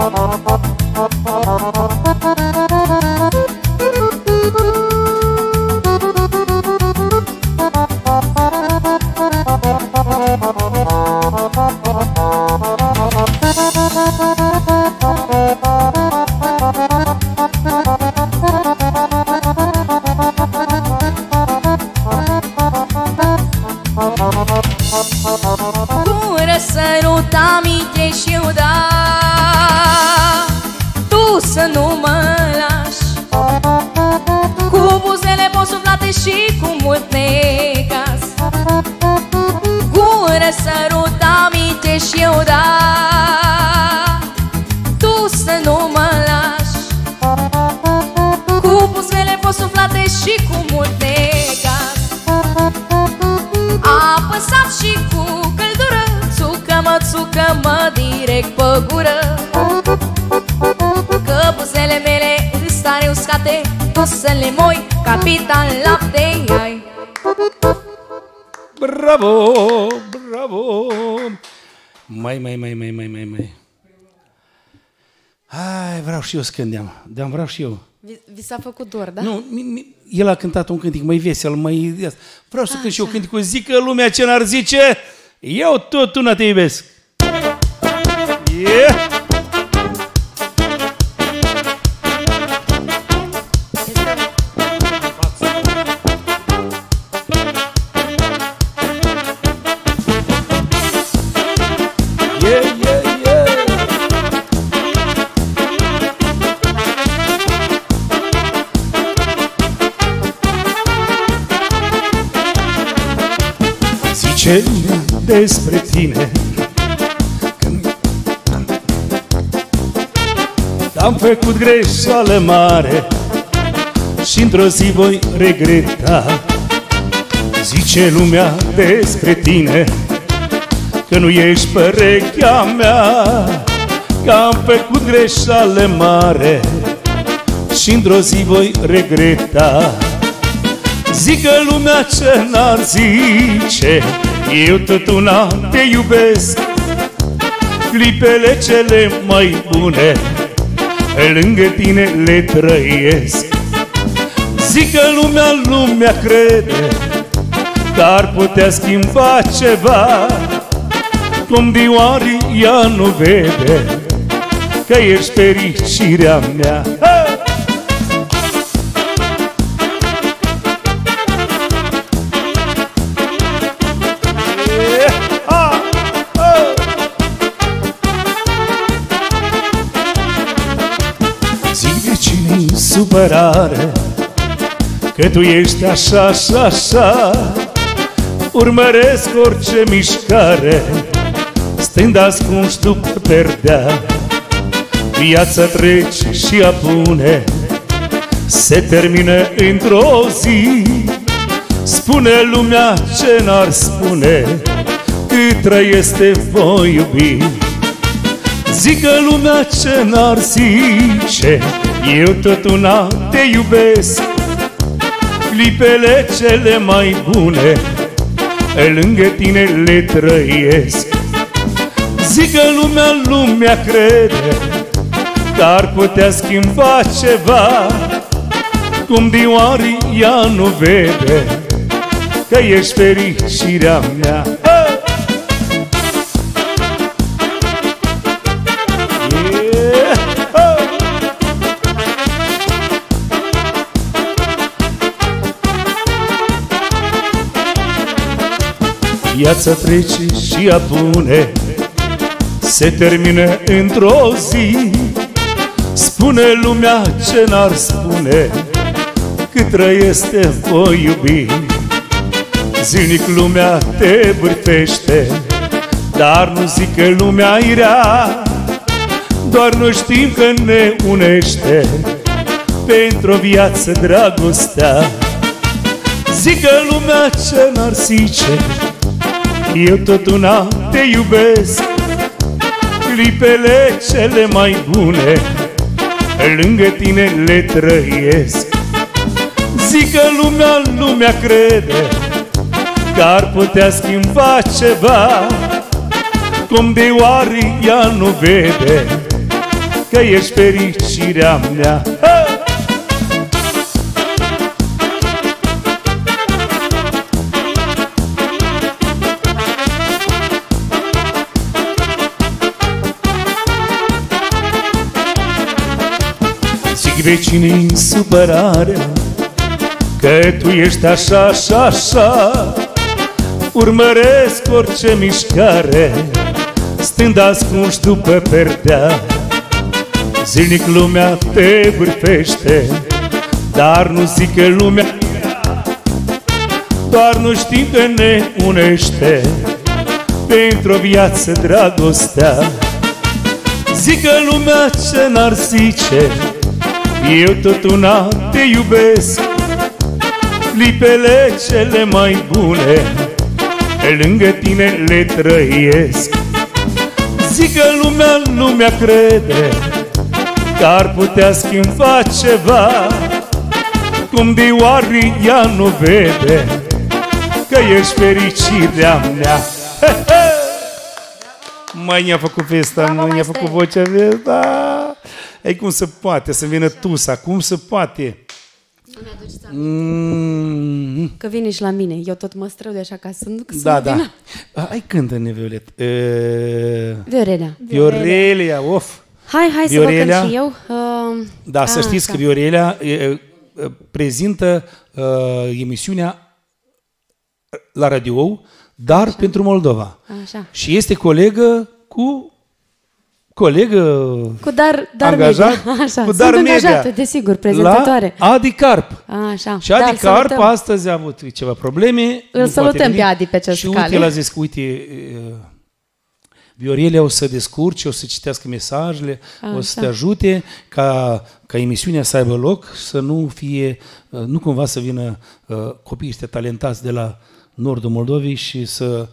Gură sărut aminte și eu da, tu să nu mă lași, cu buzele posuflate și cu mult necaz. Gură sărut aminte și eu da, tu să nu mă lași, cu buzele posuflate și cu mult necaz. Apăsat și cu căldură, țucă-mă direct pe gură, că buzele mele în stare uscate, tu să le moi ca pita în lapte ai.
Bravo, bravo! Mai. Hai, vreau și eu să cândeam. Da, vreau și eu.
Vi s-a făcut dor, da?
Nu, el a cântat un cântic mai vesel, mai... Vreau să cânt și eu cânticul, zică lumea ce n-ar zice, eu tot una te iubesc. Yeah! Ce despre tine am făcut greșeală mare și într-o zi voi regreta. Zice lumea despre tine că nu ești perechea mea, că am făcut greșeală mare și într-o zi voi regreta. Zică lumea ce n-ar zice, eu tot una te iubesc. Clipele cele mai bune lângă tine le trăiesc. Zică lumea crede că ar putea schimba ceva, cum dioarii ea nu vede că ești fericirea mea. Supărare că tu ești așa și așa, urmăresc orice mișcare stând ascunși după perdea. Viața trece și apune, se termină într-o zi. Spune lumea ce n-ar spune, cât trăiesc te voi iubi. Zică lumea ce n-ar zice, eu tot una te iubesc. Clipele cele mai bune lângă tine le trăiesc. Zică lumea crede că ar putea schimba ceva, cum dioarii ea nu vede că ești fericirea mea. Viața trece și apune, se termină într-o zi. Spune lumea ce n-ar spune, cât trăiesc te voi iubi. Zilnic lumea te bârfește, dar nu zic că lumea-i rea. Doar noi știm că ne unește pentru o viață dragostea. Zic că lumea ce n-ar zice, eu tot una te iubesc. Clipele cele mai bune lângă tine le trăiesc. Zic că lumea crede că ar putea schimba ceva, cum de oare ea nu vede că ești fericirea mea. Zic vecinii în supărarea că tu ești așa și așa. Urmăresc orice mișcare, stând ascunși după perdea. Zilnic lumea te bârfește, dar nu zic că lumea, doar nu știm că ne unește pentru o viață dragostea. Zic că lumea ce n-ar zice, eu tot una te iubesc. Clipele cele mai bune lângă tine le trăiesc. Zic că lumea crede că ar putea schimba ceva, cum de oare ea nu vede că ești fericirea mea. Mai ne-a făcut festa, mai ne-a făcut vocea festa. Ei, cum se poate să vină tusa? Cum se poate?
Că vine și la mine, eu tot mă strădui așa ca să nu
da, da. Hai cântă-ne, Violet. Viorelia, of.
Hai Viorelia, să vă cânt și eu.
Da, să știți că Viorelia prezintă emisiunea la radio, dar așa, pentru Moldova. Așa. Și este colegă cu
Dar
angajat,
media. Așa.
Cu Dar
Sunt
Media,
angajată, desigur, prezentatoare.
La Adi Carp.
Așa.
Și Adi Carp astăzi a avut ceva probleme.
Îl salutăm pe Adi pe această cale.
Și uite, el a zis că, uite, Viorelia o să descurce, o să citească mesajele, o să te ajute ca emisiunea să aibă loc, să nu fie, nu cumva să vină copiii ăștia talentați de la nordul Moldovei și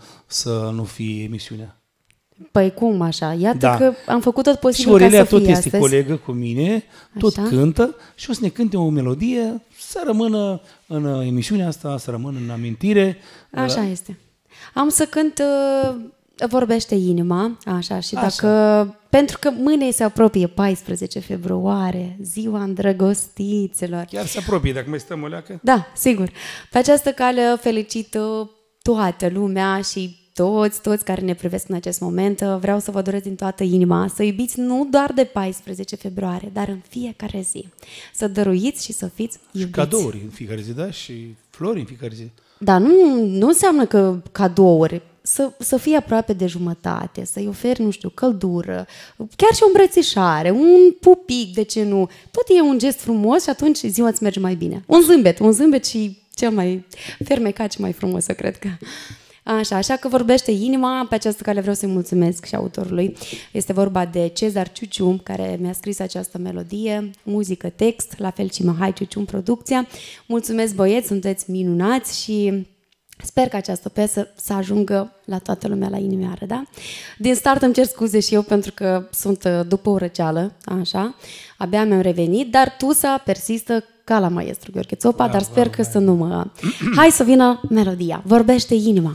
să nu fie emisiunea.
Păi cum așa? Iată că am făcut tot posibil ca să fie
astăzi. Și Aurelia tot
este
colegă cu mine, tot cântă și o să ne cânte o melodie să rămână în emisiunea asta, să rămână în amintire.
Așa este. Am să cânt Vorbește inima, așa, și dacă, pentru că mâine se apropie 14 februarie, ziua îndrăgostiților.
Chiar se apropie, dacă mai stăm o leacă?
Da, sigur. Pe această cale felicit toată lumea și toți care ne privesc în acest moment. Vreau să vă doresc din toată inima să iubiți nu doar de 14 februarie, dar în fiecare zi. Să dăruiți și să fiți iubiți.
Și cadouri în fiecare zi, da? Și flori în fiecare zi.
Da, nu înseamnă că cadouri. Să fii aproape de jumătate, să-i oferi, nu știu, căldură, chiar și o îmbrățișare, un pupic, de ce nu? Tot e un gest frumos și atunci ziua îți merge mai bine. Un zâmbet și cel mai fermecat și mai frumos, cred că. Așa că vorbește inima. Pe această cale vreau să-i mulțumesc și autorului. Este vorba de Cezar Ciuciu, care mi-a scris această melodie, muzică, text, la fel și Mihai Ciuciu, producția. Mulțumesc, băieți, sunteți minunați și sper că această piesă să ajungă la toată lumea la inimioară, da? Din start îmi cer scuze și eu pentru că sunt după o răceală, așa, abia mi-am revenit, dar tusa persistă ca la maestru Gheorghe Țopa, dar sper că să nu mă... Hai să vină melodia. Vorbește inima.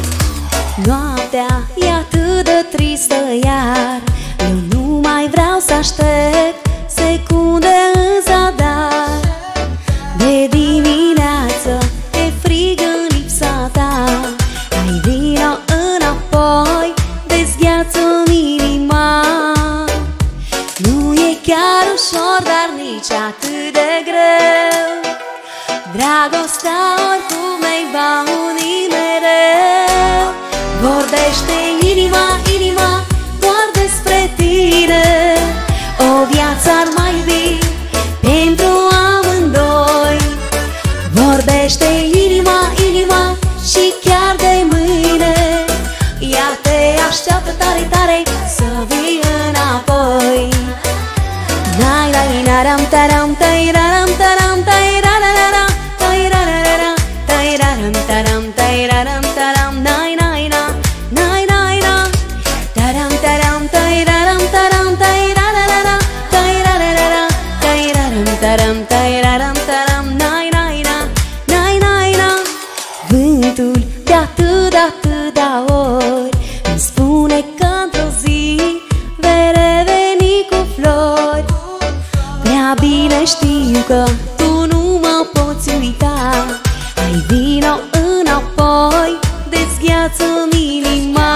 Noaptea e atât de tristă iar eu nu mai vreau să Dragostea oricum îi va uni mereu. Vorbește inima, inima doar despre tine. O viață ar mai iubi pentru amândoi. Vorbește inima, inima și chiar de mâine ea te așteaptă tare, tare să vii înapoi. Nai, nai, naram, taram, tai, raram, taram, tai, rararara, tai, rararara, tai, raram, taram, tai, raram, taram, nai, nai, na, nai, nai, na, taram, taram, tai, raram, taram, tai, rararara, tai, rararara, tai, raram, taram, tai, raram, taram, nai, nai, na, nai, nai, na. Vântul de atâta ori îmi spune că într-o zi vei reveni cu flori. Prea bine știu că tu nu mă poți uita. Hai vino înapoi, dezgheață-mi inima.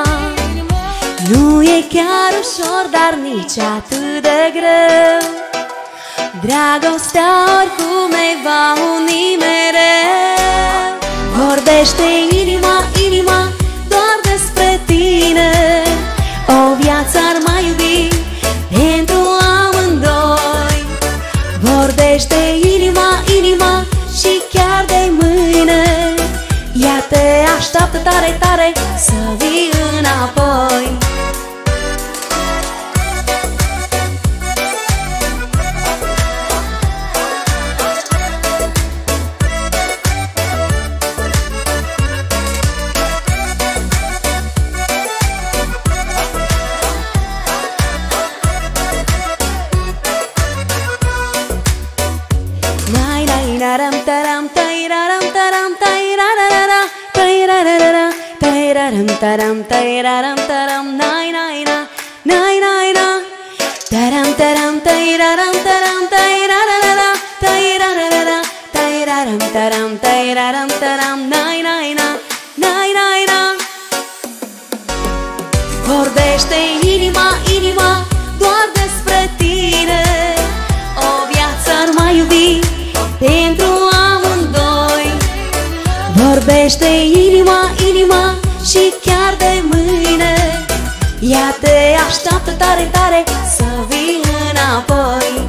Nu e chiar ușor, dar nici atât de greu. Dragostea oricum îi va uni mereu. Vorbește inima, inima doar despre tine. O viață ar mai iubi pentru amândoi. Vorbește inima, inima și chiar de mâine ea te așteaptă tare, tare să vii înapoi. Taram taram tai raram taram tai rarara tai rarara tai raram taram tai raram taram nai nai na nai nai na taram taram tai raram taram tai rarara tai rarara tai raram taram tai raram taram nai nai na nai nai na. Vorbește inima, inima doar despre tine. O viață ar mai iubi pentru amândoi. Vorbește inima, inima și chiar de mâine ea te așteaptă tare, tare să vii înapoi.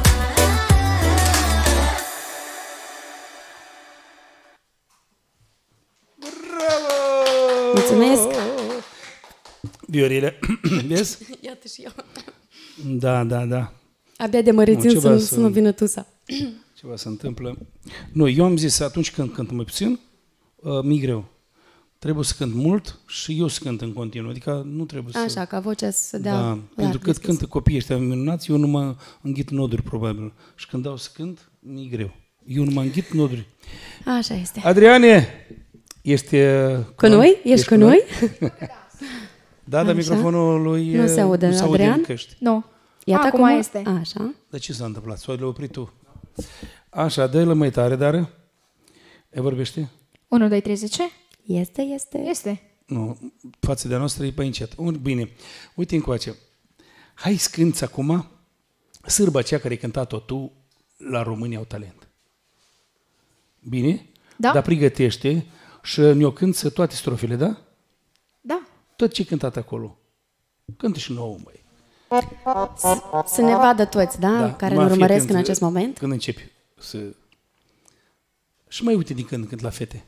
Bravo!
Mulțumesc!
Viorele, vezi?
Iată și eu.
Da, da, da.
Abia de mă rețin să nu vină tusa.
Ceva se întâmplă. Nu, eu am zis, atunci când cânt mai puțin, mi-e greu. Trebuie să cânt mult și eu să cânt în continuu. Adică nu trebuie să...
Așa, ca vocea să dea...
Da, pentru că cântă copiii ăștia minunați, eu nu mă înghit noduri, probabil. Și când dau să cânt, mi-e greu. Eu nu mă înghit noduri.
Așa este.
Adriane, ești...
Cu noi? Ești cu noi?
Da, dar microfonul lui...
Nu se aude, Adrian?
Nu.
Iată
acum este.
Așa.
Dar ce s-a întâmplat? Sau l-ai oprit tu? Așa, dă-l mai tare, dar... E vorbește?
1, 2, 3, 10?
Este.
Nu, față de a noastră e pe încet. Bine, uite încoace. Hai să cânti acum sârba aceea care ai cântat-o tu la România au talent. Bine?
Da.
Dar pregătește și ne-o cânti toate strofele, da?
Da.
Tot ce ai cântat acolo. Cântă și nouă, băi.
Să ne vadă toți, da? Care ne urmăresc în acest moment.
Când începi să... Și mai uite din când în când la fete.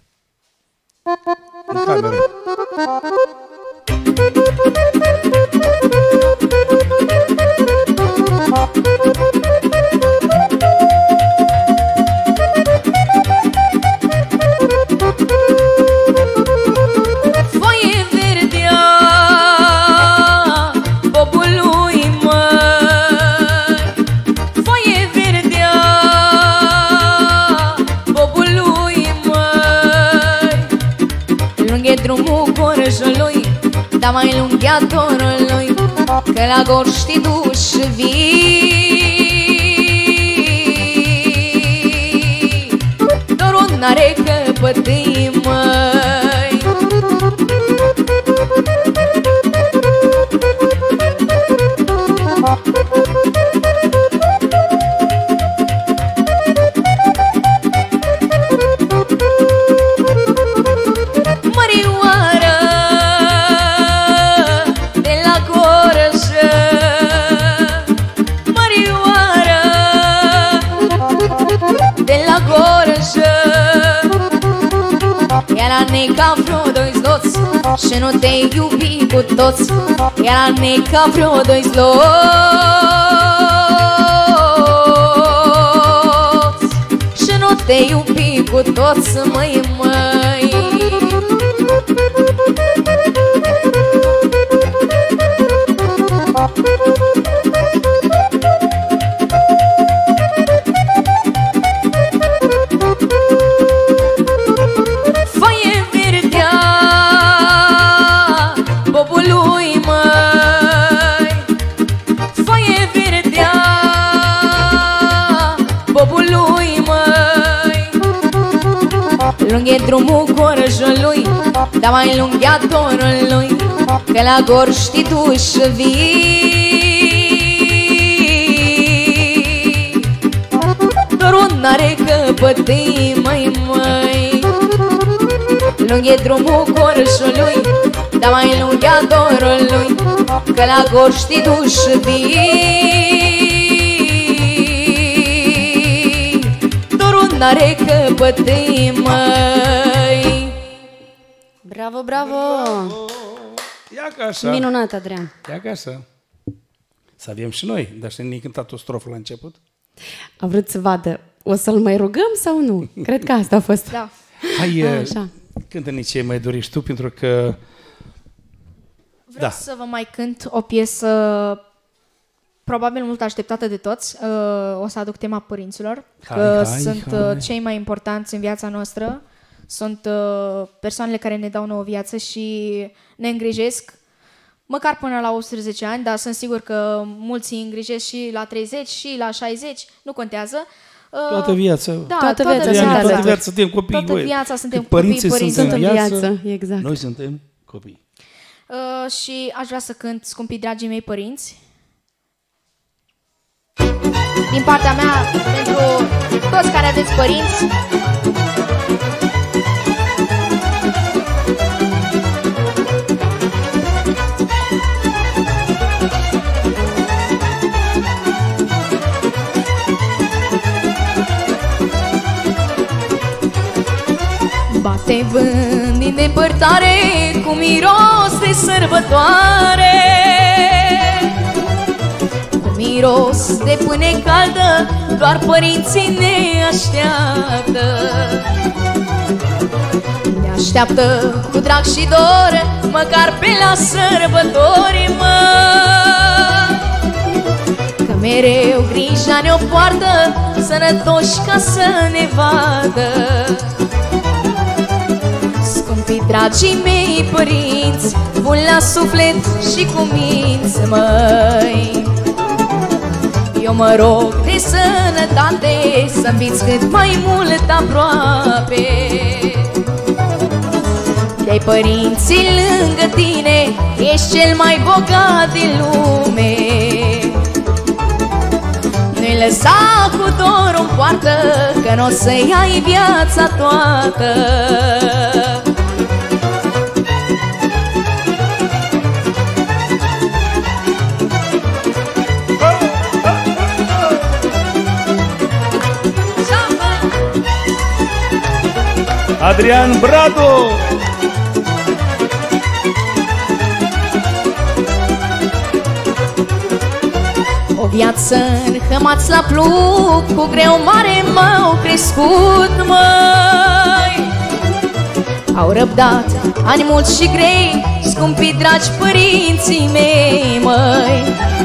În cameră.
Foaie verdea popului măi, foaie verdea popului măi, lunghe drumul corjului, dar mai lung e dorului, că la gor știi duși vii, dorul n-are căpătâi măi. Era neca vreo doi zloți și nu te iubi cu toți. Era neca vreo doi zloți și nu te iubi cu toți, măi, măi. Foaie verdea bobului, măi, foaie verdea bobului, măi. Lung e drumul gorjului, dar mai lung e adorul lui, că la gor știi tu-și vii. Dorul n-are căpătâi, măi, măi. Lung e drumul gorjului, dar mai lung e adorul lui, că la gor știi tu-și vii. Dorul n-are căpătâi, măi.
Bravo, bravo!
Ia ca așa.
Minunat, Adrian.
Ia ca așa. Să avem și noi, dar și ne-ai cântat o strofă la început.
A vrut să vadă, o să-l mai rugăm sau nu? Cred că asta a fost.
Da.
Hai,
Așa.
cântă-ne ce mai dorești tu, pentru că...
Vreau să vă mai cânt o piesă probabil mult așteptată de toți. O să aduc tema părinților, că sunt cei mai importanți în viața noastră. Sunt persoanele care ne dau nouă viață și ne îngrijesc măcar până la 18 ani, dar sunt sigur că mulți îi îngrijesc și la 30 și la 60, nu contează.
Toată viața.
Da, toată viața
suntem copii.
Toată viața suntem
părinții
copii,
sunt în viață,
exact.
noi suntem copii.
Și aș vrea să cânt Scumpii dragii mei părinți. Din partea mea, pentru toți care aveți părinți. Bate vânt din depărtare cu miros de sărbătoare, cu miros de pâine caldă, doar părinții ne așteaptă. Ne așteaptă cu drag și dor, măcar pe la sărbători, mă, că mereu grija ne-o poartă, sănătoși ca să ne vadă. Scumpii dragii mei părinți, bun la suflet și cu minți, măi, eu mă rog de sănătate, să fiți cât mai mult aproape. De-ai părinții lângă tine, ești cel mai bogat din lume. Nu-i lăsa cu dor în poartă, că n-o să-i ai viața toată.
Adrian Brado!
O viață înhămați la plug, cu greu mare m-au crescut, măi. Au răbdat ani mulți și grei, scumpii dragi părinții mei, măi.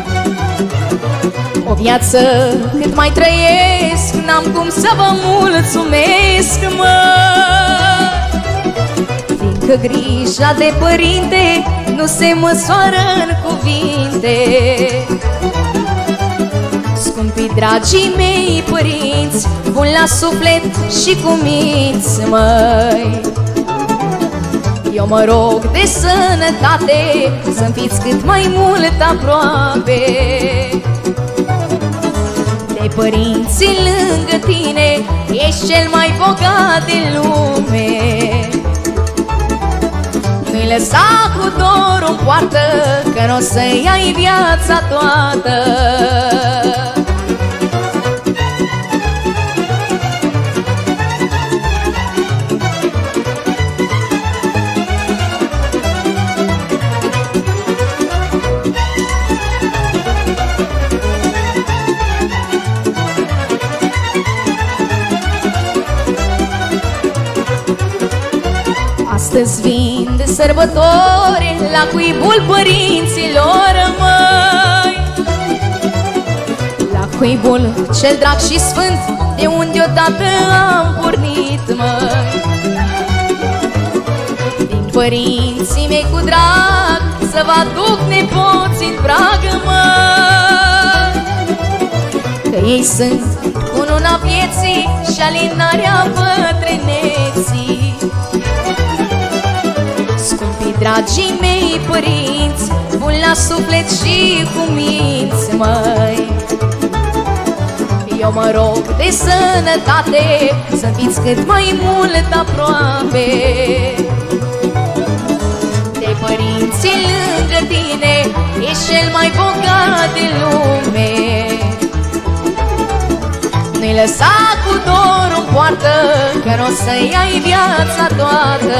O viață cât mai trăiesc, n-am cum să vă mulțumesc, măi, fiindcă grija de părinte nu se măsoară în cuvinte. Scumpii dragii mei părinți, bun la suflet și cu minți, măi, eu mă rog de sănătate, să-mi fiți cât mai mult aproape. De părinții lângă tine, ești cel mai bogat din lume. Nu-i lăsa cu dor în poartă, că n-o să-i ai viața toată. Astăzi vin de sărbători la cuibul părinților, măi, la cuibul cel drag și sfânt, de unde odată am pornit, măi. Din părinții mei cu drag să vă aduc nepoții în prag, măi, că ei sunt cununa vieții și alinarea bătrâneții. Scumpii dragii mei părinți, bun la suflet și cu minți, măi, eu mă rog de sănătate, să fiți cât mai mult aproape de părinții lângă tine, ești cel mai bogat de lume. Nu-i lăsa cu dor în poartă, că n-o să-i ai viața toată.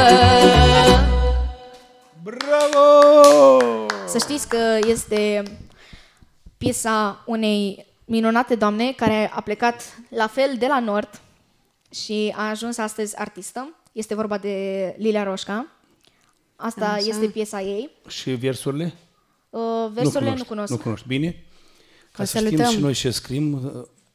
Bravo!
Să știți că este piesa unei minunate doamne care a plecat la fel de la nord și a ajuns astăzi artistă. Este vorba de Lilia Roșca. Asta
Așa.
este piesa ei.
Și versurile?
Versurile nu cunosc.
Nu cunosc. Bine? Ca
O
să știm
salutăm.
și noi ce scriem,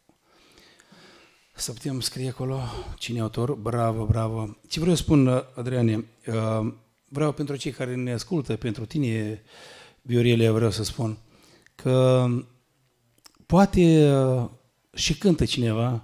să putem scrie acolo cine e autor. Bravo, bravo. Ce vreau să spun, Adriane, vreau pentru cei care ne ascultă, pentru tine, Viorele, vreau să spun că poate și cântă cineva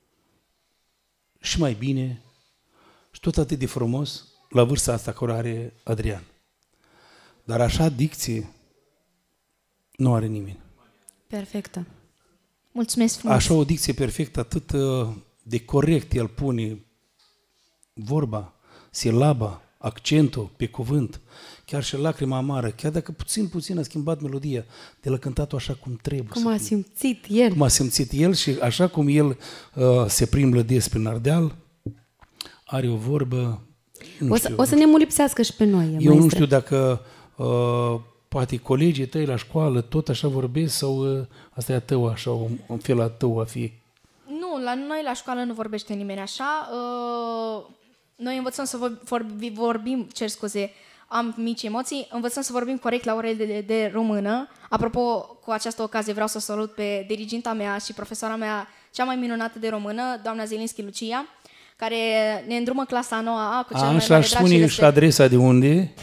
și mai bine și tot atât de frumos la vârsta asta care are Adrian. Dar așa dicție nu are nimeni.
Perfectă.
Mulțumesc frumos.
Așa o dicție perfectă, atât de corect el pune vorba, silaba, accentul pe cuvânt, chiar și lacrima amară, chiar dacă puțin a schimbat melodia, de la cântat-o așa cum trebuie.
Cum a simțit el.
Cum a simțit el și așa cum el se plimbă des prin Ardeal, are o vorbă,
O să ne mulipsească și pe noi,
eu nu
maestre.
știu dacă poate colegii tăi la școală tot așa vorbesc sau asta e a tău, așa, un fel a tău a fi.
Nu, la noi la școală nu vorbește nimeni așa. Noi învățăm să vorbim, cer scuze, am mici emoții, învățăm să vorbim corect la orele de română. Apropo, cu această ocazie vreau să salut pe diriginta mea și profesoara mea cea mai minunată de română, doamna Zelinski Lucia, care ne îndrumă clasa 9A cu cel mai mare drag și
spune și adresa de unde?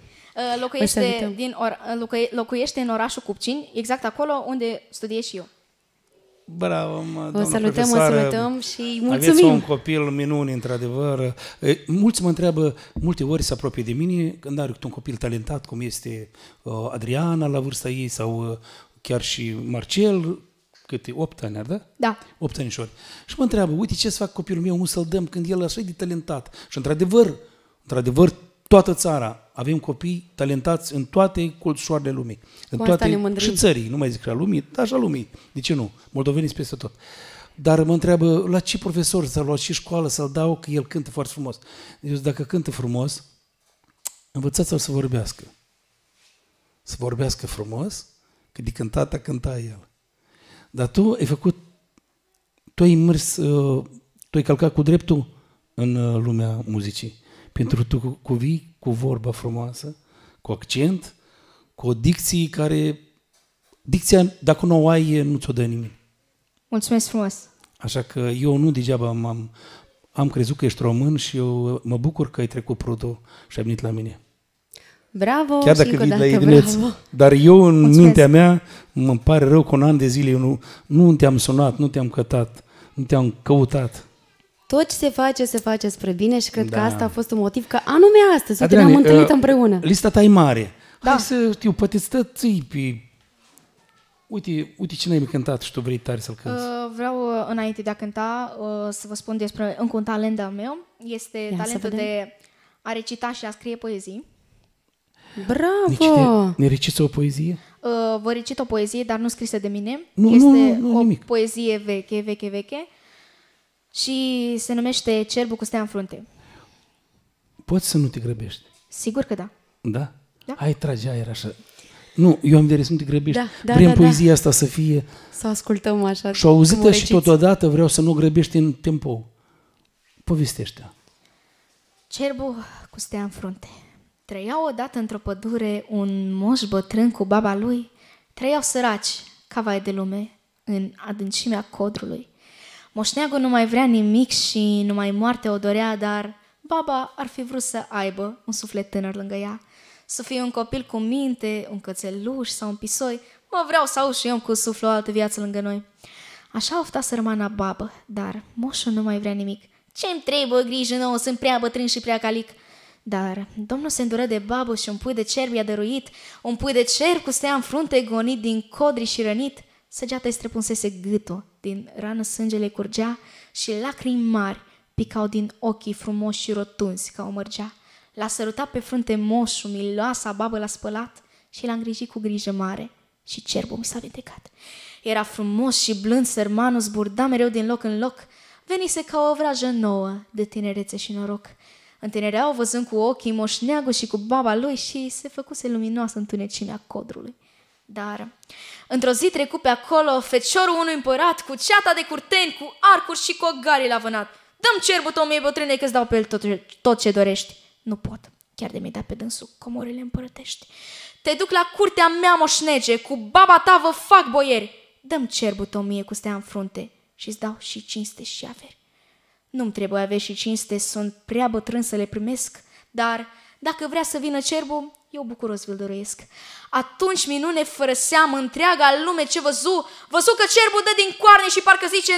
Locuiește în orașul Cupcini, exact acolo unde studiez și eu.
Bravo,
O salutăm și mulțumim.
Aveți un copil minune, într-adevăr. Mulți mă întreabă, multe ori se apropie de mine, când are un copil talentat, cum este Adriana la vârsta ei, sau chiar și Marcel, câte 8 ani, da?
Da.
8 anișori. Și mă întreabă, uite ce să fac copilul meu, să-l dăm când el așa e de talentat. Și într-adevăr, toată țara avem copii talentați în toate colțușoarele lumii. În toate, și țării, nu mai zic la lumii, dar așa lumii. De ce nu? Moldovenii peste tot. Dar mă întreabă, la ce profesor să-l luați și școală să-l dau, că el cântă foarte frumos. Deci dacă cântă frumos, învățați-l să vorbească. Să vorbească frumos, că de cântat cânta el. Dar tu ai mers, tu ai călcat cu dreptul în lumea muzicii. Pentru că tu vii cu vorba frumoasă, cu accent, cu o dicție care... Dicția, dacă nu o ai, nu ți-o dă nimeni.
Mulțumesc frumos!
Așa că eu nu degeaba am crezut că ești român și eu mă bucur că ai trecut prudul și ai venit la mine.
Bravo.
Chiar dacă
și
vii
încă
la
o dată,
Edileț.
bravo.
Dar eu, în mintea mea, mă pare rău că un an de zile eu nu te-am sunat, nu te-am cătat, nu te-am căutat.
Tot ce se face spre bine și cred că asta a fost un motiv că anume astăzi, uite,
Adriane,
ne-am întâlnit împreună.
Lista ta e mare.
Da.
Hai să știu, poate ții pe... Uite ce n-ai cântat și tu vrei tare să-l cânti.
Vreau, înainte de a cânta, să vă spun despre încă un talent al meu. Este talentul de a recita și a scrie poezii.
Bravo!
Ne reciți o poezie?
Vă recit o poezie, dar nu scrisă de mine.
Nu,
o
nimic.
poezie veche și se numește Cerbul cu stea în frunte.
Poți să nu te grăbești?
Sigur că da.
Da?
Da.
Hai, trage aer așa. Nu, eu am vedere să nu te grăbești.
Da,
Vrem poezia asta să fie...
Să ascultăm așa.
Și auzită, și totodată vreau să nu grăbești în tempo. Povestește.
Cerbul cu stea în frunte. Trăiau odată într-o pădure un moș bătrân cu baba lui. Trăiau săraci, ca vai de lume, în adâncimea codrului. Moșneagul nu mai vrea nimic și numai moartea o dorea, dar baba ar fi vrut să aibă un suflet tânăr lângă ea. Să fie un copil cu minte, un cățeluș sau un pisoi. Mă vreau să aud și eu cu suflu o altă viață lângă noi. Așa ofta sărmana babă, dar moșul nu mai vrea nimic. Ce-mi trebuie grijă nouă, sunt prea bătrân și prea calic. Dar Domnul se îndură de babă și un pui de cerb i-a dăruit, un pui de cerb cu stea în frunte, gonit din codri și rănit. Săgeata-i străpunsese gâtul, din rană sângele curgea și lacrimi mari picau din ochii frumoși și rotunzi ca o mărgea. L-a sărutat pe frunte moșul, miloasa babă l-a spălat și l-a îngrijit cu grijă mare și cerbul mi s-a vindecat. Era frumos și blând, sărmanul zburda mereu din loc în loc, venise ca o vrajă nouă de tinerețe și noroc. Întinereau văzând cu ochii moșneagul și cu baba lui și se făcuse luminoasă întunecimea codrului. Dar într-o zi trecut pe acolo feciorul unui împărat cu ceata de curteni, cu arcuri și cu ogarii l-a vânat. Dă-mi cerbul tău, mie bătrâne, că-ți dau pe el tot ce dorești. Nu pot, chiar de mi-ai dat pe dânsul comorile împărătești. Te duc la curtea mea, moșnege, cu baba ta vă fac boieri. Dă-mi cerbul tău mie cu stea în frunte și-ți dau și cinste și averi. Nu-mi trebuie averi și cinste, sunt prea bătrân să le primesc, dar dacă vrea să vină cerbul, eu bucuros vi-l dăruiesc. Atunci minune fără seamă, întreaga lume ce văzu că cerbul dă din coarne și parcă zice,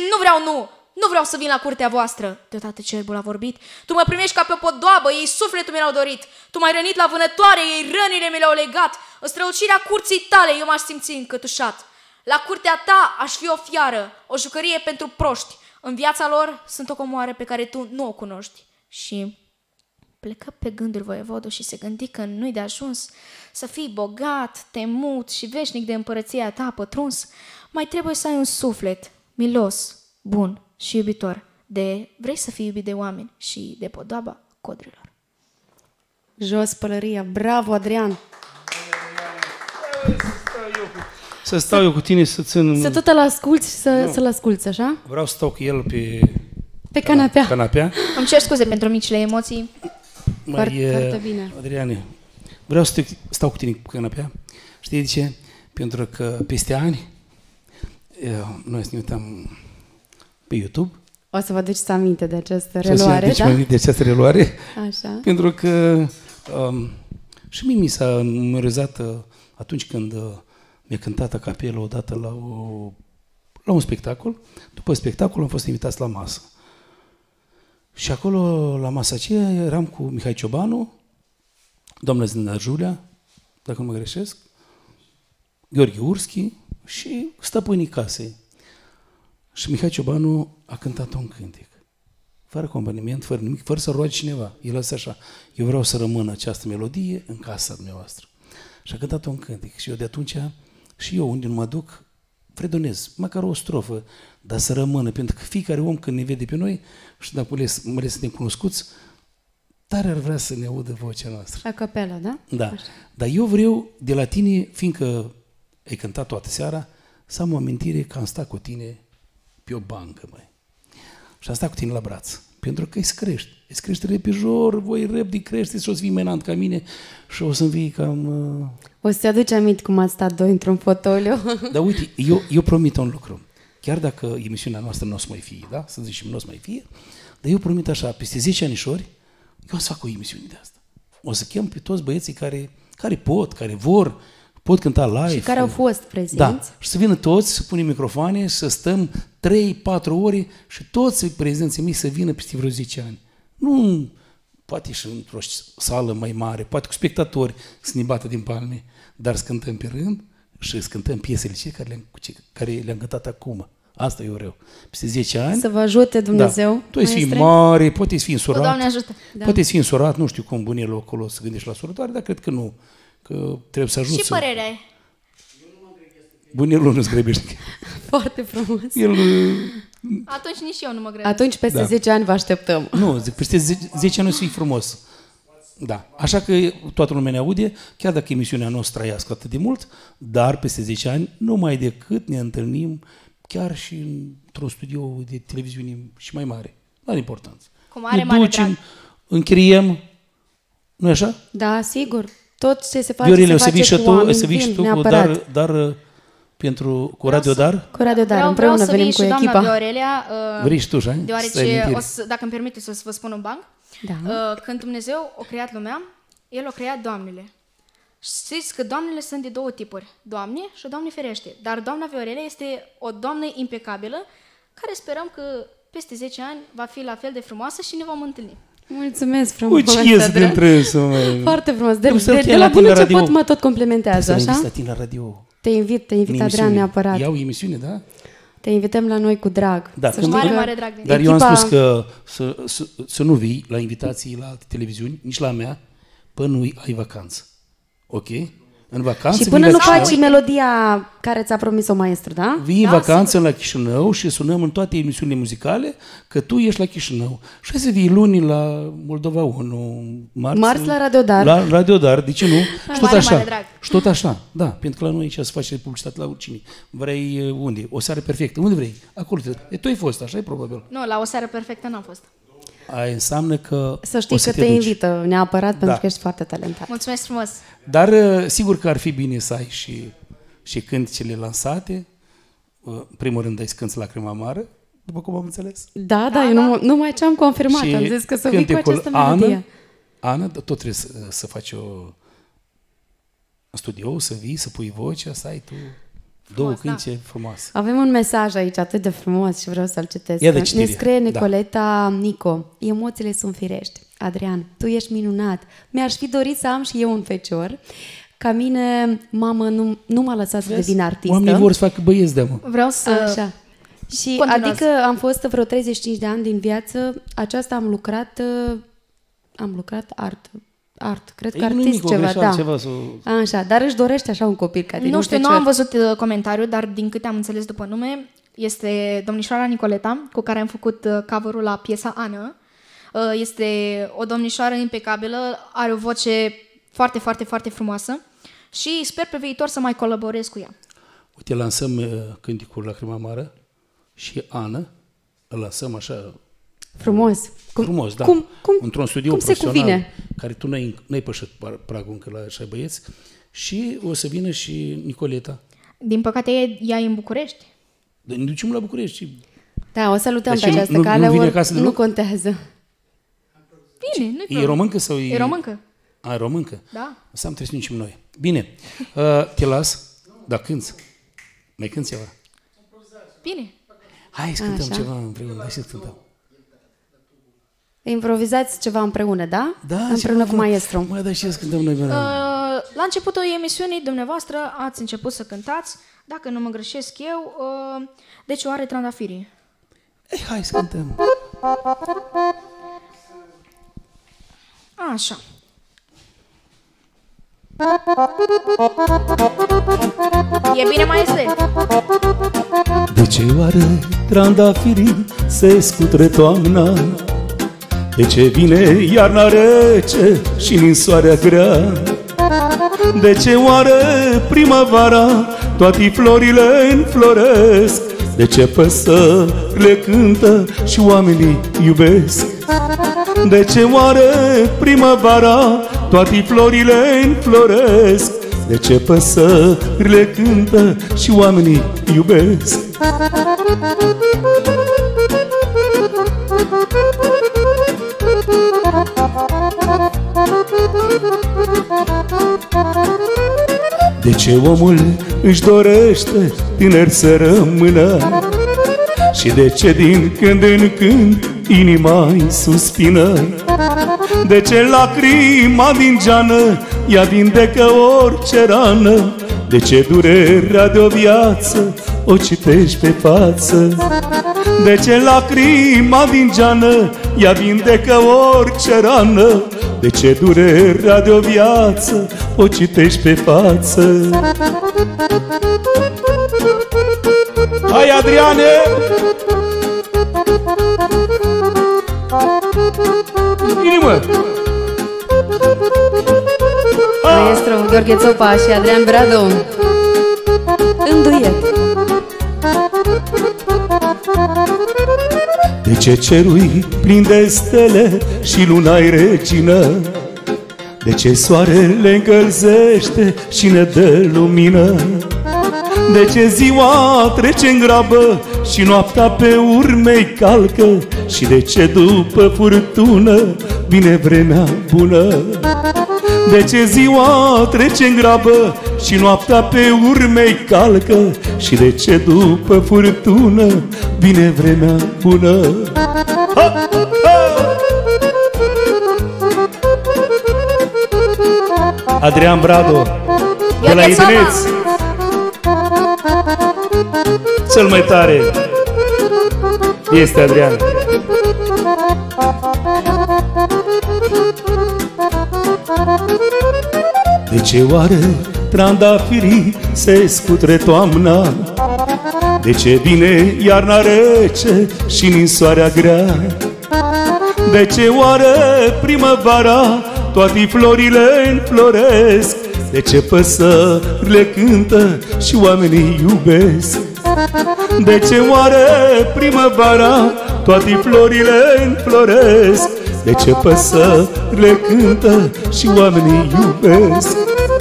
nu vreau să vin la curtea voastră. Deodată cerbul a vorbit, tu mă primești ca pe o podoabă, ei sufletul mi l-au dorit. Tu m-ai rănit la vânătoare, ei rănile mi le-au legat. În strălucirea curții tale eu m-aș simți încătușat. La curtea ta aș fi o fiară, o jucărie pentru proști. În viața lor sunt o comoară pe care tu nu o cunoști. Și plecă pe gânduri voievodul și se gândi că nu-i de ajuns să fii bogat, temut și veșnic de împărăția ta pătruns. Mai trebuie să ai un suflet milos, bun și iubitor. Vrei să fii iubit de oameni și de podoaba codrilor.
Jos pălăria. Bravo, Adrian!
Să stau eu cu tine să țin...
Să tot îl asculți și să-l asculți, așa?
Vreau să stau cu el
pe canapea.
Îmi cer scuze pentru micile emoții.
Foarte bine.
Adriane, vreau să stau cu tine pe canapea. Știi de ce? Pentru că peste ani noi să ne uităm pe YouTube.
O să vă aduceți aminte de această reluare, da?
De această reluare.
Așa.
Pentru că și mie mi s-a memorizat atunci când mi-a cântat a capelă odată la un spectacol. După spectacol am fost invitați la masă. Și acolo, la masa aceea, eram cu Mihai Ciobanu, doamna Zina Julia, dacă nu mă greșesc, Gheorghe Urschi și stăpânii casei. Și Mihai Ciobanu a cântat un cântec. Fără acompaniament, fără nimic, fără să roage cineva. El a zis așa, eu vreau să rămână această melodie în casa dumneavoastră. Și a cântat un cântec. Și eu de atunci, și eu unde nu mă duc, fredonez, măcar o strofă, dar să rămână, pentru că fiecare om când ne vede pe noi, și dacă mai ales suntem cunoscuți, tare ar vrea să ne audă vocea noastră.
A capela, da?
Da.
Așa.
Dar eu vreau de la tine, fiindcă ai cântat toată seara, să am o amintire că am stat cu tine pe o bancă, măi. Și am stat cu tine la braț. Pentru că îți crești. Îți crește repijor, voi răbdi crește și o să fii mai înalt ca mine și o să-mi vii cam...
O să-ți aduci aminte cum ați stat doi într-un fotoliu.
Dar uite, eu promit un lucru. Chiar dacă emisiunea noastră nu o să mai fie, da? Să zicem, nu o să mai fie, dar eu promit așa, peste 10 anișori, eu o să fac o emisiune de asta. O să chem pe toți băieții care pot, care vor, pot cânta live.
Și care au fost prezenți.
Da, și să vină toți, să punem microfoane, să stăm 3-4 ore și toți prezenții mei să vină peste vreo 10 ani. Nu poate și într-o sală mai mare, poate cu spectatori să ne bată din palme, dar să cântăm pe rând și să cântăm piesele care le-am cântat acum. Asta eu vreau. Peste 10 ani...
Să vă ajute Dumnezeu.
Da. Tu ești mare, poate să fii însurat.
Doamne ajută.
Da. Poate să fii însurat, nu știu cum bunelul acolo să gândești la surătoare, dar cred că nu. Că trebuie să ajuți.
Și părerea ai?
Bunelul nu-ți grăbește.
Foarte frumos.
Atunci nici eu nu mă grăbesc.
Atunci peste 10 ani vă așteptăm.
Nu, zic, peste 10 ani o să fii frumos. Da. Așa că toată lumea ne aude, chiar dacă emisiunea nu o să trăiască atât de mult, dar peste 10 ani numai decât ne întâlnim chiar și într-un studio de televiziune și mai mare. Dar importanță.
Cu mare drag.
închiriem, nu-i așa?
Da, sigur. Tot ce se face,
Viorele,
se face cu oameni,
să vii și tu cu Radio Dar?
Cu Radio Dar, împreună venim cu echipa.
Doamna Viorelia,
vrei și tu, așa?
deoarece, dacă îmi permite să vă spun un banc,
da.
Când Dumnezeu a creat lumea, El a creat doamnele. Știți că doamnele sunt de două tipuri, Doamne și Doamne ferește. Dar doamna Viorelia este o doamnă impecabilă, care sperăm că peste 10 ani va fi la fel de frumoasă și ne vom întâlni.
Mulțumesc frumos,
Uite, ies dintre însă, măi.
Foarte frumos. De la bun început mă tot complementează, așa?
Să la radio.
Te invit, Adrian, neapărat.
Iau emisiune, da?
Te invităm la noi cu drag.
Da,
mare drag.
Dar eu am spus că să nu vii la invitații la alte televiziuni, nici la mea, până nu ai vacanță. Ok? În vacanță.
Și până nu faci melodia care ți-a promis-o maestru, da?
Vii în vacanță la Chișinău și sunăm în toate emisiunile muzicale că tu ești la Chișinău. Și hai să vii luni la Moldova 1,
marți la Radio Dar.
La Radio Dar, de ce nu? Și tot așa.
Drag.
Și tot așa, da, pentru că la noi aici se face publicitate la oricine. Vrei unde? O seară perfectă. Unde vrei? Acolo. Tu ai fost, așa e probabil.
Nu, la o seară perfectă n-am fost.
Aia înseamnă că
să știi că te invită neapărat pentru că ești foarte talentat.
Mulțumesc frumos!
Dar sigur că ar fi bine să ai și cântecele lansate. În primul rând ai să cânti Lacrima Amară, după cum am înțeles.
Da, eu numai ce am confirmat. Am zis că să vii cu această melodie.
Ana, tot trebuie să faci în studio, să vii, să pui vocea, să ai tu două cântece frumoase.
Avem un mesaj aici atât de frumos și vreau să-l citesc.
Ne
scrie Nicoleta Nico. Emoțiile sunt firești. Adrian, tu ești minunat. Mi-aș fi dorit să am și eu un fecior. Ca mine, mamă, nu m-a lăsat să devin artistă.
Oamenii vor să facă băieți de mă.
Vreau să...
Așa. Și continuați. Adică am fost vreo 35 de ani din viață. Aceasta am lucrat art, cred că artist ceva, da. Așa, dar își dorește așa un copil ca tine.
Nu știu, nu am văzut comentariul, dar din câte am înțeles după nume, este domnișoara Nicoleta, cu care am făcut cover-ul la piesa Ana. Este o domnișoară impecabilă, are o voce foarte, foarte, foarte frumoasă și sper pe viitor să mai colaborez cu ea.
Uite, lansăm cântecul Lacrima Amară și Ana, îl lansăm așa...
Frumos.
Frumos, da. Într-un studio profesional care tu n-ai pășit pragul încă la așa băieți și o să vină și Nicoleta.
Din păcate ea e în București.
Ne ducem la București.
Da, o salutăm pe această cale, nu contează.
Bine, nu-i
e româncă sau
e româncă.
A, e româncă?
Da.
Asta am trebuie să noi. Bine, te las, dar cânți. Mai cânți ceva?
Bine.
Hai să cântăm ceva împreună, hai să cântăm.
Improvizați ceva împreună, da?
Da,
împreună cu maestru.
Mă, dar și să cântăm noi.
La începutul emisiunii dumneavoastră ați început să cântați, dacă nu mă greșesc eu, de ce oare Trandafirii?
Hai să cântăm.
Așa. E bine, maestre?
De ce oare trandafirii se scutre toamna? De ce vine iarna rece și ninsoarea grea? De ce oare primăvara toate florile înfloresc? De ce păsările cântă și oamenii iubesc? De ce oare primăvara toate florile înfloresc? De ce păsările cântă și oamenii iubesc? De ce omul își dorește tânăr să rămână? Și de ce din când în când inima-i suspină? De ce lacrima din geană ea vindecă orice rană? De ce durerea de o viață o citești pe față? De ce lacrima din geană ea vindecă orice rană? De ce durerea de o viață o citești pe față? Hai, Adriane! Inimă!
Maestru Gheorghe Țopa și Adrian Bradu în duet.
De ce cerui plin de stele și luna-i regină? De ce soarele încălzește și ne dă lumină? De ce ziua trece în grabă și noaptea pe urme-i calcă? Și de ce după furtună vine vremea bună? De ce ziua trece în grabă și noaptea pe urme-i calcă? Și de ce după furtună vine vremea bună? Ha! Ha! Adrian Brado de la Idineț, cel mai tare este Adrian. De ce oare trandafirii se scutre toamna? De ce vine iarna rece și ninsoarea grea? De ce oare primăvara toate florile înfloresc? De ce păsările cântă și oamenii iubesc? De ce oare primăvara toate florile înfloresc? De ce păsările cântă și oamenii iubesc?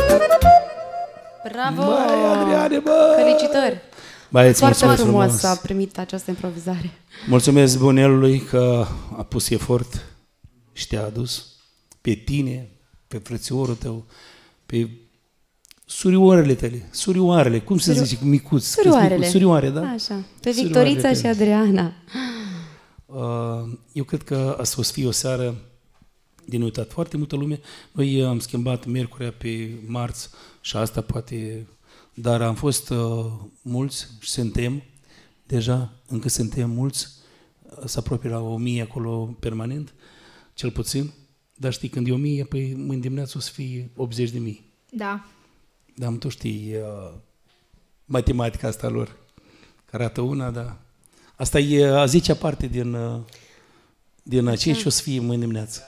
Bravo!
Mai, Adriane, bă!
Felicitări! Foarte frumos a primit această improvizare.
Mulțumesc bunelului că a pus efort și te-a adus pe tine, pe frățiorul tău, pe surioarele tale, surioarele, cum se zice, micuț?
Surioarele.
Surioare, da?
Așa, pe Victorița și Adriana.
Eu cred că asta o să fie o seară din uitat. Foarte multă lume. Noi am schimbat miercurea pe marți și asta poate, dar am fost mulți și suntem deja, încă suntem mulți, se apropie la 1000 acolo permanent, cel puțin, dar știi, când e 1000, păi mâine dimineață o să fie 80.000.
Da.
Dar tu știi matematica asta lor, care arată una, dar asta e a 10-a parte din aceea și o să fie mâine dimineață.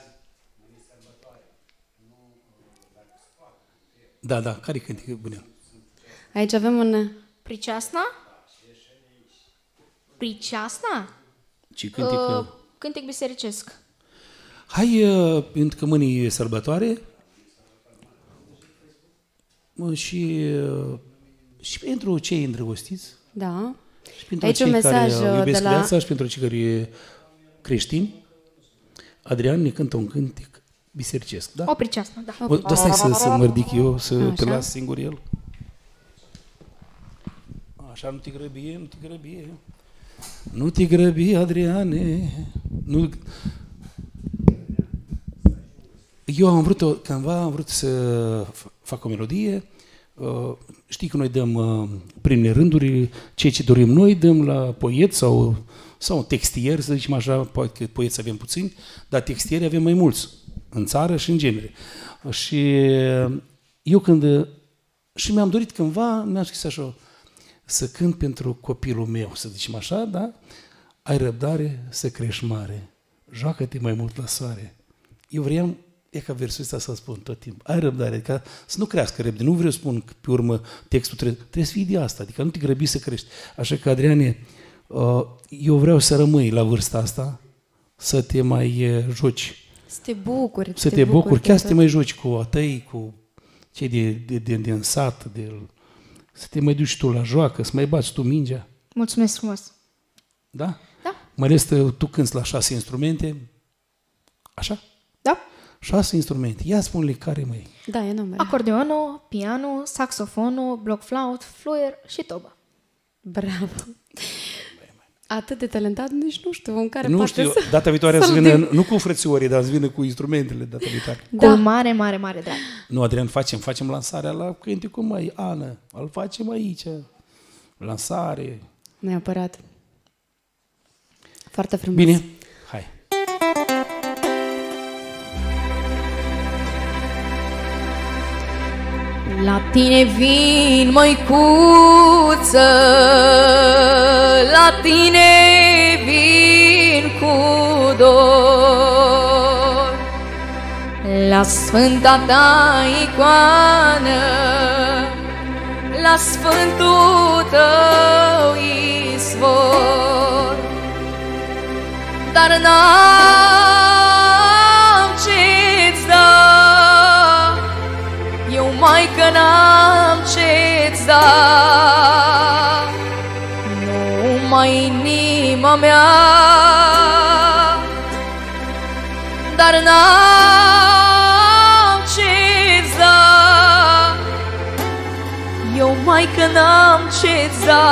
Da, da, care cântică bunel?
Aici avem un...
Priceasna? Priceasna?
Ce cântică?
Cântec bisericesc.
Hai, pentru că mâine e sărbătoare și pentru cei îndrăgostiți.
Da.
Și pentru
aici
cei
un mesaj
care iubesc
de la...
viața și pentru cei care creștini. Adrian ne cântă un cântec bisericesc, da?
O priceasna, da.
Dar stai să mă ridic eu, să
așa.
te las singur el. Așa, nu te grăbi, nu te grăbi. Nu te grăbi, Adriane. Nu... Eu am vrut, cândva am vrut să fac o melodie. Știi că noi dăm primele rânduri, ceea ce dorim noi, dăm la poet sau un textier, să zicem așa, poate că poeți avem puțini, dar textieri avem mai mulți, în țară și în genere. Și eu când... Și mi-am dorit cândva, mi-am scris așa, să cânt pentru copilul meu, să zicem așa, da? Ai răbdare să crești mare, joacă-te mai mult la soare. Eu vreau, e ca versul ăsta să spun tot timpul, ai răbdare, ca să nu crească repede, nu vreau să spun că pe urmă textul trebuie să fie de asta, adică nu te grăbi să crești. Așa că, Adriane, eu vreau să rămâi la vârsta asta, să te mai joci.
Să te bucuri.
Să te bucuri, chiar să te mai joci cu a tăi, cu cei din sat, să te mai duci tu la joacă, să mai bați tu mingea.
Mulțumesc frumos.
Da?
Da.
Mai ales tu cânti la 6 instrumente, așa?
Da.
6 instrumente. Ia spune-le care mai.
Da, e numele.
Acordeonul, pianul, saxofonul, bloc flaut, fluier și tobă.
Bravo. Atât de talentat, nici nu știu în care
nu
parte
știu,
să...
data viitoare să vină, nu cu frățiorii, dar să vină cu instrumentele data viitoare.
Da. Cu mare, mare, mare drag.
Nu, Adrian, facem lansarea la cântecul mai Ana. Îl facem aici. Lansare.
Neapărat. Foarte frumos.
Bine, hai.
La tine vin, măicuță, la tine vin cu dor. La sfânta ta icoană, la sfântul tău izvor. dar n-am ce-ți da. Eu, maică, n-am ce-ți da. Numai inima mea, dar n-am ce-ți da. Eu, maică, n-am ce-ți da.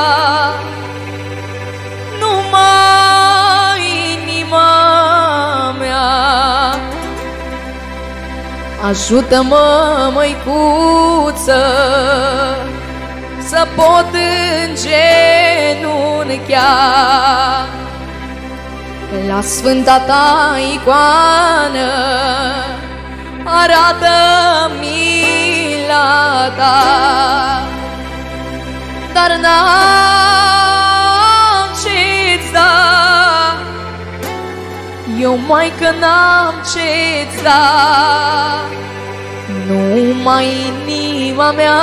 Numai inima mea. Ajută-mă, măicuță, să pot îngenunchea la sfânta ta icoană. Arată mila ta, dar n-am ce-ți da. Eu, maică, n-am ce-ți da. Numai inima mea,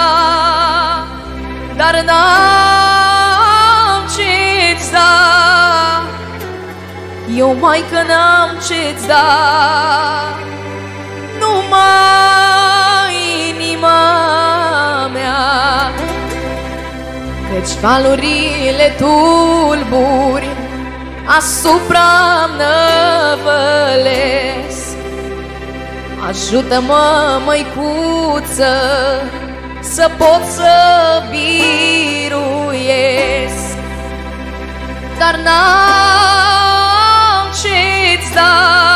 dar n-am ce-ți da. Eu, maică, n-am ce-ți da. Numai inima mea. Căci valurile tulburi asupra-mi năvălesc. Ajută-mă, măicuță, să pot să biruiesc, dar n-am ce-ți da.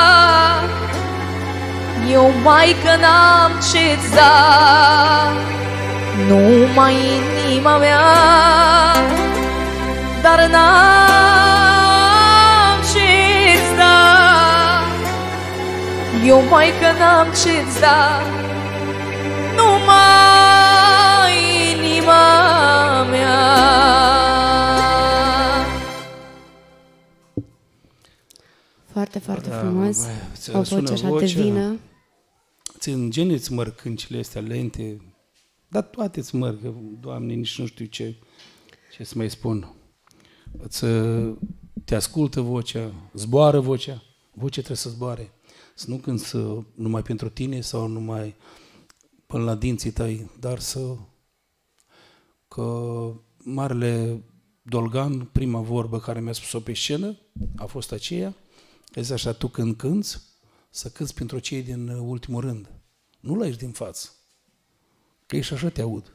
Eu, maică, n-am ce-ți da. Numai inima mea, dar n-am ce-ți da. Eu, maică, n-am ce-ți da. Numai inima mea.
Foarte, foarte frumos. O voce așa divină.
În gene îți mărg câncile astea lente, dar toate îți mărg, Doamne, nici nu știu ce să mai spun. Te ascultă vocea, zboară vocea, vocea trebuie să zboare. Să nu când numai pentru tine sau numai până la dinții tăi, dar că marele Dolgan, prima vorbă care mi-a spus-o pe scenă, a fost aceea, este așa, tu când cânți, să cânți pentru cei din ultimul rând. Nu lași din față, că ești așa te aud.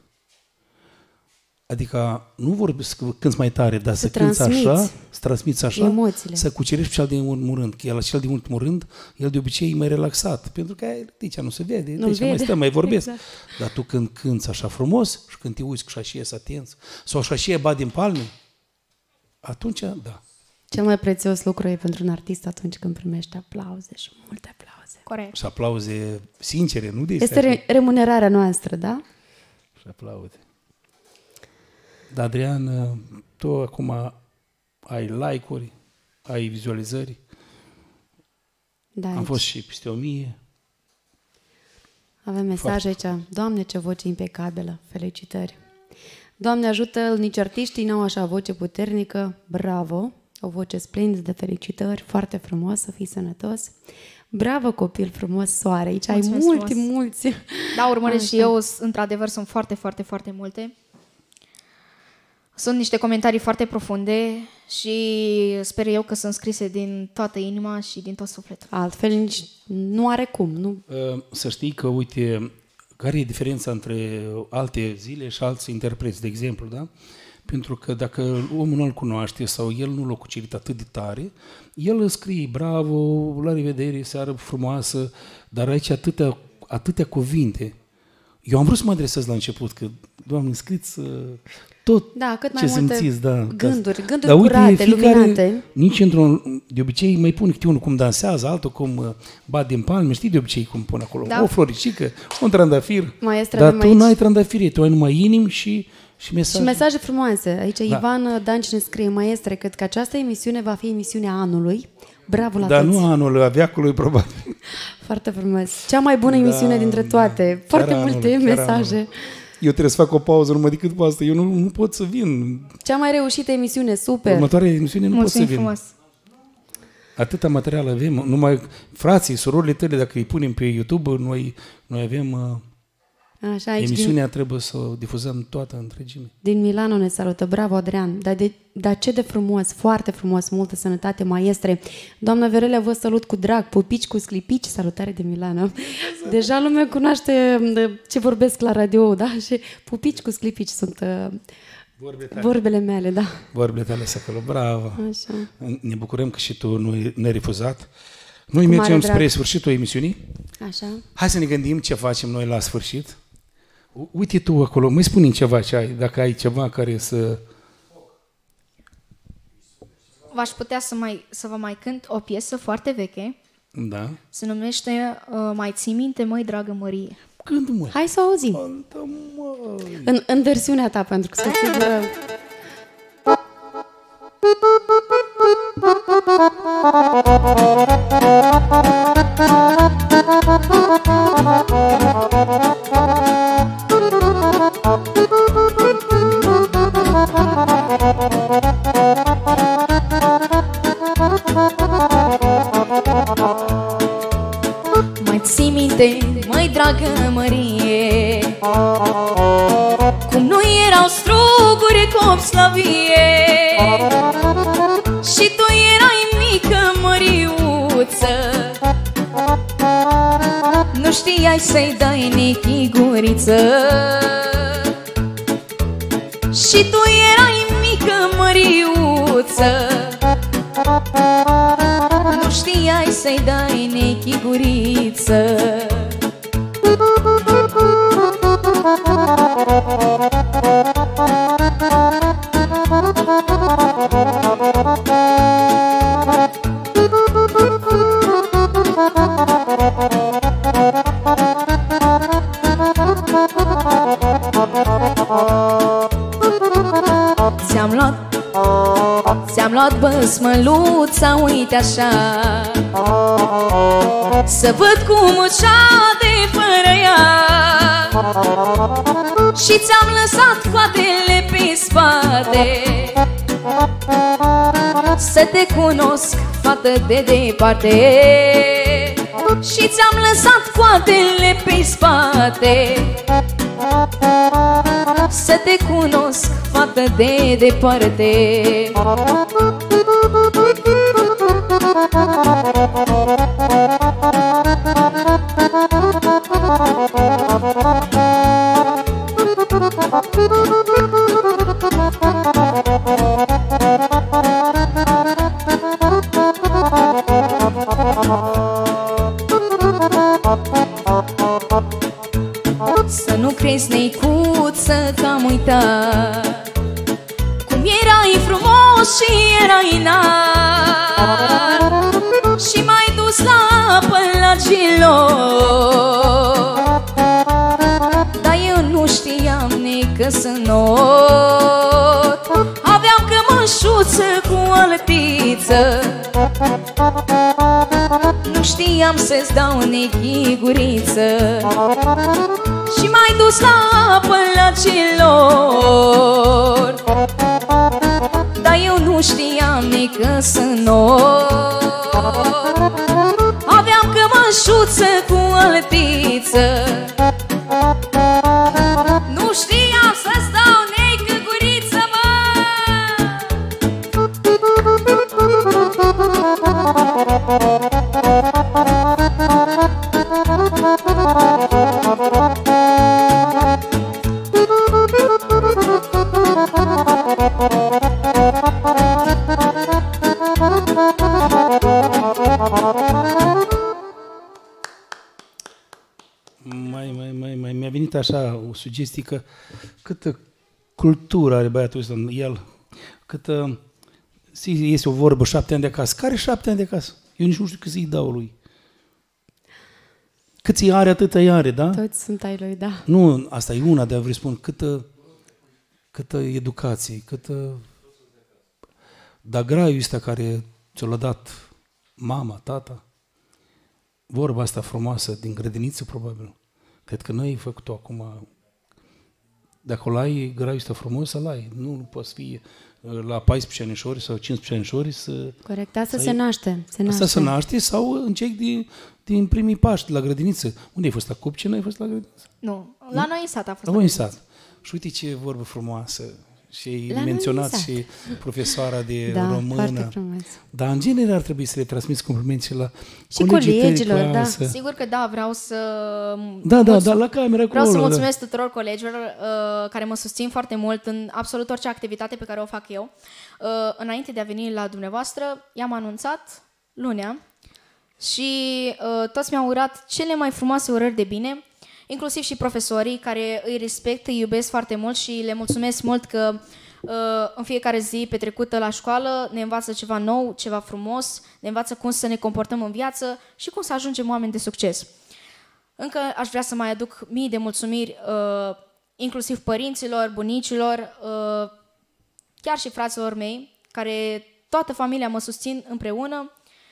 Adică nu vorbiți că cânți mai tare, dar să cânți așa, să transmiți așa, emoțiile. Să cucerești cel din ultimul rând. Că el, cel din ultimul rând, el de obicei e mai relaxat, pentru că aici nu se vede, nu vede. Mai stăm, mai vorbesc. Exact. Dar tu când cânți așa frumos și când te uiți cu așa și atenți, sau așa și bat din palme, atunci, da.
Cel mai prețios lucru e pentru un artist atunci când primește aplauze și multe aplauze.
Corect.
Și aplauze sincere, nu de
este remunerarea noastră, da?
Și aplaude. Dar, Adrian, tu acum ai like-uri, ai vizualizări.
Da,
am fost și peste 1000.
Avem mesaje aici. Doamne, ce voce impecabilă! Felicitări! Doamne, ajută-l, nici artiștii n-au așa voce puternică. Bravo! O voce splendidă, felicitări, foarte frumos, să fii sănătos. Bravo, copil frumos, soare, aici mulțumesc, ai mulți.
Da, urmăresc și eu, într-adevăr, sunt foarte, foarte, foarte multe. Sunt niște comentarii foarte profunde și sper eu că sunt scrise din toată inima și din tot sufletul.
Altfel nici nu are cum. Nu?
Să știi că, uite, care e diferența între alte zile și alți interpreți, de exemplu, da? Pentru că dacă omul nu-l cunoaște sau el nu l-a cucerit atât de tare, el scrie bravo, la revedere, seară frumoasă, dar aici atâtea cuvinte. Eu am vrut să mă adresez la început, că, Doamne, scriți tot
cât mai
ce
multe
simțiți,
gânduri curate, luminate.
Nici de obicei mai pune câte unul cum dansează, altul cum bat din palme, știi de obicei cum pune acolo, o floricică, un trandafir, dar tu nu ai trandafiri, tu ai numai inimi și mesaje.
Și mesaje frumoase. Aici Ivan Danci ne scrie, maestre, cred că această emisiune va fi emisiunea anului. Bravo la toți.
Dar nu anul, a veacului, probabil.
Foarte frumos. Cea mai bună emisiune dintre toate. Foarte multe mesaje.
Eu trebuie să fac o pauză numai decât după asta. Eu nu pot să vin.
Cea mai reușită emisiune, super.
Următoarea emisiune nu pot să vin.
Frumos.
Atâta material avem, numai frații, surorile tale, dacă îi punem pe YouTube, noi avem
Așa,
emisiunea, trebuie să o difuzăm toată întregime.
Din Milano ne salută, bravo Adrian, dar ce de frumos, foarte frumos, multă sănătate, maestre. Doamna Verelea, vă salut cu drag, pupici cu sclipici, salutare de Milano. Deja lumea cunoaște ce vorbesc la radio, da? Și pupici cu sclipici sunt vorbele mele, da.
Vorbele tale să acolo, bravo.
Așa.
Ne bucurăm că și tu nu ne-ai refuzat. Noi mergem spre sfârșitul emisiunii.
Așa.
Hai să ne gândim ce facem noi la sfârșit. Uite tu acolo, mai spune-mi ceva ce ai, dacă ai ceva care să...
V-aș putea să vă mai cânt o piesă foarte veche.
Da.
Se numește Mai ții minte, măi, dragă Mărie.
Când, mă?
Hai să o auzim. În versiunea ta, pentru că sunt sigură...
Mai ții minte, măi dragă Mărie, cum nu erau struguri copslavie și tu erai mică Măriuță, nu știai să-i dai nechiguriță. Și tu erai mică Măriuță, nu știai să-i dai nechiguriță. Ți-am luat băsmăluța, uite așa, să văd cum de fără ea. Și ți-am lăsat coadele pe spate, să te cunosc, fată de departe. Și ți-am lăsat coadele pe spate, să te cunosc, fată de departe. Să nu crezi, neicuță, că am uitat cum erai frumos și erai înalt și m-ai dus la apă la Gilor, dar eu nu știam nică să not. Aveam cămășuță cu altiță, nu știam să-ți dau nechiguriță. Și m-ai dus la apă la Gilor, dar eu nu știam nică să not. Aveam cămășuță cu altiță, nu știam să-ți dau nechiguriță, mă.
Mi-a venit așa o sugestie că câtă cultură are băiatul ăsta în el, câtă... Este o vorbă, 7 ani de acasă. Care 7 ani de acasă? Eu nici nu știu cât să-i dau lui. Cât îi are, atât îi are, da?
Toți sunt ai lui, da.
Nu, asta e una, de-a vreau spun, câtă educație, câtă... Dar graiul ăsta care ți-o dat mama, tata, vorba asta frumoasă din grădiniță, probabil. Cred că noi ai făcut-o acum Dacă o ai graiul ăsta frumos, să-l ai. Nu poți fi la 14 anișori sau 15 anișori să...
Corect, asta se naște.
Asta se naște sau încerc din primii pași, la grădiniță. Unde ai fost? La Cupce? N-ai fost la grădiniță?
Nu, la noi în sat a fost.
La voi în sat. Și uite ce vorbă frumoasă. Și ai menționat și profesoara de română. Dar în genere ar trebui să le transmiți complimente la
și colegilor, da.
Sigur că da, vreau să...
Da, la camera acolo.
Vreau să mulțumesc tuturor colegilor care mă susțin foarte mult în absolut orice activitate pe care o fac eu. Înainte de a veni la dumneavoastră, i-am anunțat lunea și toți mi-au urat cele mai frumoase urări de bine, inclusiv și profesorii care îi respect, îi iubesc foarte mult și le mulțumesc mult că în fiecare zi petrecută la școală ne învață ceva nou, ceva frumos, ne învață cum să ne comportăm în viață și cum să ajungem oameni de succes. Încă aș vrea să mai aduc mii de mulțumiri, inclusiv părinților, bunicilor, chiar și fraților mei, care toată familia mă susțin împreună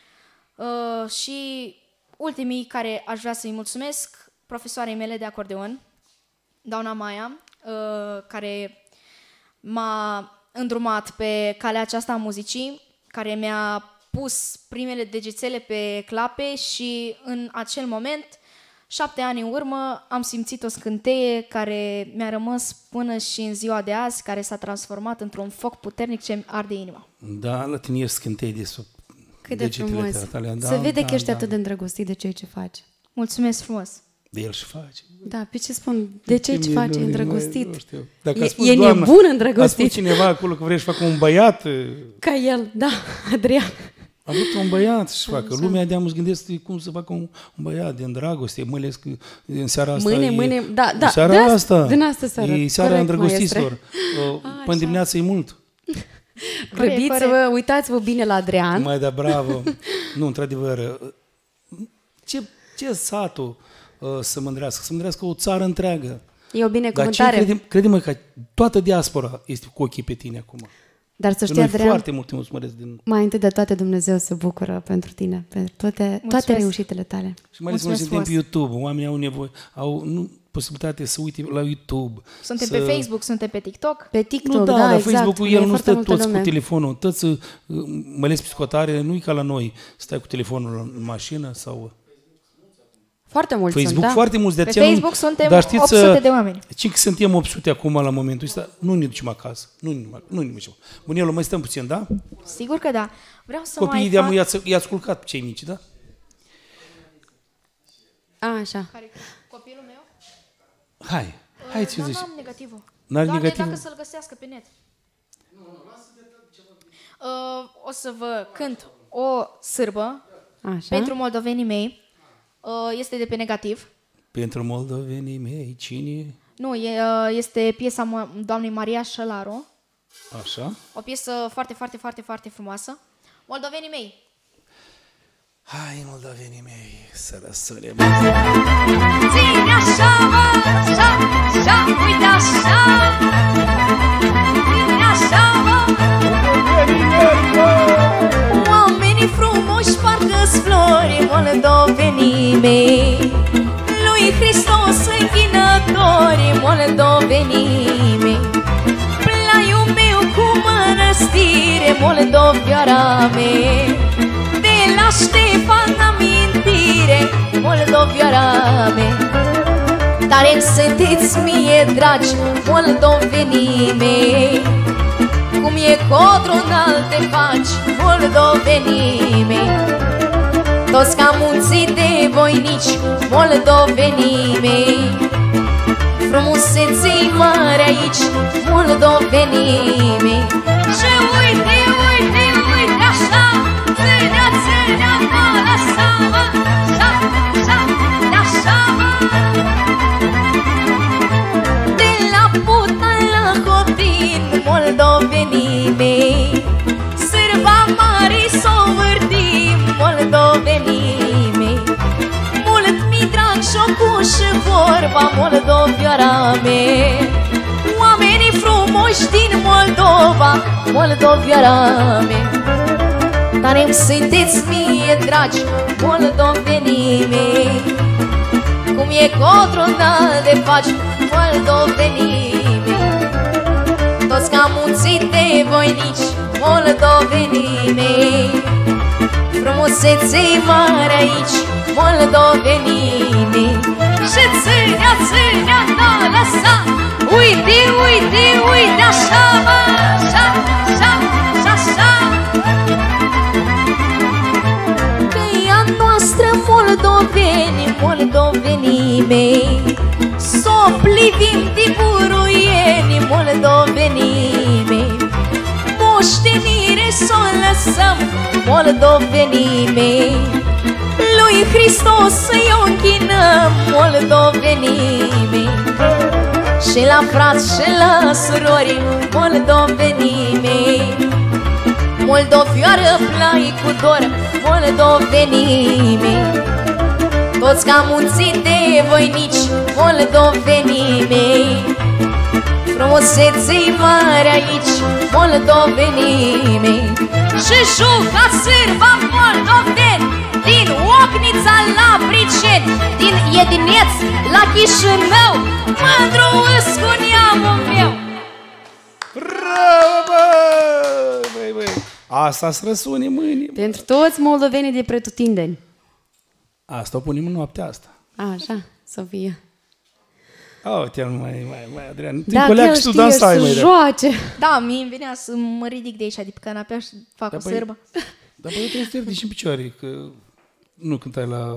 și ultimii care aș vrea să-i mulțumesc, profesoarei mele de acordeon, doamna Maia, care m-a îndrumat pe calea aceasta a muzicii, care mi-a pus primele degețele pe clape și în acel moment, 7 ani în urmă, am simțit o scânteie care mi-a rămas până și în ziua de azi, care s-a transformat într-un foc puternic ce îmi arde inima.
Da, la tine ești scântei de sub degetele tale.
Se vede că ești atât de îndrăgostit de ceea ce faci.
Mulțumesc frumos!
De el și face.
Da, pe ce spun? De ce face îndrăgostit?
Nu știu. Dacă
e nebun îndrăgostit.
A spus cineva acolo că vrei să facă un băiat?
Ca el, da, Adrian.
A avut un băiat să facă. Lumea de-am îți gândesc cum să facă un băiat din dragoste, mai ales că în seara asta
mâine, da,
în seara asta,
din asta seara.
E seara îndrăgostiților. Până dimineața e mult.
Grăbiți-vă, uitați-vă bine la Adrian.
Mai da, bravo. Nu, într-adevăr, ce satul să mândrească o țară întreagă.
E o binecuvântare.
Dar crede-mă că toată diaspora este cu ochii pe tine acum.
Dar să știi, Adrian,
foarte mulțumesc
mai întâi de toate Dumnezeu se bucură pentru tine, pentru toate reușitele tale.
Și mai ales că noi suntem pe YouTube, oamenii au nevoie, au posibilitatea să uite la YouTube.
Suntem pe Facebook, suntem pe TikTok.
Pe TikTok,
nu,
da, exact.
Facebook-ul el nu stă toți cu telefonul, toți, mai ales psihotare, nu e ca la noi, stai cu telefonul în mașină sau...
Foarte mulți
Facebook,
sunt, da?
foarte mulți de
aceea. Pe Facebook suntem 800 de oameni.
Ci că suntem 800 acum la momentul ăsta, nu ne ducem acasă. Nu ne ducem. Bunelu, mai stăm puțin, da?
Sigur că da. Vreau să
copiii
mai
fac... i-ați culcat cei mici, da?
Așa.
Copilul meu?
Hai ce zici.
N-am negativul.
N-are
doar
negativul?
Dacă să-l găsească pe net. O să vă cânt o sârbă pentru moldovenii mei. Este de pe negativ.
Pentru moldovenii mei, cine?
Nu, este piesa doamnei Maria Șălaru.
Așa.
O piesă foarte, foarte, foarte, foarte frumoasă. Moldovenii mei.
Hai, moldovenii mei, să răsune.
Ține așa, mă, așa, uite așa. Ține așa, mă. Oamenii frumoși parcă-s flori, moldovenii mei. Lui Hristos închinători, moldovenii mei. Plaiul meu cu mănăstire, moldovioara mea. De la Ștefan amintire, moldovioara mea. Tare sunteți mie dragi, moldovenii mei. Cum e codronal te faci, moldovenii mei. Toți ca munții de voinici, moldovenii mei. Frumuseței mari aici, moldovenii mei. Și uite, uite, uite așa, ținea, ținea, mă lăsa, mă, așa, așa, așa, mă. De la Puta la Hotin, moldovenii mei. Sârba mari s-o vârtim, moldovenii mei. Mult mi drag jocul și vorba, moldovioara mea. Oamenii frumoși din Moldova, moldovioara mea. Tare-mi sunteți mie dragi, moldovenii mei. Cum e codronal de faci, moldovenii mei. toți ca munții de voinici, moldovenii mei. Frumusețe-i mare aici, moldovenii mei. Și țânea, n-a lăsa, uite, uite, uite, așa, mă, așa, așa, așa. Că e a noastră moldovenii, moldovenii mei. S-o plivim de buruienii, moldovenii mei. Moștenire s-o lăsăm, moldovenii mei. Lui Hristos să-i o închinăm, moldovenii mei. Și la frați și la surori, moldovenii mei. Moldovioară plai cu dor, moldovenii mei. Toți ca munții de voinici, moldovenii mei. Frumusețe-i mare aici, moldovenii mei. Și juca sârba moldoveni, din Ocnița la Briceni, din Edineț la Chișinău, mândru îs cu neamul meu.
Bravo, băi! Asta-ți răsune mâini.
Pentru toți moldovenii de pretutindeni.
Asta o punem în noaptea asta.
Așa, să fie.
Uite, mai Adrian.
Dacă el știe să joace.
Da, mie îmi venea să mă ridic de aici, de pe canapea și fac o sârbă.
Dar băi, trebuie să te ridici în picioare, că nu cântai la...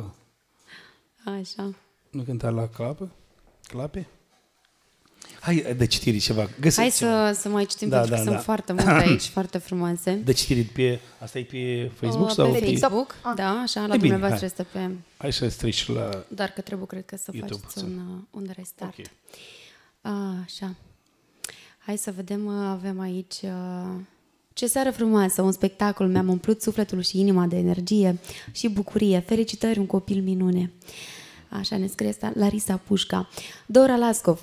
Așa.
Nu cântai la clape? Hai de citiri ceva.
Hai să mai citim, pentru că sunt foarte multe aici, foarte frumoase.
De citiri pe... Asta e pe Facebook sau
pe Facebook? Da, așa, la dumneavoastră este pe...
Hai să-ți treci la...
Dar că trebuie, cred că, să faceți un restart. Așa. Hai să vedem, avem aici... Ce seară frumoasă, un spectacol, mi-am umplut sufletul și inima de energie și bucurie. Felicitări, un copil minune. Așa ne scrie Larisa Pușca. Dora Lascov,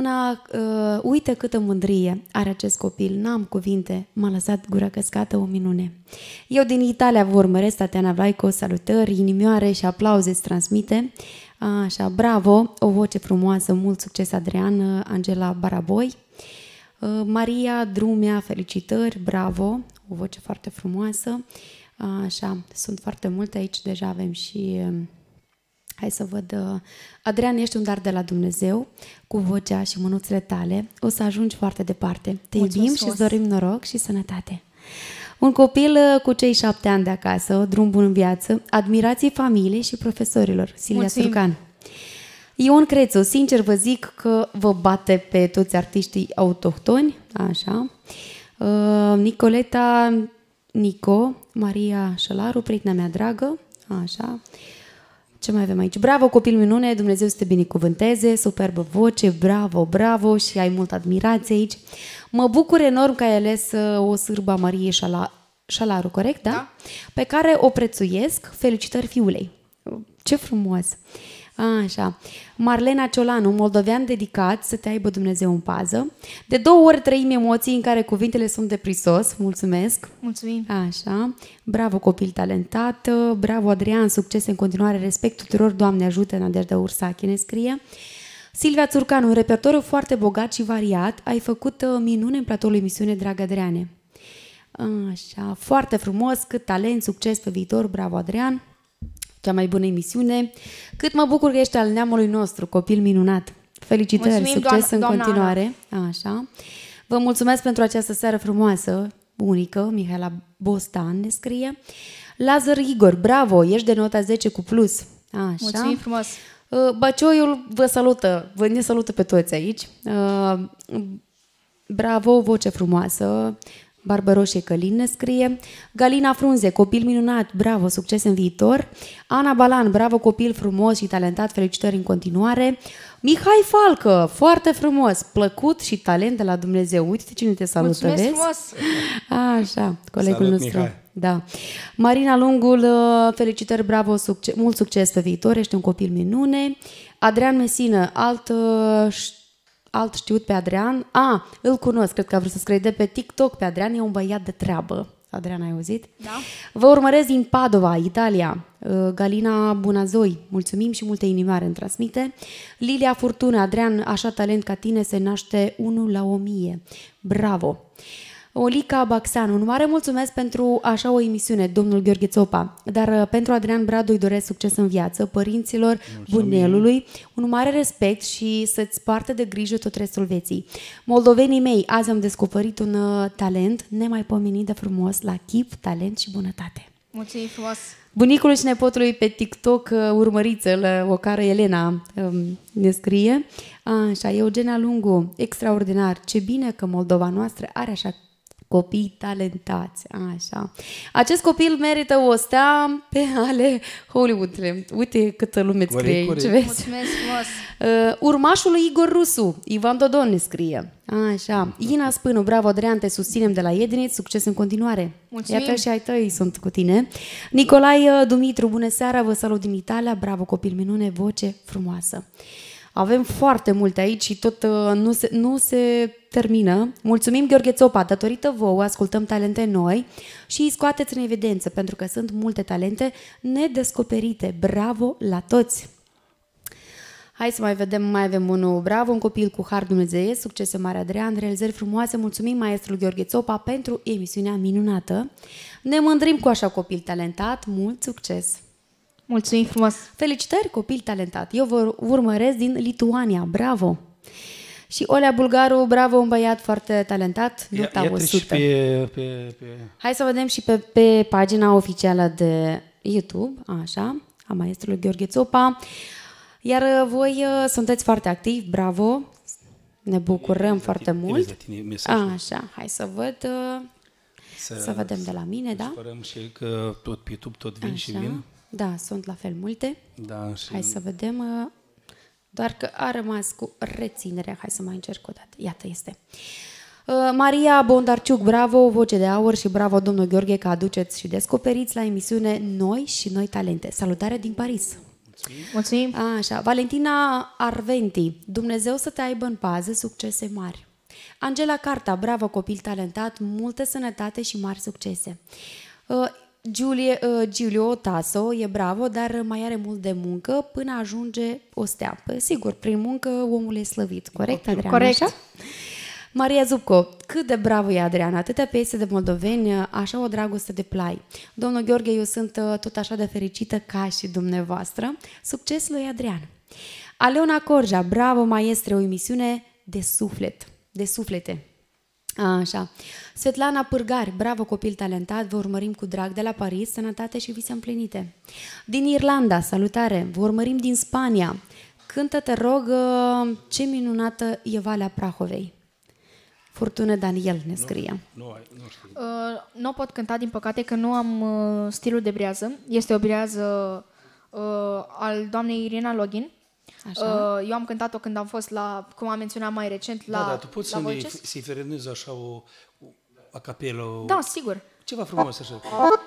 uite câtă mândrie are acest copil, n-am cuvinte, m-a lăsat gura căscată, o minune. Eu din Italia vă urmăresc, Tatiana Vlaico, salutări, inimioare și aplauze îți transmite. Așa, bravo, o voce frumoasă, mult succes Adrian, Angela Baraboi. Maria Drumea, felicitări, bravo, o voce foarte frumoasă. Așa, sunt foarte multe aici, deja avem și... Hai să văd. Adrian, ești un dar de la Dumnezeu, cu vocea și mânuțele tale. O să ajungi foarte departe. Te iubim și îți dorim noroc și sănătate. Un copil cu cei 7 ani de acasă, drum bun în viață, admirații familiei și profesorilor. Silvia Turcan. Ion Crețu, sincer vă zic că vă bate pe toți artiștii autohtoni. Așa. Nicoleta Nico, Maria Șălaru, prietena mea dragă. Așa. Ce mai avem aici? Bravo, copil minune, Dumnezeu să te binecuvânteze, superbă voce, bravo, bravo și ai multă admirație aici. Mă bucur enorm că ai ales o sârbă a Mariei Șalaru, corect, da? Pe care o prețuiesc. Felicitări fiulei. Ce frumos! Așa. Marlena Ciolanu, moldovean dedicat, să te aibă Dumnezeu în pază. De 2 ori trăim emoții în care cuvintele sunt de prisos. Mulțumesc!
Mulțumim!
Așa. Bravo, copil talentat! Bravo, Adrian! Succes în continuare! Respect tuturor! Doamne ajută! Nadejda Ursache ne scrie. Silvia Țurcan, un repertoriu foarte bogat și variat. Ai făcut minune în platoul emisiune, dragă Adriane. Așa. Foarte frumos! Cât talent! Succes pe viitor! Bravo, Adrian! Cea mai bună emisiune. Cât mă bucur că ești al neamului nostru, copil minunat. Felicitări, mulțumim, succes în continuare. Așa. Vă mulțumesc pentru această seară frumoasă, unică. Mihaela Bostan ne scrie. Lazar Igor, bravo, ești de nota 10 cu plus. Așa.
Mulțumim frumos.
Băcioiul vă salută, ne salută pe toți aici. Bravo, voce frumoasă. Barbaroșe Călin ne scrie. Galina Frunze, copil minunat, bravo, succes în viitor. Ana Balan, bravo, copil frumos și talentat, felicitări în continuare. Mihai Falcă, foarte frumos, plăcut și talent de la Dumnezeu. Uite cine te salută,
mulțumesc
vezi?
Frumos.
Așa, colegul
salut,
nostru.
Mihai.
Da. Marina Lungul, felicitări, bravo, mult succes pe viitor, ești un copil minune. Adrian Mesină, alt știut pe Adrian. Îl cunosc, cred că a vrut să scrie de pe TikTok pe Adrian, e un băiat de treabă. Adriana, ai auzit?
Da.
Vă urmăresc din Padova, Italia. Galina Bunazoi, mulțumim și multe inimioare îmi transmite. Lilia Furtună, Adrian, așa talent ca tine se naște 1 la 1000. Bravo! Olica Baxanu, un mare mulțumesc pentru așa o emisiune, domnul Gheorghe Țopa, dar pentru Adrian Bradu îi doresc succes în viață, părinților Bunelului, un mare respect și să-ți poartă de grijă tot restul vieții. Moldovenii mei, azi am descoperit un talent nemaipomenit de frumos la chip, talent și bunătate.
Mulțumim frumos!
Bunicul și nepotului pe TikTok, urmăriți-l, o care Elena ne scrie. Așa, Eugenia Lungu, extraordinar, ce bine că Moldova noastră are așa copii talentați, așa. Acest copil merită o stea pe ale Hollywood-ului. Uite câtă lume îți scrie aici, vezi?
Mulțumesc frumos!
Urmașul lui Igor Rusu, Ivan Dodon ne scrie. Așa. Ina Spânu, bravo Adrian, te susținem de la Iedinit, succes în continuare.
Mulțumim.
Iată și ai tăi sunt cu tine. Nicolae Dumitru, bună seara, vă salut din Italia, bravo copil minune, voce frumoasă. Avem foarte multe aici și tot nu se termină. Mulțumim, Gheorghe Țopa, datorită vouă ascultăm talente noi și îi scoateți în evidență, pentru că sunt multe talente nedescoperite. Bravo la toți! Hai să mai vedem, mai avem unul. Bravo, un copil cu har dumnezeiesc, succese mare Adrian, realizări frumoase. Mulțumim, maestrul Gheorghe Țopa, pentru emisiunea minunată. Ne mândrim cu așa copil talentat, mult succes!
Mulțumim frumos!
Felicitări, copil talentat! Eu vă urmăresc din Lituania, bravo! Și Olea Bulgaru, bravo, un băiat foarte talentat, nota 100. Hai să vedem și pe pagina oficială de YouTube, așa, a maestrului Gheorghe Țopa. Iar voi sunteți foarte activi, bravo, ne bucurăm foarte mult. Așa, hai să văd, să vedem de la mine, da?
Sperăm și că tot pe YouTube tot vin și vin.
Da, sunt la fel multe.
Da, și...
Hai să vedem, doar că a rămas cu reținerea. Hai să mai încerc o dată. Iată, este. Maria Bondarciuc, bravo, voce de aur și bravo, domnul Gheorghe, că aduceți și descoperiți la emisiune noi și noi talente. Salutare din Paris!
Mulțumim!
Așa, Valentina Arventi, Dumnezeu să te aibă în pază, succese mari. Angela Carta, bravo, copil talentat, multă sănătate și mari succese. Giulio Tasso e bravo, dar mai are mult de muncă până ajunge o stea. Păi, sigur, prin muncă omul e slăvit. Corect, Adriana?
Corect.
Așa? Maria Zupco, cât de bravo e Adriana, atâtea piese de moldoveni, așa o dragoste de plai. Domnul Gheorghe, eu sunt tot așa de fericită ca și dumneavoastră. Succes lui Adrian. Aleona Corja, bravo, maestre, o emisiune de suflet, de suflete. Așa. Svetlana Pârgari, bravo copil talentat, vă urmărim cu drag de la Paris, sănătate și vise împlinite. Din Irlanda, salutare, vă urmărim din Spania. Cântă, te rog, ce minunată e Valea Prahovei. Furtună Daniel ne scrie.
Nu știu.
Nu pot cânta, din păcate, că nu am stilul de brează. Este o brează al doamnei Irina Login. Așa. Eu am cântat-o când am fost la, cum am menționat mai recent, la
dar tu poți să-i ferenezi așa o acapelă?
Da, sigur.
Ceva frumos așa.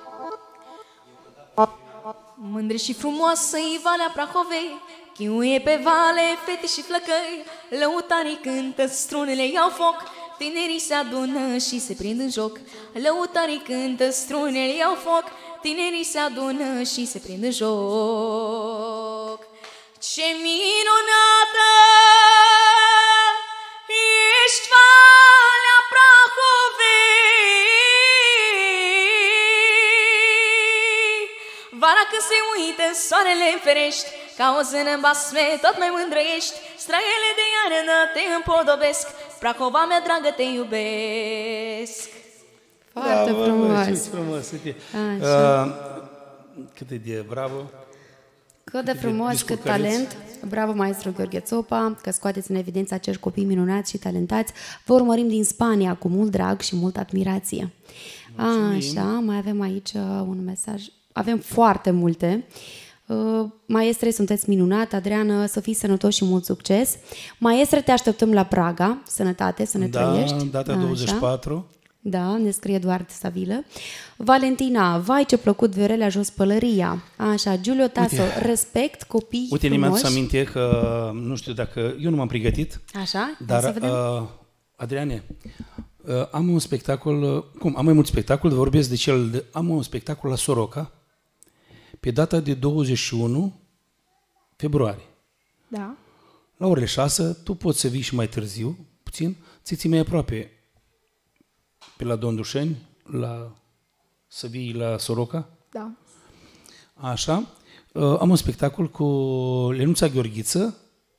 Mândre și frumoasă-i Valea Prahovei, chiuie pe vale fete și flăcăi, lăutarii cântă, strunele iau foc, tinerii se adună și se prind în joc. Lăutarii cântă, strunele iau foc, tinerii se adună și se prind în joc. Ce minunată ești Valea Prahovei, vara când se uită soarele în ferești, ca o zână în basme tot mai mândră ești. Străile de iarnă te împodobesc, Prahova mea dragă te iubesc.
Foarte frumos.
Ce frumos. Cât e de bravo.
Cât de frumos, cât talent. Bravo, maestru Gheorghe Țopa, că scoateți în evidență acești copii minunați și talentați. Vă urmărim din Spania cu mult drag și multă admirație. Așa, mai avem aici un mesaj. Avem foarte multe. Maestre, sunteți minunat. Adriană, să fii sănătos și mult succes. Maestre, te așteptăm la Praga. Sănătate, să ne trăiești.
Data 24.
Da, ne scrie Eduard Savilă. Valentina, vai ce plăcut, Viorelea jos pălăria. Așa, Giulio Tasso, respect, copii frumoși.
Mi-am adus aminte că, nu știu dacă, eu nu m-am pregătit.
Așa,
dar
să vedem.
Adriane, am un spectacol, am mai mult spectacol, vorbesc de cel, am un spectacol la Soroca, pe data de 21 februarie.
Da.
La orele 6, tu poți să vii și mai târziu, puțin, ți mai aproape pe la Dondușeni, să vii la Soroca.
Da.
Așa. Am un spectacol cu Lenuța Gheorghiță,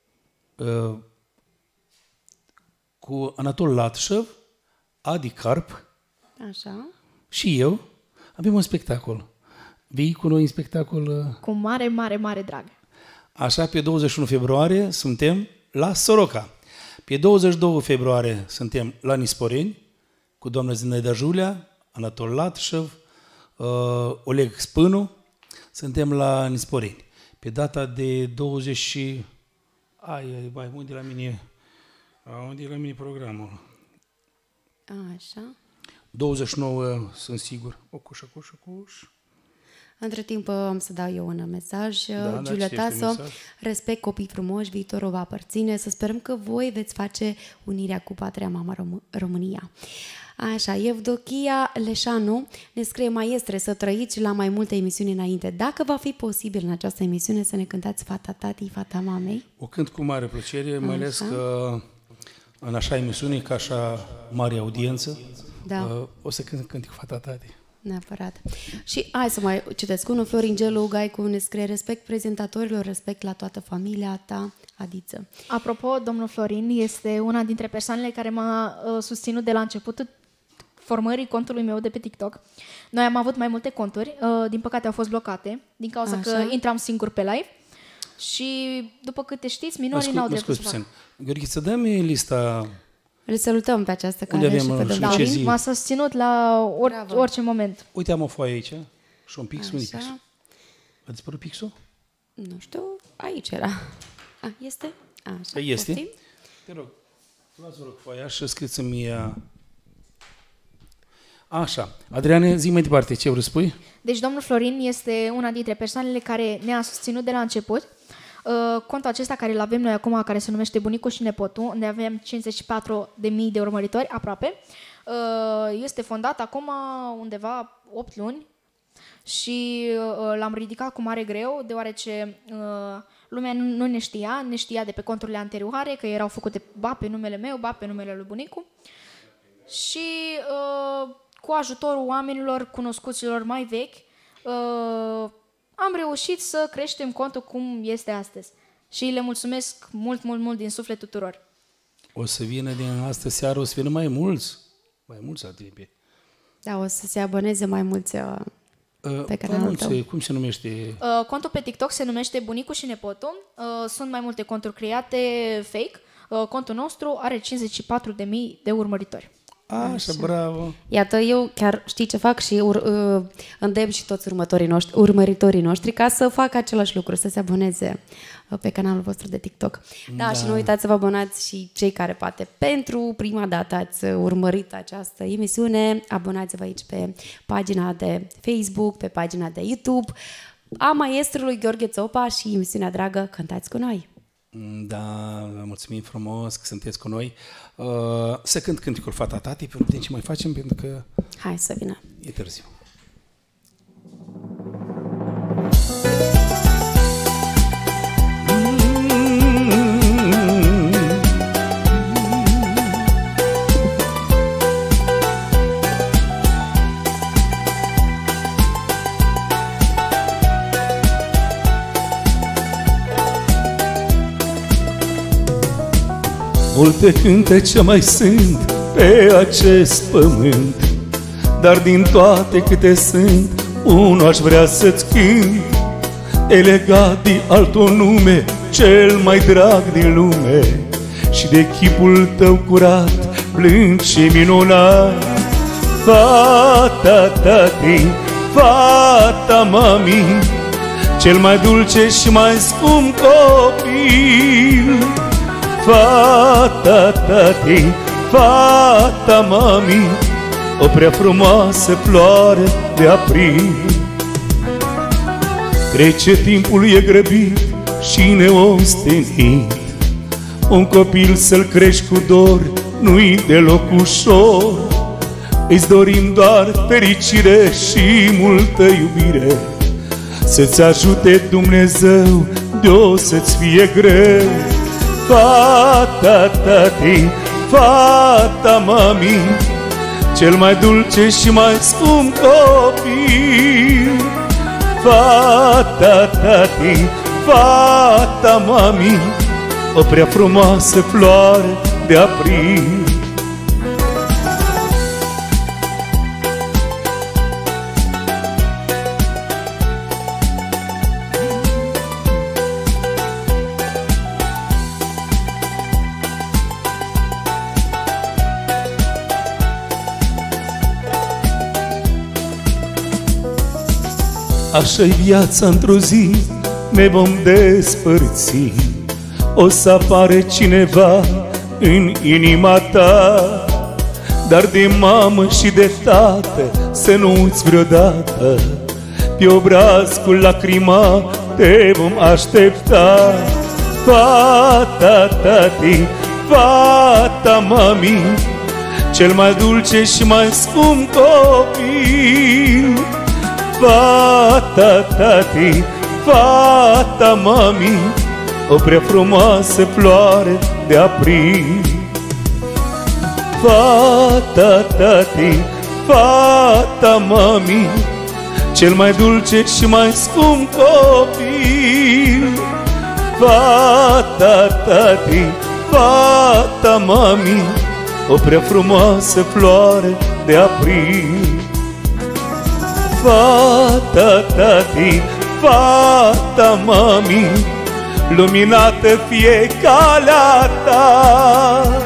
cu Anatol Latșev, Adi Carp.
Așa.
Și eu. Avem un spectacol. Vii cu noi în spectacol?
Cu mare, mare, mare drag.
Așa, pe 21 februarie suntem la Soroca. Pe 22 februarie suntem la Nisporeni, cu doamna Zinaida Julia, Anatol Latșev, Oleg Spânu. Suntem la Nisporeni. Pe data de 20... unde e la mine programul?
Așa.
29 sunt sigur. Ocuș.
Între timp am să dau eu un mesaj. Giulia Taso, respect, copii frumoși, viitorul va aparține. Să sperăm că voi veți face unirea cu patria mama România. Așa, Evdochia Leșanu ne scrie: maestre, să trăiți la mai multe emisiuni înainte. Dacă va fi posibil în această emisiune să ne cântați Fata Tatii, Fata Mamei?
O cânt cu mare plăcere, mai ales că în așa emisiune, ca așa mare audiență, o să cânt cu Fata Tatii.
Neapărat. Și hai să mai citesc unul. Florin Gelu Gaicu ne scrie: respect prezentatorilor, respect la toată familia ta, Adiță.
Apropo, domnul Florin este una dintre persoanele care m-a susținut de la începutul formării contului meu de pe TikTok. Noi am avut mai multe conturi, din păcate au fost blocate, din cauza că intram singur pe live și, după câte știți, minorii n-au dreptul să facă.
Gheorghiță, dă-mi lista...
Îl salutăm pe această cale și pe domnul
Florin. M-a susținut la orice moment.
Uite, am o foaie aici și un pix. Unde pixul? A dispărut pixul?
Nu știu, aici era. Este? Așa,
este?
Poftim?
Te rog, luați-vă rog foaia și scrieți-mi ea. Așa. Adriane, zi mai departe, ce vrei să spui?
Deci domnul Florin este una dintre persoanele care ne-a susținut de la început. Contul acesta care îl avem noi acum, care se numește Bunicul și Nepotul, unde avem 54.000 de urmăritori aproape, este fondat acum undeva 8 luni și l-am ridicat cu mare greu, deoarece lumea nu ne știa de pe conturile anterioare, că erau făcute ba pe numele meu, ba pe numele lui Bunicu. Și cu ajutorul oamenilor, cunoscuților mai vechi, am reușit să creștem contul cum este astăzi. Și le mulțumesc mult, mult, mult din suflet tuturor.
O să vină din astă seară, o să vină mai mulți artiști.
Da, o să se aboneze mai mulți pe canalul tău.
Cum se numește?
Contul pe TikTok se numește Bunicul și Nepotul. Sunt mai multe conturi create fake. Contul nostru are 54.000 de urmăritori.
Așa, bravo!
Iată, eu chiar știi ce fac și îndemn și toți urmăritorii noștri ca să facă același lucru, să se aboneze pe canalul vostru de TikTok. Da, și nu uitați să vă abonați și cei care poate pentru prima dată ați urmărit această emisiune, abonați-vă aici pe pagina de Facebook, pe pagina de YouTube a maestrului Gheorghe Țopa și emisiunea dragă Cântați cu noi.
Da, mulțumim frumos că sunteți cu noi. Să cânt cânticul Fata Tatii, pentru că ce mai facem, pentru că...
Hai să vină.
E târziu. Multe cântece mai sunt pe acest pământ, dar din toate câte sunt, unul aș vrea să-ți cânt. E legat de altul nume, cel mai drag din lume, și de chipul tău curat, blând și minunat. Fata Tatii, fata mami, cel mai dulce și mai scump copil. Fata Tatii, fata mami, o prea frumoasă floare de april. Trece timpul, e grăbit și neostenit, un copil să-l crești cu dor
nu-i deloc ușor. Îți dorim doar fericire și multă iubire, să-ți ajute Dumnezeu de-o să-ți fie greu. Fata tati, fata mami, cel mai dulce și mai scump copil. Fata tati, fata mami, o prea frumoasă floare de april. Așa-i viața, într-o zi ne vom despărți. O să apare cineva în inima ta, dar de mamă și de tată să nu uiți vreodată. Pe obraz cu lacrima te vom aștepta. Fata tati, fata mami, cel mai dulce și mai scump copil. Fata tati, fata mami, o prea frumoasă floare de april. Fata tati, fata mami, cel mai dulce și mai scump copil. Fata tati, fata mami, o prea frumoasă floare de april. Fata tati, fata mami, luminată fie calea ta.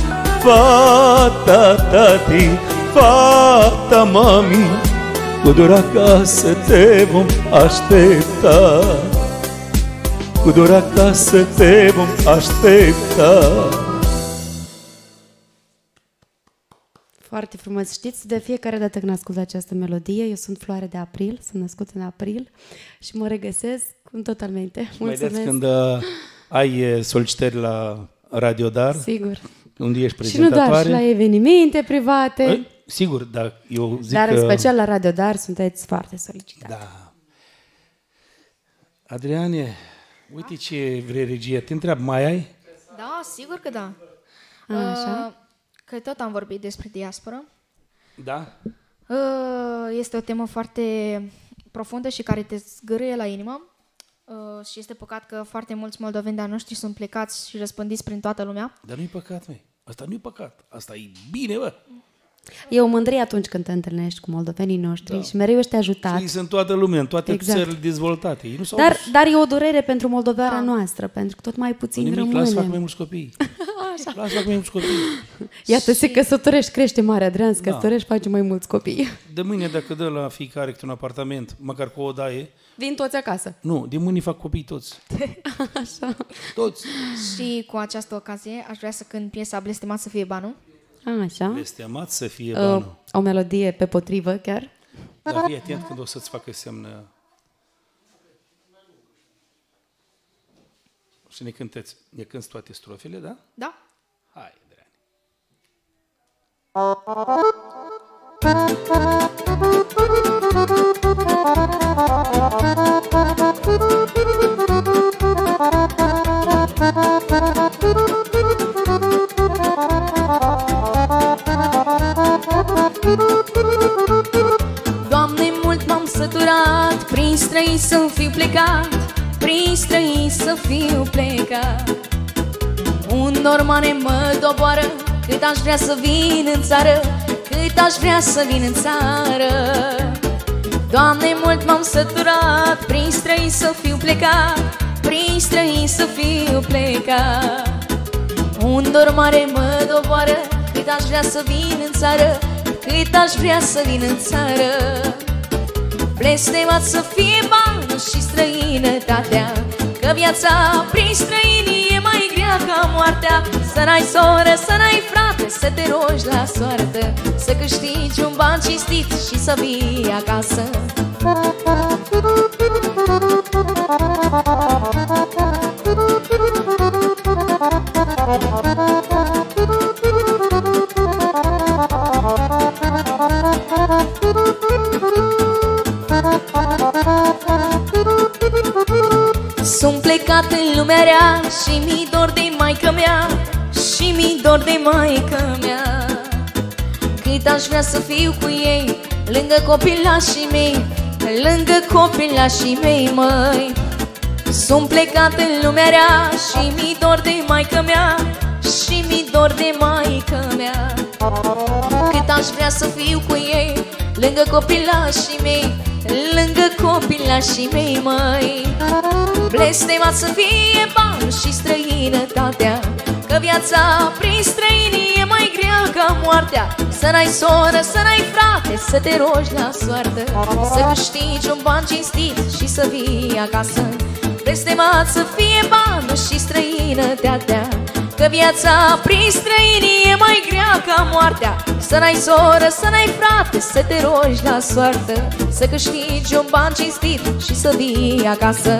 Fata tati, fata mami, cu dor acasă te vom aștepta. Cu dor acasă te vom aștepta.
Foarte frumos. Știți, de fiecare dată când ascult această melodie, eu sunt floare de april, sunt născut în april și mă regăsesc totalmente. Mulțumesc.
Mai când ai solicitări la Radio Dar,
sigur,
unde ești prezentatoare.
Și nu doar, și la evenimente private.
Sigur, dar eu zic
dar în special la Radio Dar sunteți foarte solicitați.
Da. Adriane, uite ce vrei regie. Te întreb, mai ai?
Da, sigur că da.
Așa?
Că tot am vorbit despre diaspora.
Da.
Este o temă foarte profundă și care te zgârâie la inimă. Și este păcat că foarte mulți moldoveni de-a noștri sunt plecați și răspândiți prin toată lumea.
Dar nu-i păcat, măi. Asta nu-i păcat. Asta e bine, bă.
E o mândrie atunci când te întâlnești cu moldovenii noștri și mereu ești ajutat.
Și sunt toată lumea, în toate țările dezvoltate. Ei nu
dar e o durere pentru moldoveara noastră, pentru că tot mai puțin rămânem.
Lasă fac mai mulți copii. Lasă fac mai mulți copii.
Iată, se căsătorești, crește mare, Adrian, se căsătorești, face mai mulți copii.
De mâine, dacă dă la fiecare câte un apartament, măcar cu o odaie...
Vin toți acasă.
Nu, de mâine fac copii toți.
Așa.
Toți.
Și cu această ocazie aș vrea să cânt piesa Blestemat să fie banul.
Așa.
Blestemat să fie banul.
O melodie pe potrivă, chiar.
Dar fii atent când o să-ți facă semn. Și ne cânteți. Ne cânți toate strofele, da?
Da.
Hai, Adriane.
Doamne, mult m-am săturat, prin străini să fiu plecat, prin străini să fiu plecat. Un nor mare mă doboară, cât aș vrea să vin în țară, cât aș vrea să vin în țară. Doamne, mult m-am săturat, prin străini să fiu plecat, prin străini să fiu plecat. Un dor mare mă doboară, cât aș vrea să vin în țară, cât aș vrea să vin în țară. Blestemat să fie banul și străinătatea, că viața prin străini e mai grea ca moartea. Să n-ai soră, să n-ai frate, să te rogi la soartă, să câștigi un ban cinstit și să vii acasă. plecat în lumea rea și mi dor de maică mea, și mi dor de maică mea. Cât aș vrea să fiu cu ei, lângă copilașii mei, lângă copilașii mei, măi. Sunt plecat în lumea rea și mi dor de maică mea, și mi dor de maică mea. Cât aș vrea să fiu cu ei, lângă copilașii mei, lângă copilașii mei, măi. Blestemat să fie banul și străinătatea, că viața prin străinii e mai grea ca moartea. Să n-ai soră, să n-ai frate, să te rogi la soartă, să câștigi un ban cinstit și să vii acasă. Blestemat să fie banul și străinătatea, că viața prin străinii e mai grea ca moartea. Să n-ai soră, să n-ai frate, să te rogi la soartă, să câștigi un ban cinstit și să vii acasă.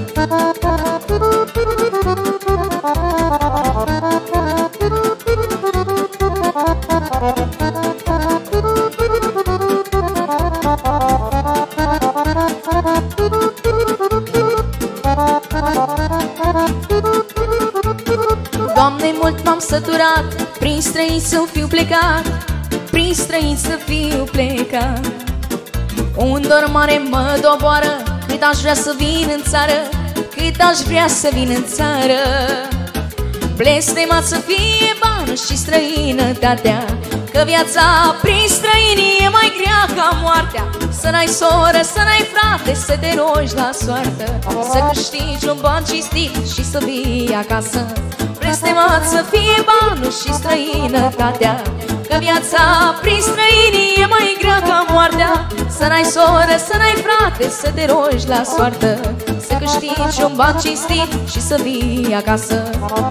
Doamne, mult m-am săturat, prin străini să fiu plecat, prin străini să fiu plecat. Un dor mare mă doboară, cât aș vrea să vin în țară, cât aș vrea să vin în țară. Blestemat să fie banul și străinătatea, că viața prin străinii e mai grea ca moartea. Să n-ai soră, să n-ai frate, să te rogi la soartă, să câștigi un ban cinstit și să vii acasă. Blestemat să fie banul și străinătatea, că viața prin străinii e mai grea ca moartea. Să n-ai soră, să n-ai frate, să te rogi la soartă, să câștigi un ban cinstit și să vii acasă.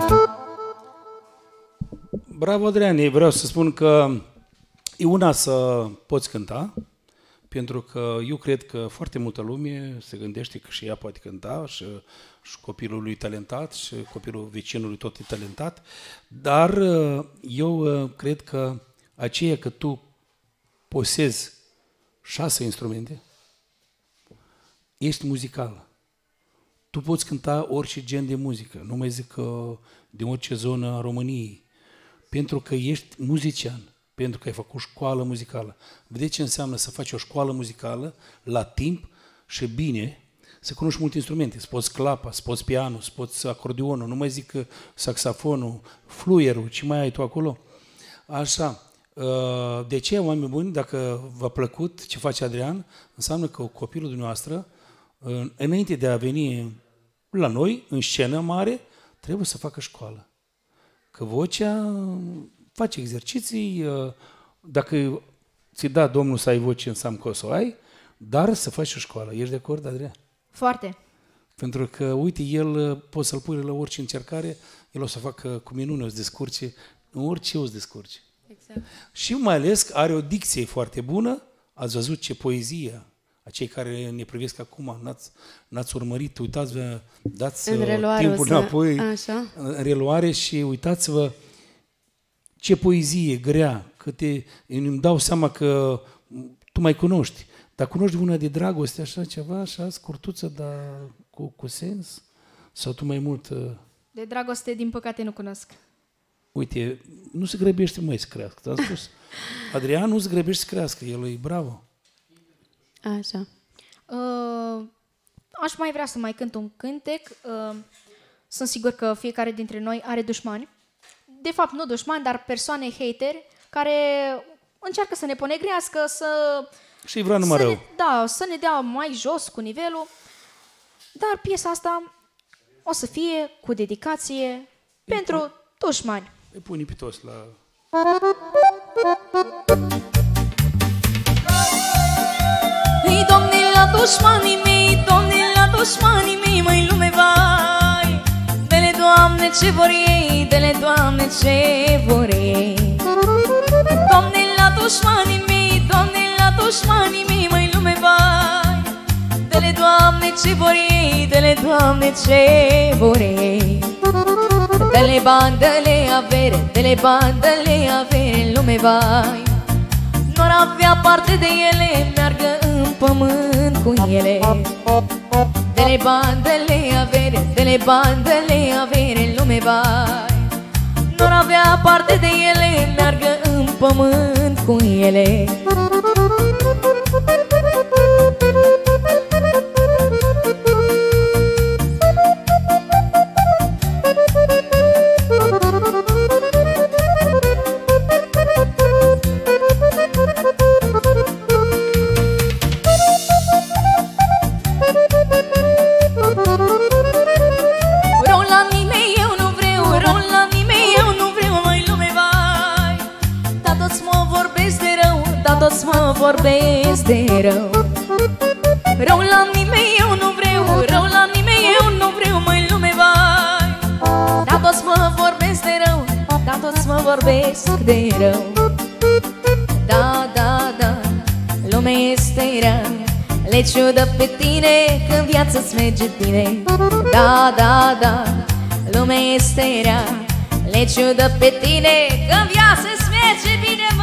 Bravo, Adriane, vreau să spun că e una să poți cânta, pentru că eu cred că foarte multă lume se gândește că și ea poate cânta și copilul lui talentat și copilul vecinului tot e talentat, dar eu cred că aceea că tu posezi 6 instrumente, ești muzical. Tu poți cânta orice gen de muzică, nu mai zic că din orice zonă a României, pentru că ești muzician, pentru că ai făcut școală muzicală. Vedeți ce înseamnă să faci o școală muzicală la timp și bine, să cunoști multe instrumente, să poți clapa, să poți pianul, să poți acordeonul, nu mai zic saxofonul, fluierul, ce mai ai tu acolo? Așa, de ce, oameni buni, dacă v-a plăcut ce face Adrian, înseamnă că copilul dumneavoastră, înainte de a veni la noi, în scenă mare, trebuie să facă școală. Că vocea face exerciții, dacă ți da Domnul să ai voce, înseamnă că o să o ai, dar să faci o școală. Ești de acord, Adrian?
Foarte.
Pentru că, uite, el poți să-l pui la orice încercare, el o să facă cu minune, o să descurce, în orice o să descurce.
Exact.
Și mai ales că are o dicție foarte bună, ați văzut ce poezie, a cei care ne privesc acum, n-ați urmărit, uitați-vă, dați timpul înapoi în reluare și uitați-vă ce poezie grea, îmi dau seama că tu mai cunoști, dar cunoști una de dragoste, așa ceva, așa, scurtuță, dar cu sens? Sau tu mai mult...
De dragoste, din păcate, nu cunosc.
Uite, nu se grăbește, măi, să crească, ți-am spus. Adrian nu se grăbește să crească, el e bravo.
Așa.
Aș mai vrea să mai cânt un cântec. Sunt sigur că fiecare dintre noi are dușmani. De fapt, nu dușmani, dar persoane hateri care încearcă să ne ponegrească,
și vrea numai rău.
Da, să ne dea mai jos cu nivelul. Dar piesa asta o să fie cu dedicație pentru dușmani.
Îi pune pe toți la...
Ei, Doamne, la dușmanii mei, Doamne, la dușmanii mei, măi lume, vai, dele, Doamne, ce vor ei, dele, Doamne, ce vor ei. Doamne, la dușmanii mei, Doamne, la dușmanii mei, măi lume, vai, dele, Doamne, ce vor ei, dele, Doamne, ce vor ei. Dele bani, dele avere, dele bani, dele avere, lume, vai, n-or avea parte de ele, meargă în pământ cu ele. Dele bani, dele avere, dele bani, dele avere în lume, vai. Nu-ar avea parte de ele, meargă în pământ cu ele. Toți mă vorbesc de rău. Rău la nimeni eu nu vreau, rău la nimeni eu nu vreau, măi lume, vai. Dar toți mă vorbesc de rău, dar toți mă vorbesc de rău. Da, da, da, lumea este rea, le ciudă pe tine când viața-ți merge bine. Da, da, da, lumea este rea, le ciudă pe tine când viața-ți merge bine, mă.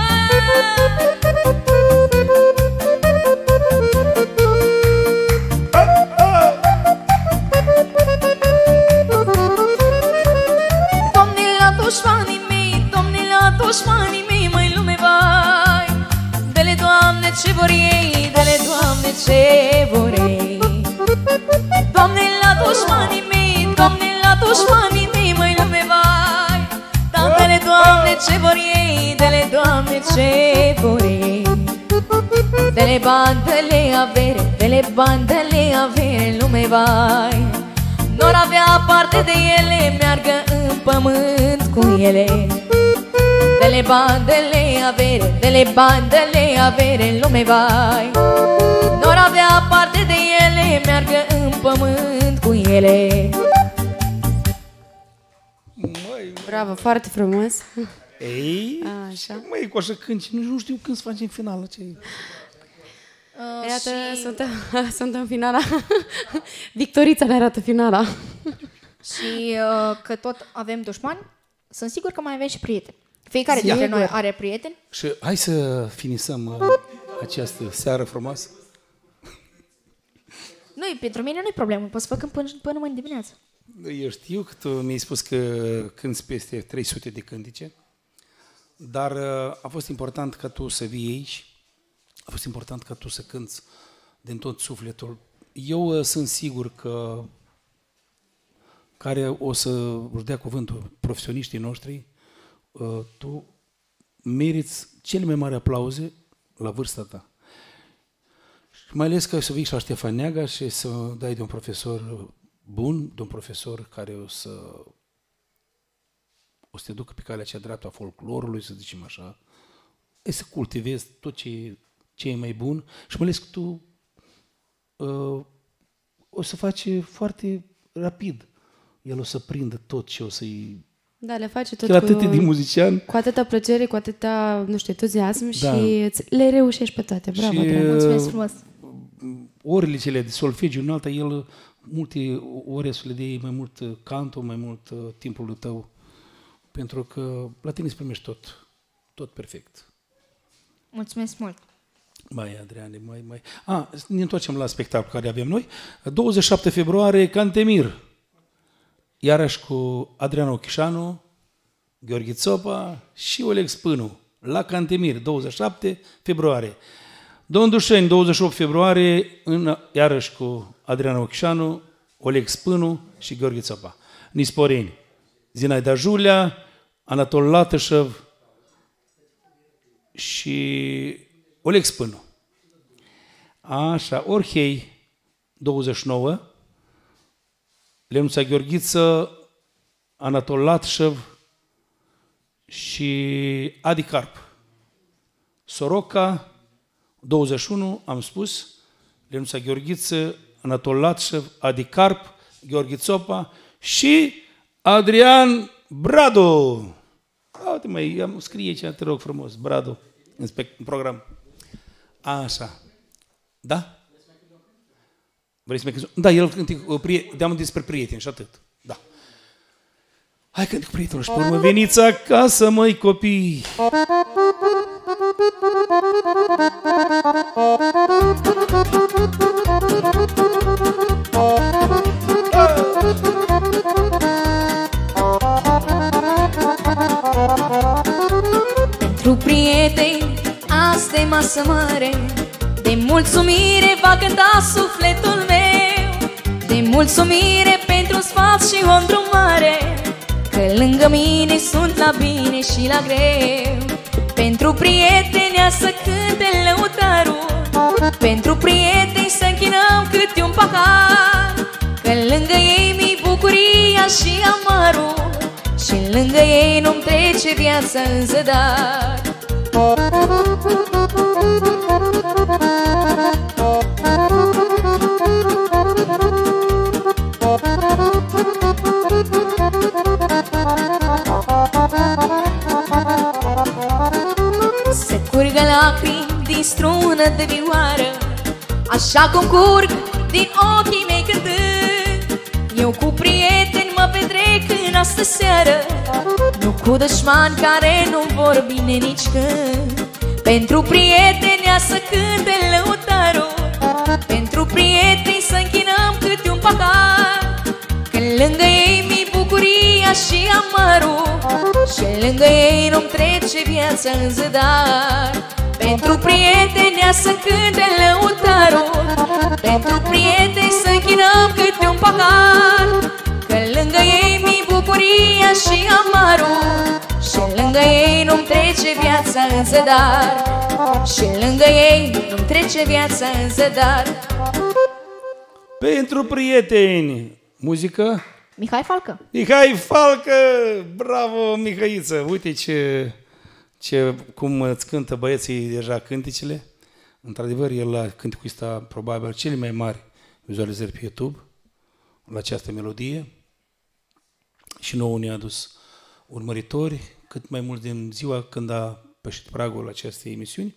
Dușmanii mei, măi lume, vai. Dele Doamne ce vor ei, dele Doamne ce vor ei. Doamne la dușmanii mei, Doamne la dușmanii mei, măi lume, vai. Dar dele Doamne ce vor ei, dele Doamne ce vor ei. Dele bani, dele avere, dele bani, dele avere în lume, vai. N-or avea parte de ele, meargă în pământ cu ele. Dele bani, dele avere, dele bani, dele avere în lume, vai. N-or avea parte de ele, meargă în pământ cu ele.
Bravo, foarte frumos.
Ei,
așa.
Măi, cu așa cânti, nu știu când să facem finalul. Ce...
Iată, sunt în finala. Victorița ne arată finala.
Și că tot avem dușmani, sunt sigur că mai avem și prieteni. Fiecare dintre noi are prieteni.
Și hai să finisăm această seară frumoasă.
Pentru mine nu-i problemă, pot să fac până mâine dimineață.
Eu știu că tu mi-ai spus că cânti peste 300 de cântice, dar a fost important ca tu să vii aici, a fost important ca tu să cânti din tot sufletul. Eu sunt sigur că care o să își dea cuvântul profesioniștii noștri, tu meriți cele mai mari aplauze la vârsta ta. Și mai ales că să vii și la Ștefan Neaga și să dai de un profesor bun, de un profesor care o să te ducă pe calea cea dreaptă a folclorului, să zicem așa, să cultivezi tot ce e mai bun și mai ales că tu o să faci foarte rapid. El o să prindă tot ce o să-i...
Da, le face tot
atât de muzician.
Cu atâta plăcere, cu atâta, nu știu, entuziasm și le reușești pe toate. Bravo,
și,
mulțumesc frumos.
Orele cele de solfegiu în alta, el multe ore să le dai mai mult cantul, mai mult timpul tău, pentru că la tine îți primești tot perfect.
Mulțumesc mult.
Mai, Adriane, mai. Ne întoarcem la spectacol care avem noi. 27 februarie, Cantemir. Iarăși cu Adrian Ochișanu, Gheorghe Țopa și Oleg Spânu. La Cantemir, 27 februarie. Dondușeni, 28 februarie, iarăși cu Adrian Ochișanu, Oleg Spânu și Gheorghe Țopa. Nisporeni, Zinaida Julia, Anatol Latășăv și Oleg Spânu. Așa, Orhei, 29, Lenuța Gheorghiță, Anatol Latășăv și Adi Carp. Soroca, 21, am spus, Lenuța Gheorghiță, Anatol Latășăv, Adi Carp, Gheorghe Țopa și Adrian Bradu. Uite, măi, am scrie aici, te rog frumos, Bradu, în program. Așa. Da? Vrei să mai cânti? Da, el deam despre prieteni și atât. Da.
Hai cânt cu prietenul și pe urmă veniți acasă, măi copii.
Pentru prieteni, asta e masă mare, de mulțumire va cânta sufletul meu, de mulțumire pentru sfat și o îndrumare, că lângă mine sunt la bine și la greu. Pentru prieteni să cânte lăutarul, pentru prieteni să închinăm câte un pahar, că lângă ei mi-i bucuria și amarul, și lângă ei nu-mi trece viața în zadar. Se curgă lacrimi din strună de vioară, așa cum curg din ochii mei cântând. Eu cu prieteni mă petrec în astă seară, nu cu dușmani care nu vor bine nici când. Pentru prieteni să cânte lăutarul, pentru prieteni să închinăm câte un pahar, că lângă ei mi-i bucuria și amarul, și lângă ei nu-mi trece viața în zadar. Pentru prieteni să cânte lăutarul, pentru prieteni să închinăm câte un pahar, că lângă ei mi-i bucuria și amarul, și lângă ei nu-mi trece viața în zadar, și lângă ei nu-mi trece viața în zadar.
Pentru prieteni, muzică?
Mihai Falcă.
Mihai Falcă! Bravo, Mihaiță! Uite cum îți cântă băieții deja cântecele. Într-adevăr, el la cântecul ăsta probabil cele mai mari vizualizări pe YouTube la această melodie. Și nouă ne-a adus urmăritori, cât mai mult din ziua când a pășit pragul acestei emisiuni.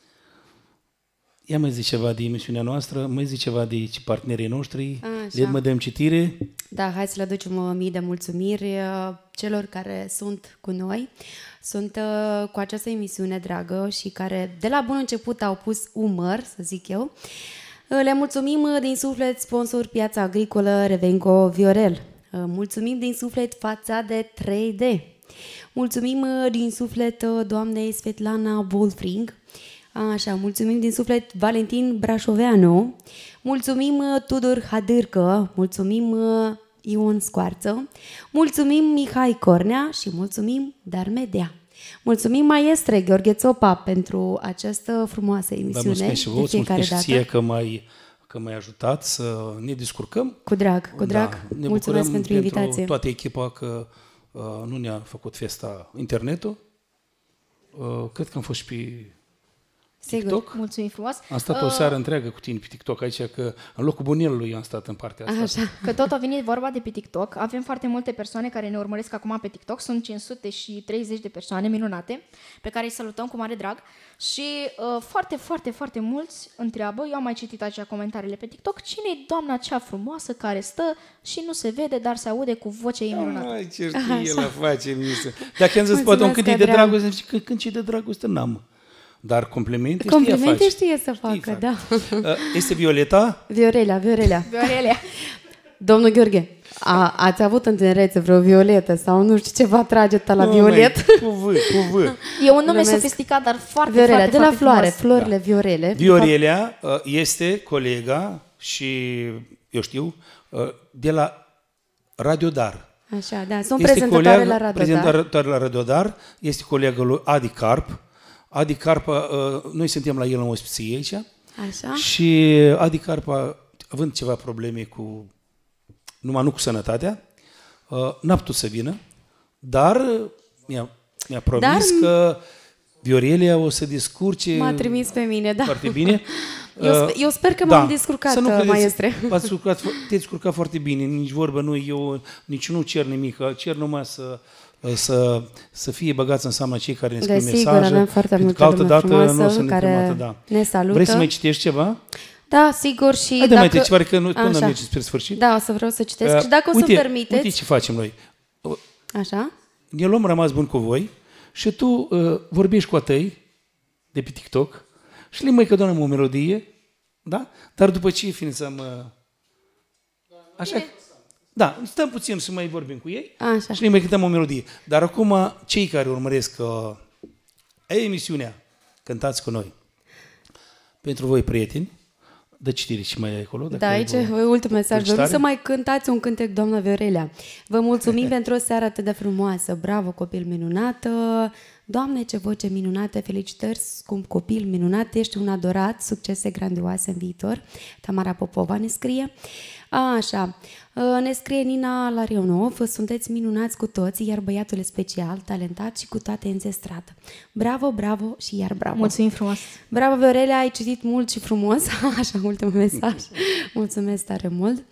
Ia mai zic ceva de emisiunea noastră, mai zic ceva de partenerii noștri, le mă dăm citire.
Da, hai să le aducem mii de mulțumiri celor care sunt cu noi, sunt cu această emisiune dragă și care de la bun început au pus umăr, să zic eu. Le mulțumim din suflet sponsor Piața Agricolă Revenco Viorel. Mulțumim din suflet Fațade 3D. Mulțumim din suflet doamnei Svetlana Wolfring. Așa, mulțumim din suflet Valentin Brașoveanu, mulțumim Tudor Hadârcă, mulțumim Ion Scoarță, mulțumim Mihai Cornea și mulțumim Darmedea. Mulțumim maestre Gheorghe Țopa pentru această frumoasă emisiune de fiecare dată.
Că m-ai ajutat să ne descurcăm.
Cu drag, cu drag.
Ne
mulțumesc pentru invitație.
Toată echipa că nu ne-a făcut festa internetul. Cred că am fost și pe TikTok.
Sigur, mulțumim frumos.
Am stat o seară întreagă cu tine pe TikTok aici, că în locul bunelului am stat în partea asta.
Așa.
Că tot a venit vorba de pe TikTok. Avem foarte multe persoane care ne urmăresc acum pe TikTok. Sunt 530 de persoane minunate, pe care îi salutăm cu mare drag. Și foarte, foarte, foarte mulți întreabă, eu am mai citit aici comentariile pe TikTok, cine-i doamna cea frumoasă care stă și nu se vede, dar se aude cu vocea ei minunată?
Ai, ce știe la face, Mise. Dacă am zis, poate un cât de dragoste, zice, când ce de dragoste n-am. Dar complimente
știe să facă, da.
Este Violeta?
Viorelea. Domnul Gheorghe, ați avut în tinerețe vreo Violetă sau nu știu ceva tragetă la Violet?
Cu V.
E un nume sofisticat, dar foarte,
Viorelea,
foarte,
de la
foarte
floare,
frumos.
florile Viorele.
Viorelea este colega și, eu știu, de la Radio Dar.
Așa, da, sunt prezentatoare la Radio Dar.
Prezentatoare la Radio Dar, este colegul lui Adi Carp. Adi Carp, noi suntem la el în ospiție aici.
Așa.
Și Adi Carp, având ceva probleme nu cu sănătatea, n-a putut să vină, dar mi-a promis că Viorelia o să descurce.
M-a trimis pe mine, da.
Foarte bine.
Eu sper că m-am descurcat, maestre.
Te-ai descurcat foarte bine, nici vorbă nu, eu nici nu cer nimic, cer numai să fie băgați în seamă cei care ne scriu mesaje.
Desigur, avem foarte multă lume frumoasă care ne salută.
Vrei să mai citești ceva?
Da, sigur. Și
dacă... mai ceva, că până mergi spre sfârșit.
Da, o să vreau să citesc. Și dacă o să-mi permiteți...
Uite ce facem noi.
Așa?
El om rămas bun cu voi și tu vorbești cu a tăi de pe TikTok și le mai cădonăm o melodie, da? Dar după ce ființăm... Așa? Da, stăm puțin și mai vorbim cu ei.
Așa.
Și le mai cântăm o melodie. Dar acum, cei care urmăresc emisiunea Cântați cu noi, pentru voi, prieteni, dă citire și mai e acolo.
Da, aici ultimul mesaj. Vreau să mai cântați un cântec, doamna Viorelea. Vă mulțumim pentru o seară atât de frumoasă. Bravo, copil minunat. Doamne, ce voce minunată. Felicitări, scump copil minunat. Ești un adorat. Succese grandioase în viitor. Tamara Popova ne scrie. Așa. Ne scrie Nina Larionov. Sunteți minunați cu toții, iar băiatul e special, talentat și cu toate înzestrat. Bravo, bravo și iar bravo.
Mulțumim frumos.
Bravo, Viorelea, ai citit mult și frumos. Așa, ultimul mesaj. Mulțumesc tare mult.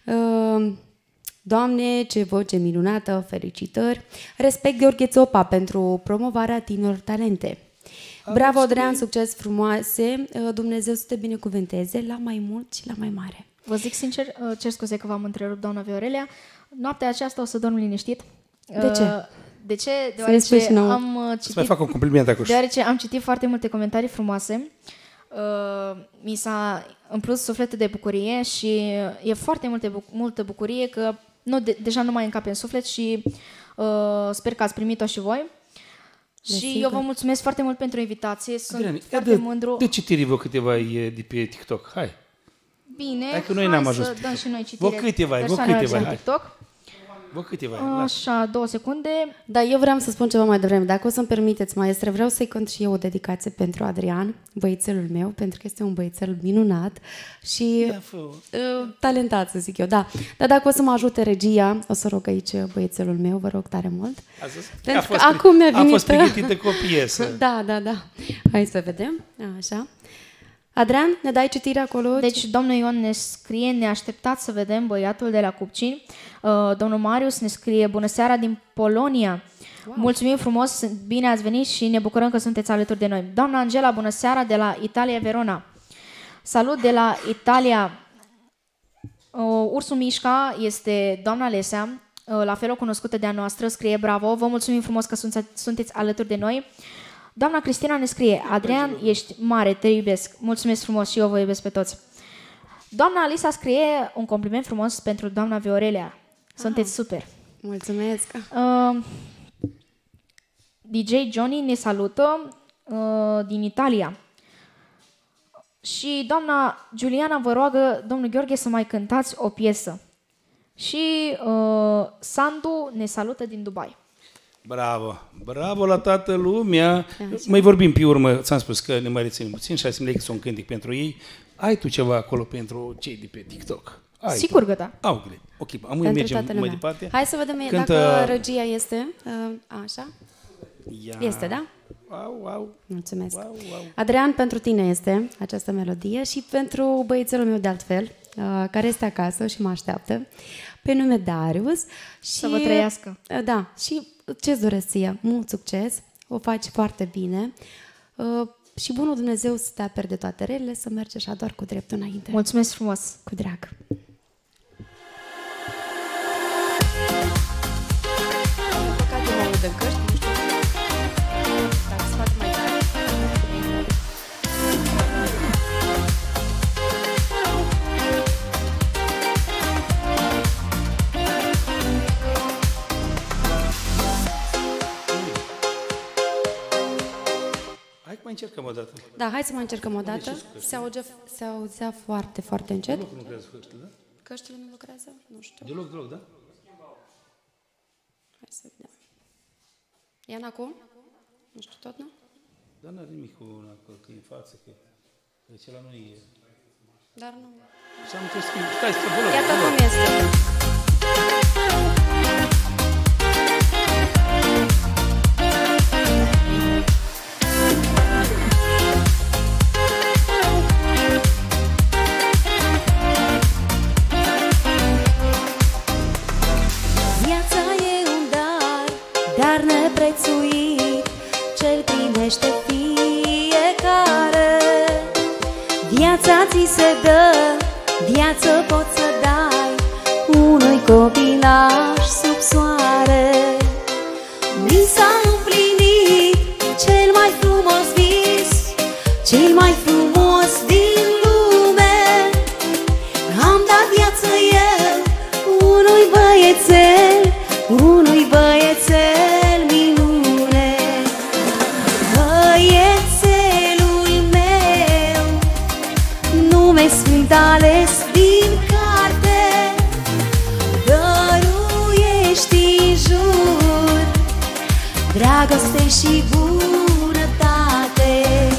Doamne, ce voce minunată, felicitări. Respect Gheorghe Țopa pentru promovarea tinerilor talente. Bravo, Adrian, succes frumoase. Dumnezeu să te binecuvânteze la mai mult și la mai mare.
Vă zic sincer, cer scuze că v-am întrerupt, doamna Viorelea. Noaptea aceasta o să dorm liniștit.
De ce?
De ce? Deoarece am citit...
Să mai fac un compliment acolo.
Deoarece am citit foarte multe comentarii frumoase. Mi s-a împlut sufletul de bucurie și e foarte multă bucurie că deja nu mai încape în suflet și sper că ați primit-o și voi. Și eu vă mulțumesc foarte mult pentru invitație. Sunt
Adrian,
foarte mândru.
De citiri vă câteva de pe TikTok. Hai.
Bine,
hai că noi n-am ajuns.
Să dăm și noi citire.
Vă câteva,
TikTok.
Vă câteva.
Așa, 2 secunde.
Da, eu vreau să spun ceva mai devreme. Dacă o să-mi permiteți, maestre, vreau să-i cânt și eu o dedicație pentru Adrian, băiețelul meu, pentru că este un băiețel minunat și talentat, să zic eu. Da. Dar dacă o să mă ajute regia, o să rog aici băiețelul meu, vă rog tare mult. Pentru că acum mi-a venit...
A fost pregătită cu o piesă.
Da. Hai să vedem. Așa. Adrian, ne dai citire acolo?
Deci, domnul Ion ne scrie, ne așteptați să vedem băiatul de la Cupcini. Domnul Marius ne scrie, bună seara din Polonia. Wow. Mulțumim frumos, bine ați venit și ne bucurăm că sunteți alături de noi. Doamna Angela, bună seara de la Italia, Verona. Salut de la Italia. Ursul Mișca este doamna Alesea, la fel o cunoscută de-a noastră, scrie bravo. Vă mulțumim frumos că sunteți alături de noi. Doamna Cristina ne scrie, Adrian, ești mare, te iubesc. Mulțumesc frumos și eu vă iubesc pe toți. Doamna Alisa scrie un compliment frumos pentru doamna Viorelea. Sunteți super.
Mulțumesc.
DJ Johnny ne salută din Italia. Și doamna Giuliana vă roagă, domnul Gheorghe, să mai cântați o piesă. Și Sandu ne salută din Dubai.
Bravo! Bravo la toată lumea! Mai vorbim pe urmă, ți-am spus că ne mai reținem puțin și asim că sunt cântec pentru ei. Ai tu ceva acolo pentru cei de pe TikTok?
Sigur că da.
Au, ok, am mergem mai departe.
Hai să vedem dacă regia este. Așa? Este, da?
Wow.
Mulțumesc. Wow. Adrian, pentru tine este această melodie și pentru băiețelul meu de altfel, care este acasă și mă așteaptă, pe nume Darius. Și,
să vă trăiască.
Da, și ce-ți doresc ție? Mult succes, o faci foarte bine și bunul Dumnezeu să te apere de toate relele, să mergi așa doar cu dreptul înainte.
Mulțumesc frumos!
Cu drag! Păcate mă aud în căști, nu știu dacă se poate mai tare.
Mai încercăm o dată.
Da, hai să mai încercăm o dată. Se auzea foarte, foarte încet.
Deloc nu lucrează căștile, da?
Căștile nu lucrează? Nu știu.
Deloc, da?
Hai să vedem. Ian acum? Nu știu tot, nu?
Dar n-are nimic cu una, că e în față, că acela nu e...
Dar nu...
S-am întâlnit. Stai, străbălă.
Iată cum este.
Dar neprețuit ce-l primește fiecare. Viața ți se dă, viață poți să dai unui copilaș sub soare. dragoste și bunătate.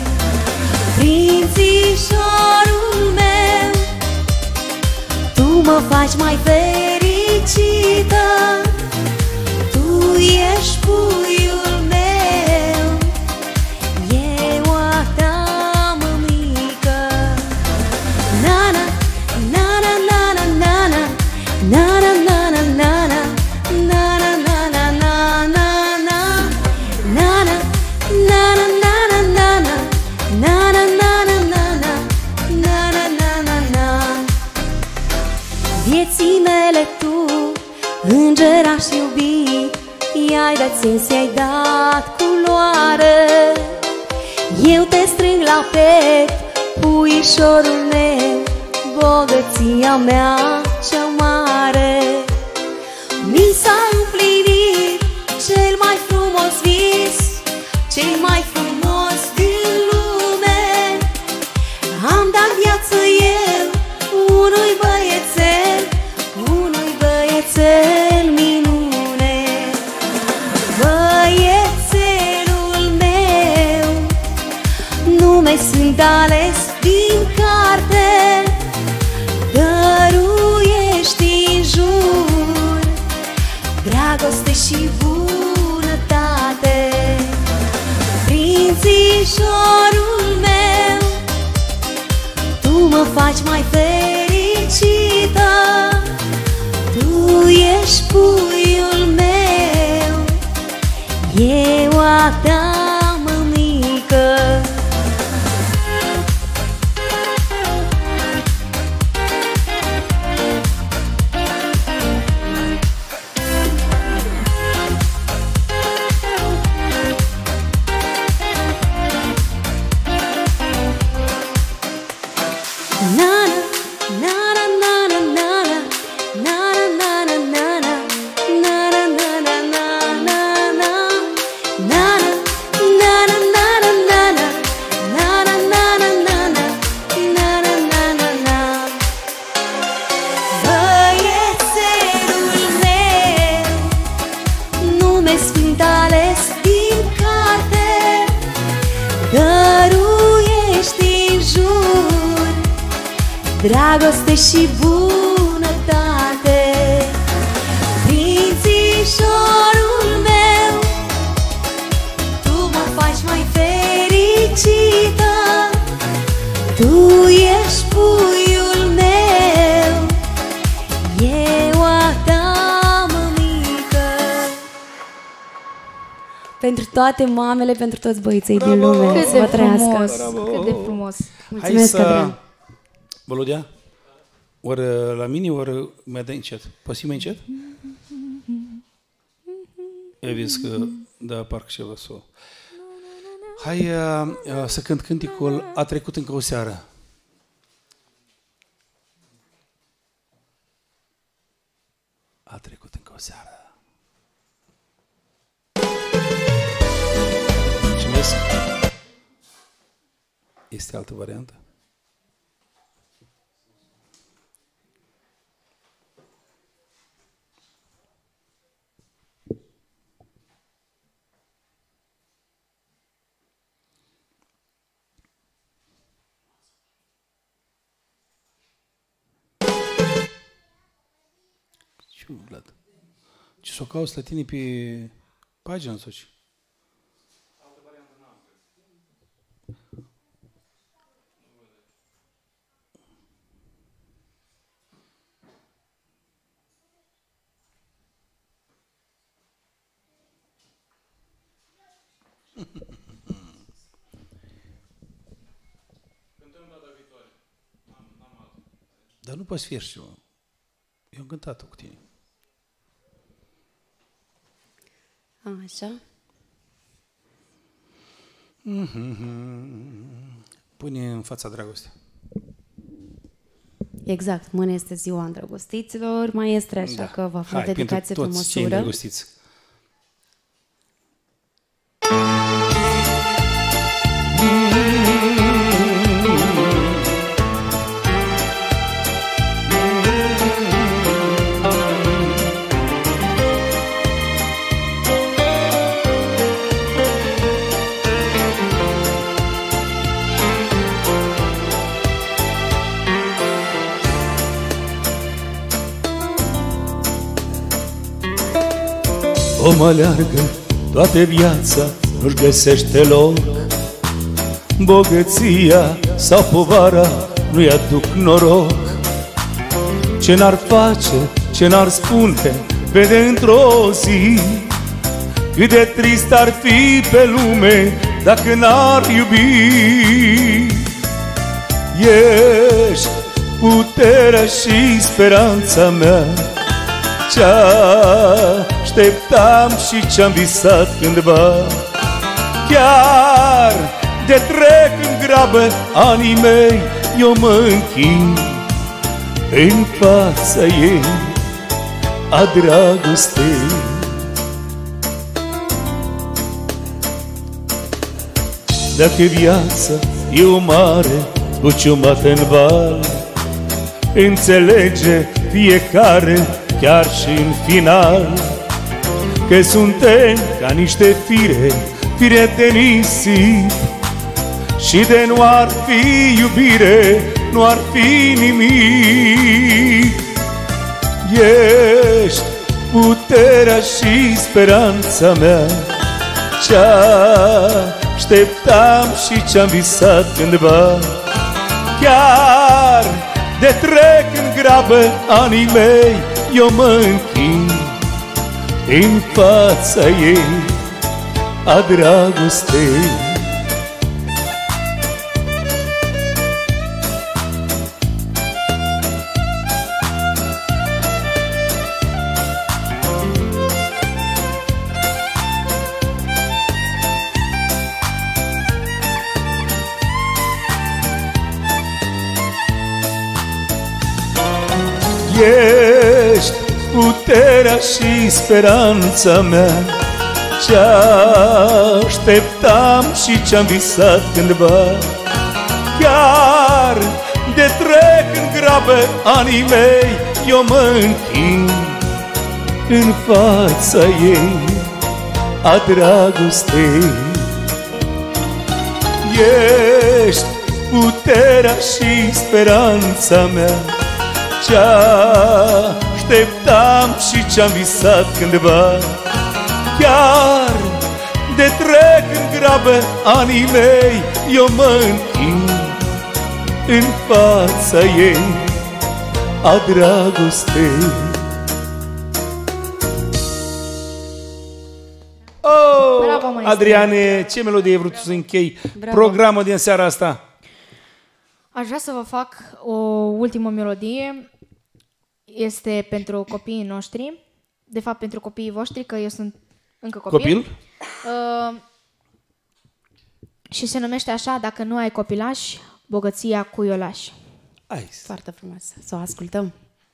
Prințișorul meu, tu mă faci mai fericită, tu ești puiul meu, eu a ta mămică. Na-na, na-na, na-na, na-na, na-na, na-na, na-na, na-na, na-na, na-na, na-na, na-na, na-na, na-na, na-na, na-na, na-na, na-na, na. Vieții mele tu, îngeraș iubit, i-ai dat sens, i-ai dat culoare. Eu te strâng la piept, puișorul meu, bogăția mea cea mare. Mi s-a împlinit cel mai frumos vis, cel mai frumos din lume. Am dat viață eu unui băiețel, unui băiețel minune. Băiețelul meu, nume sunt ales din carte, dăruiești în jur dragoste și bunătate. Prințișorul meu, tu mă faci mai fericită, tu ești puiul meu, eu a ta mămică. Dragoste și bunătate. Prințișorul meu, tu mă faci mai fericită, tu ești puiul meu, eu a ta mămică.
Pentru toate mamele, pentru toți băieții din lume.
Cât de frumos, cât de frumos.
Mulțumesc, Adrian.
Volodea? Ori la mine, ori mai dai încet. Poți fi mai încet? Ai vezi că, da, parcă ceva s-o... Hai să cânt cânticul A trecut încă o seară. A trecut încă o seară. Mulțumesc. Este altă variantă? Vlad. Ce s-o cauți la tine pe pagina sau ce? Altă variantă n-am. Cântăm data viitoare. N-am altă. Dar nu poți fi și eu. Eu am cântat-o cu tine.
Așa.
Pune în fața dragostea.
Exact, mâine este ziua îndrăgostiților, maestre, așa că vă fac dedicație pe măsură.
Toți cei îndrăgostiți. om aleargă toată viața, nu-și găsește loc. Bogăția sau povara nu-i aduc noroc. Ce n-ar face, ce n-ar spune, vede într-o zi cât de trist ar fi pe lume dacă n-ar iubi. Ești puterea și speranța mea, ce-așteptam și ce-am visat cândva. Chiar de trec în grabă anii mei, eu mă închin în fața ei a dragostei. Dacă viața e o mare spuciumată în val, înțelege fiecare, chiar și în final, că suntem ca niște fire de nisip, și de nu ar fi iubire, nu ar fi nimic. Ești puterea și speranța mea, ce-așteptam și ce-am visat cândva. Chiar de trec în grabă anii mei, eu mă închin în fața ei a dragostei. Ești puterea și speranța mea, ce-așteptam și ce-am visat cândva. Chiar de trec în grabă anii mei, eu mă închin în fața ei a dragostei. Ești puterea și speranța mea, ce-așteptam și ce-am visat cândva. Chiar de trec în grabă anii mei, eu mă închin în fața ei a dragostei. Oh, bravo, Adriane, ce melodie ai vrut să închei programul din seara asta?
Aș vrea să vă fac o ultimă melodie. Este pentru copiii noștri. De fapt, pentru copiii voștri, că eu sunt încă copil. Și se numește așa: Dacă nu ai copilași, bogăția cui o lași.
Foarte frumos. Să o ascultăm.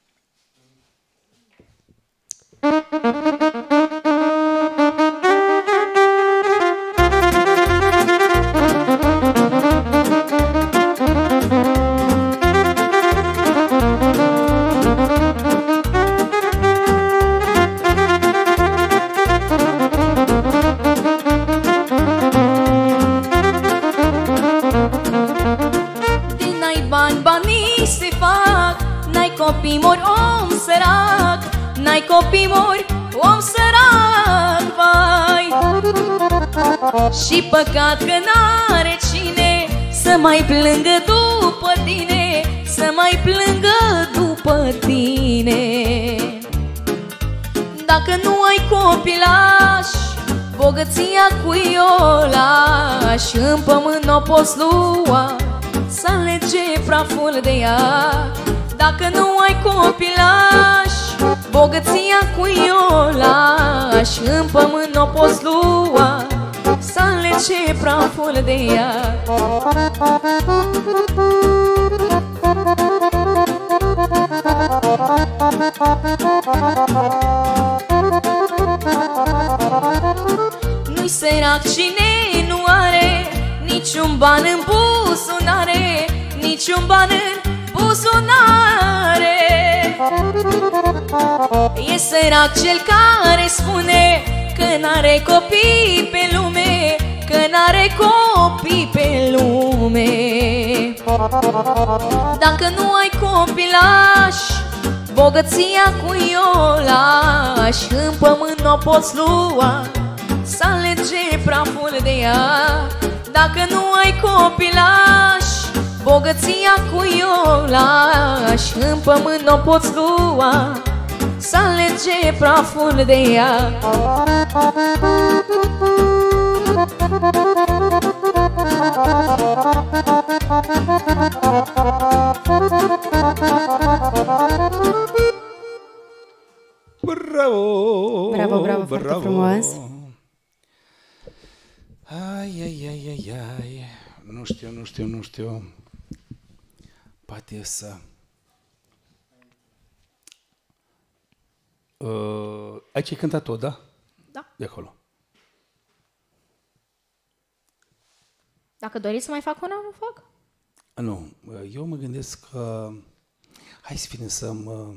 Copii mori, om sărac, n-ai copii mori, om sărac, vai. Și păcat că n-are cine să mai plângă după tine, să mai plângă după tine. Dacă nu ai copilași, bogăția cui o lași, în pământ n-o poți lua, să alege praful de ea. Dacă nu ai copilași, bogăția cui o lași, în pământ n-o poți lua, să alege praful de ea. Nu-i sărac cine nu are niciun ban în buzunare, niciun ban în buzunare. E sărac cel care spune că n-are copii pe lume, că n-are copii pe lume. Dacă nu ai copilași, bogăția cu iola și în pământ n-o poți lua, să alege praful de ea. Dacă nu ai copilași, bogăția cu iola și în pământ n-o poți lua, să alege praful de ea.
Bravo!
Bravo, bravo, foarte frumos.
Ai. Nu știu. Poate să... Aici ai cântat tot, da?
Da.
De acolo.
Dacă doriți să mai fac una, nu fac.
Nu, eu mă gândesc că... Hai să fim să mă...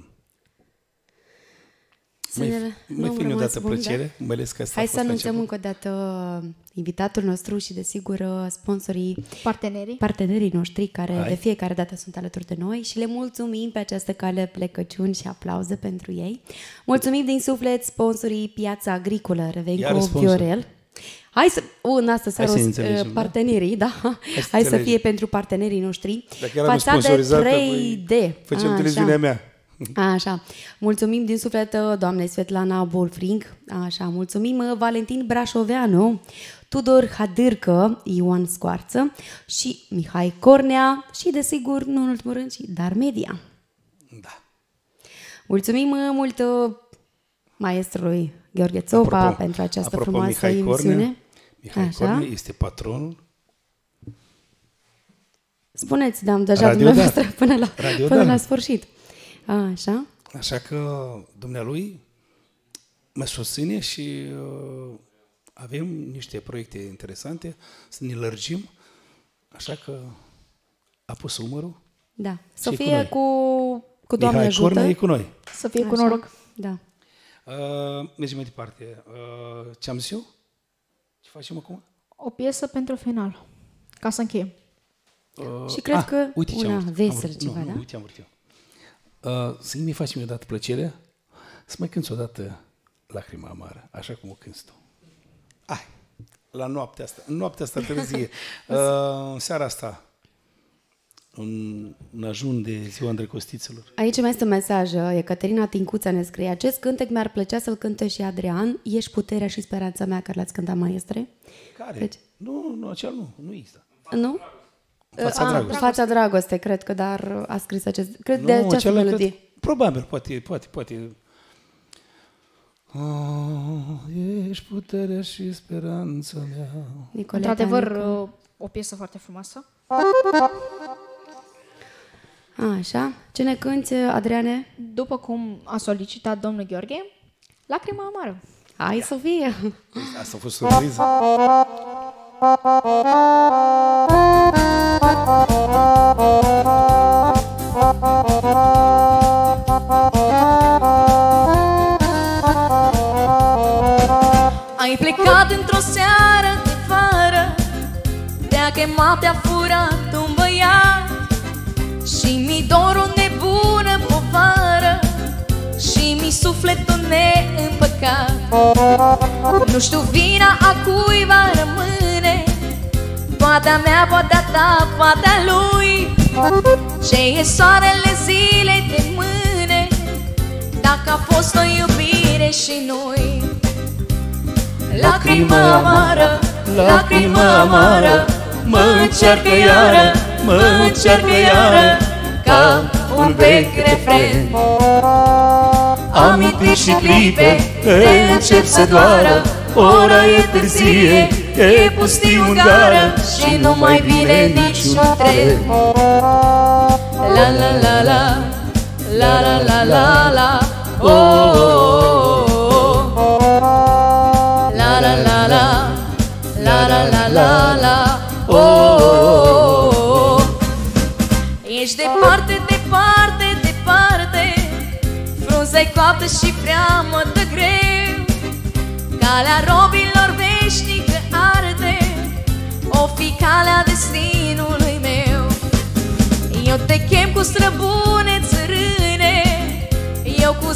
Mai fi o dată plăcere, mai ales că asta.
Hai să anunțăm încă o dată invitatul nostru și, desigur, sponsorii, partenerii noștri care de fiecare dată sunt alături de noi și le mulțumim pe această cale, plecăciuni și aplauze pentru ei. Mulțumim din suflet sponsorii Piața Agricolă, Revenco Viorel. Hai să, în asta seara, partenerii, da? Hai să fie pentru partenerii noștri.
Fațade
3D.
Facem televiziunea mea.
Așa, mulțumim din suflet doamnei Svetlana Bolfring, așa, mulțumim Valentin Brașoveanu, Tudor Hadârcă, Ioan Scoarță și Mihai Cornea și, desigur, nu în ultimul rând, și Dar Media.
Da.
Mulțumim mult maestrului Gheorghe Țopa pentru această frumoasă emisiune.
Mihai Cornea este patronul.
Spuneți, da, deja dumneavoastră până la sfârșit. Așa.
Așa că dumnealui mă susține și avem niște proiecte interesante, să ne lărgim, așa că a pus umărul.
Da, să fie cu Doamne ajută.
Mihai Cornea e cu noi.
Să fie cu noroc.
Da.
Mergem mai departe. Ce am zis eu? Ce facem acum?
O piesă pentru final, ca să încheiem.
Și cred că
uite
una veselă ceva, da?
Uite, am vrut eu. Să mi facem odată plăcerea să mai cânti odată Lacrima amară, așa cum o cânti tu. Hai, la noaptea asta târzie, în seara asta, în ajun de ziua îndrăgostiților.
Aici mai este un mesaj. Ecaterina Tincuța ne scrie: acest cântec mi-ar plăcea să-l cânte și Adrian. Ești puterea și speranța mea, care l-ați cântat, maestre.
Care? Deci... Nu, acel nu există.
Nu?
Fața dragoste.
Fața dragoste, cred că, dar a scris acest... Cred de această melodie.
Probabil, poate. Ești puterea și speranța mea.
Într-adevăr, o piesă foarte frumoasă.
Așa. Ce ne cânti, Adriane?
După cum a solicitat domnul Gheorghe, Lacrima amară.
Hai să fie!
Asta a fost surpriză.
Ai plecat într-o seară de vară, te-a chemat, te-a furat un băiat și mi-i dor o nebună povară și mi-i sufletul neîmpăcat. Nu știu vina a cui va rămâne, poate a mea, poate a ta, poate a lui. Ce e soarele zilei de mâine, dacă a fost o iubire și noi. Lacrimă amară, lacrimă amară, mă încercă iară, ca un vechi refren. Amintiri și clipe te încep să doară, ora e târzie, e pustiu în gară și nu mai vine niciun tren. La la la la, la la la la la, oh, oh, oh. La la la la, la la la la la, oh, oh, oh. Ești departe, departe, departe, frunza-i coaptă și prea mă dă greu. Calea robilor veșnică arde, o fi calea destinului meu. Eu te chem cu străbune țărâne,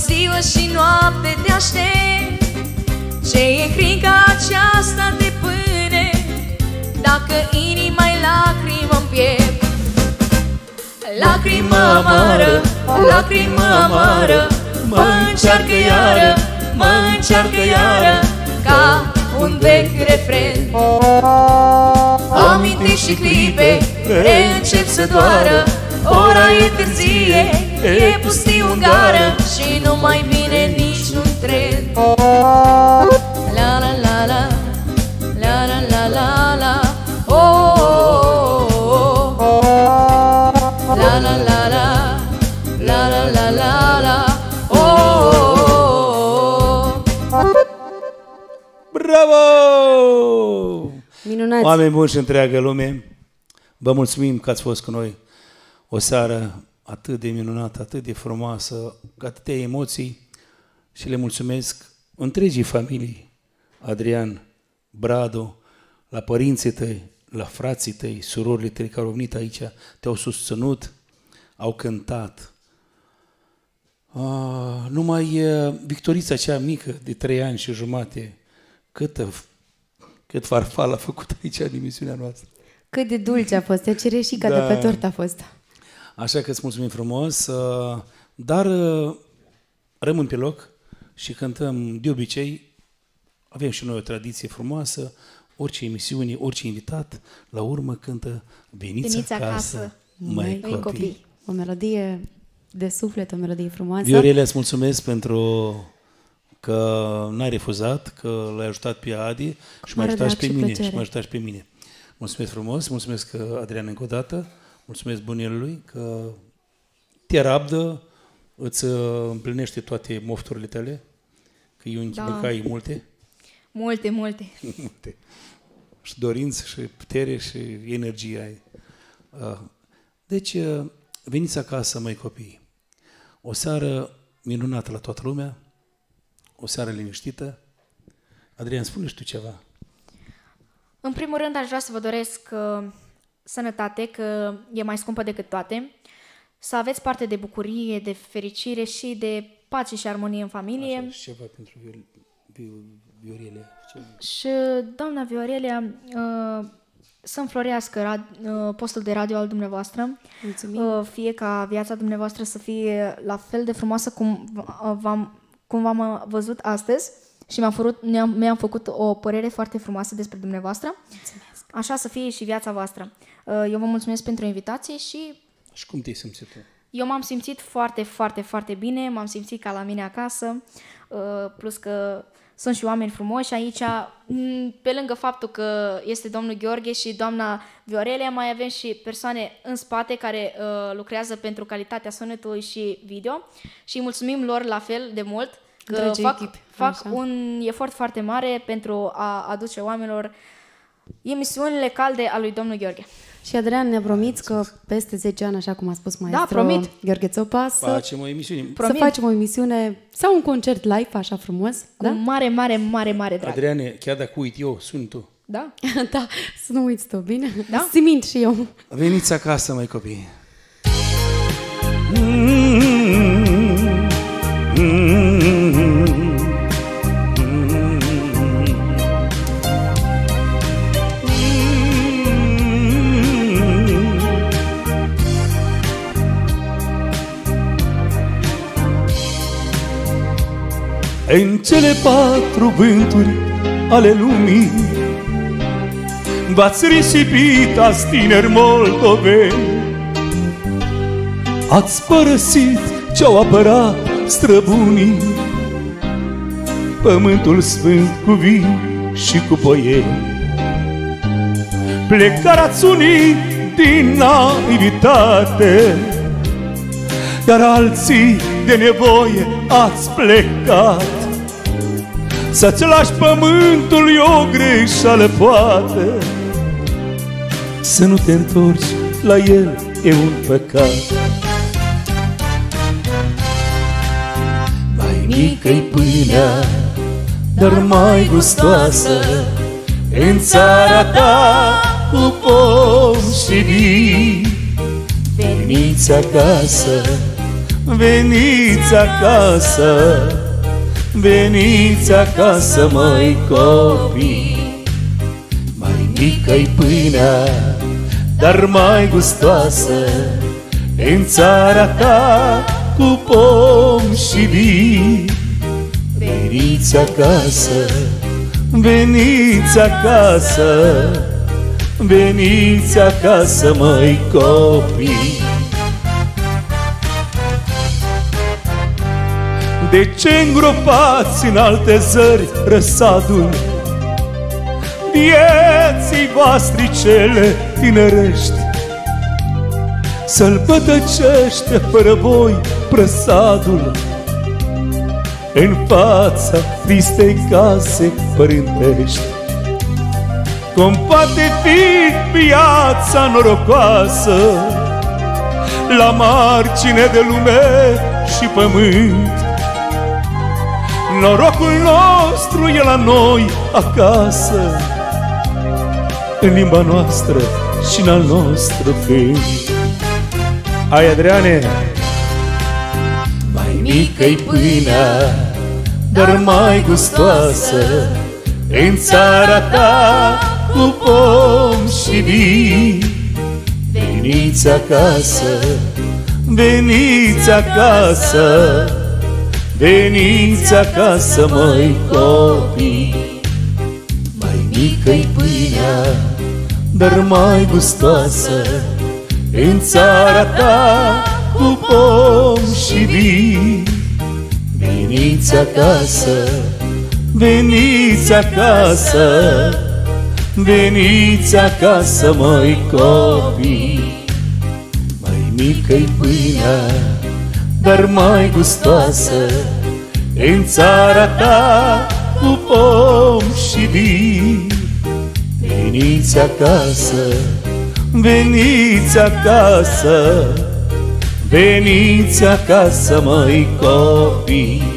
ziua și noapte te aștept. Ce e crica aceasta de pâine, dacă inima-i lacrimă în piept? Lacrimă amară, lacrimă amară, mă încearcă iară, mă încearcă iară, ca un vechi refren. Amintiri și clipe reîncep să doară, ora e târzie, e pustiu în gară și nu mai vine niciun tren. La la la la, la la la la la, oh, oh, oh, oh. La la la la, la la la la la, oh, oh, oh.
Bravo!
Minunați!
Oameni buni și întreagă lume, vă mulțumim că ați fost cu noi o seară atât de minunată, atât de frumoasă, cu atâtea emoții și le mulțumesc întregii familii, Adrian, Bradu, la părinții tăi, la frații tăi, surorile tăi care au venit aici, te-au susținut, au cântat. Numai Victorița cea mică de 3 ani și jumate, cât farfal a făcut aici în emisiunea noastră.
Cât de dulce a fost, e cireșica de pe tort a fost.
Așa că îți mulțumim frumos, dar rămân pe loc și cântăm de obicei. Avem și noi o tradiție frumoasă, orice emisiune, orice invitat, la urmă cântă Veniți acasă, măi copii.
O melodie de suflet, o melodie frumoasă.
Viorele, îți mulțumesc pentru că n-ai refuzat, că l-ai ajutat pe Adi și m-ai ajutat și pe mine. Și m-ai ajutat și pe mine. Mulțumesc frumos, mulțumesc Adrian încă o dată, mulțumesc bunelului că te rabdă, îți împlinește toate mofturile tale, că eu băcai multe.
Multe, multe.
Multe. Și dorință, și putere, și energie ai. Deci, veniți acasă, măi copii. O seară minunată la toată lumea, o seară liniștită. Adrian, spune și tu ceva.
În primul rând, aș vrea să vă doresc sănătate, că e mai scumpă decât toate. Să aveți parte de bucurie, de fericire și de pace și armonie în familie.
Așa, și ceva pentru Viorelia.
Și doamna Viorelia, să înflorească postul de radio al dumneavoastră.
Mulțumim.
Fie ca viața dumneavoastră să fie la fel de frumoasă cum v-am văzut astăzi și mi-am făcut o părere foarte frumoasă despre dumneavoastră.
Mulțumesc.
Așa să fie și viața voastră. Eu vă mulțumesc pentru invitație și...
Și cum te-ai simțit tu?
Eu m-am simțit foarte, foarte, foarte bine, m-am simțit ca la mine acasă, plus că sunt și oameni frumoși aici. Pe lângă faptul că este domnul Gheorghe și doamna Viorelia, mai avem și persoane în spate care lucrează pentru calitatea sunetului și video și mulțumim lor la fel de mult că fac un efort foarte mare pentru a aduce oamenilor emisiunile calde a lui domnul Gheorghe.
Și Adrian, ne promiți că peste 10 ani, așa cum a spus maestru Gheorghe Țopa, să facem o emisiune sau un concert live, așa frumos.
Cu mare, mare, mare, mare drag.
Adriane, chiar dacă uit eu, suni tu.
Da?
Da, să nu uiți tu, bine? Da? Simint și eu.
Veniți acasă, măi copii.
În cele 4 vânturi ale lumii v-ați risipit, ați tineri moldoveni. Ați părăsit ce-au apărat străbunii, pământul sfânt cu vii și cu poieni. Plecarați unii din naivitate, iar alții de nevoie ați plecat. Să-ți lași pământul e o greșeală, poate să nu te întorci la el e un păcat. Mai mică-i pâinea, dar mai gustoasă în țara ta cu pom și vii. Veniți acasă,
veniți acasă, veniți acasă, măi copii. Mai mică-i pâinea, dar mai gustoasă, în țara ta cu pom și vii. Veniți acasă, veniți acasă, veniți acasă, măi copii. De ce îngropați în alte zări răsadul vieții voastre cele tinerești? Sălbătăcește fără voi prăsadul în fața tristei case părintești. Cum poate fi viața norocoasă la margine de lume și pământ? Norocul nostru e la noi acasă, în limba noastră și în al nostru cânt. Hai, Adriane! Mai mică-i pâinea, dar mai gustoasă, în țara ta cu pom și vii. Veniți acasă, veniți acasă, veniți acasă, măi copii. Mai mică-i pâinea, dar mai gustoasă, în țara ta cu pom și vii. Veniți acasă, veniți acasă, veniți acasă, măi copii. Mai mică-i pâinea, dar mai gustoasă, în țara ta cu pom și vii. Veniți acasă, veniți acasă, veniți acasă, măi copii.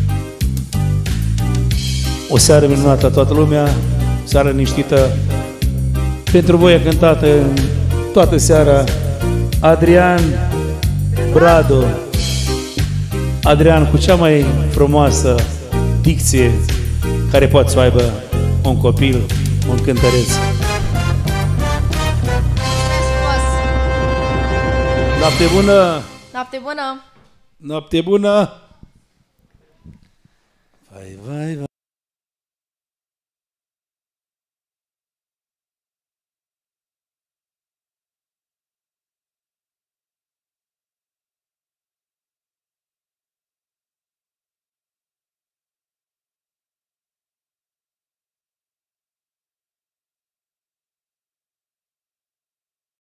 O seară minunată toată lumea, o seară liniștită. Pentru voi a cântat în toată seara Adrian Brado. Adrian cu cea mai frumoasă dicție care poate să aibă un copil, un cântăreț. Noapte bună!
Noapte bună!
Noapte bună! Vai, vai, vai.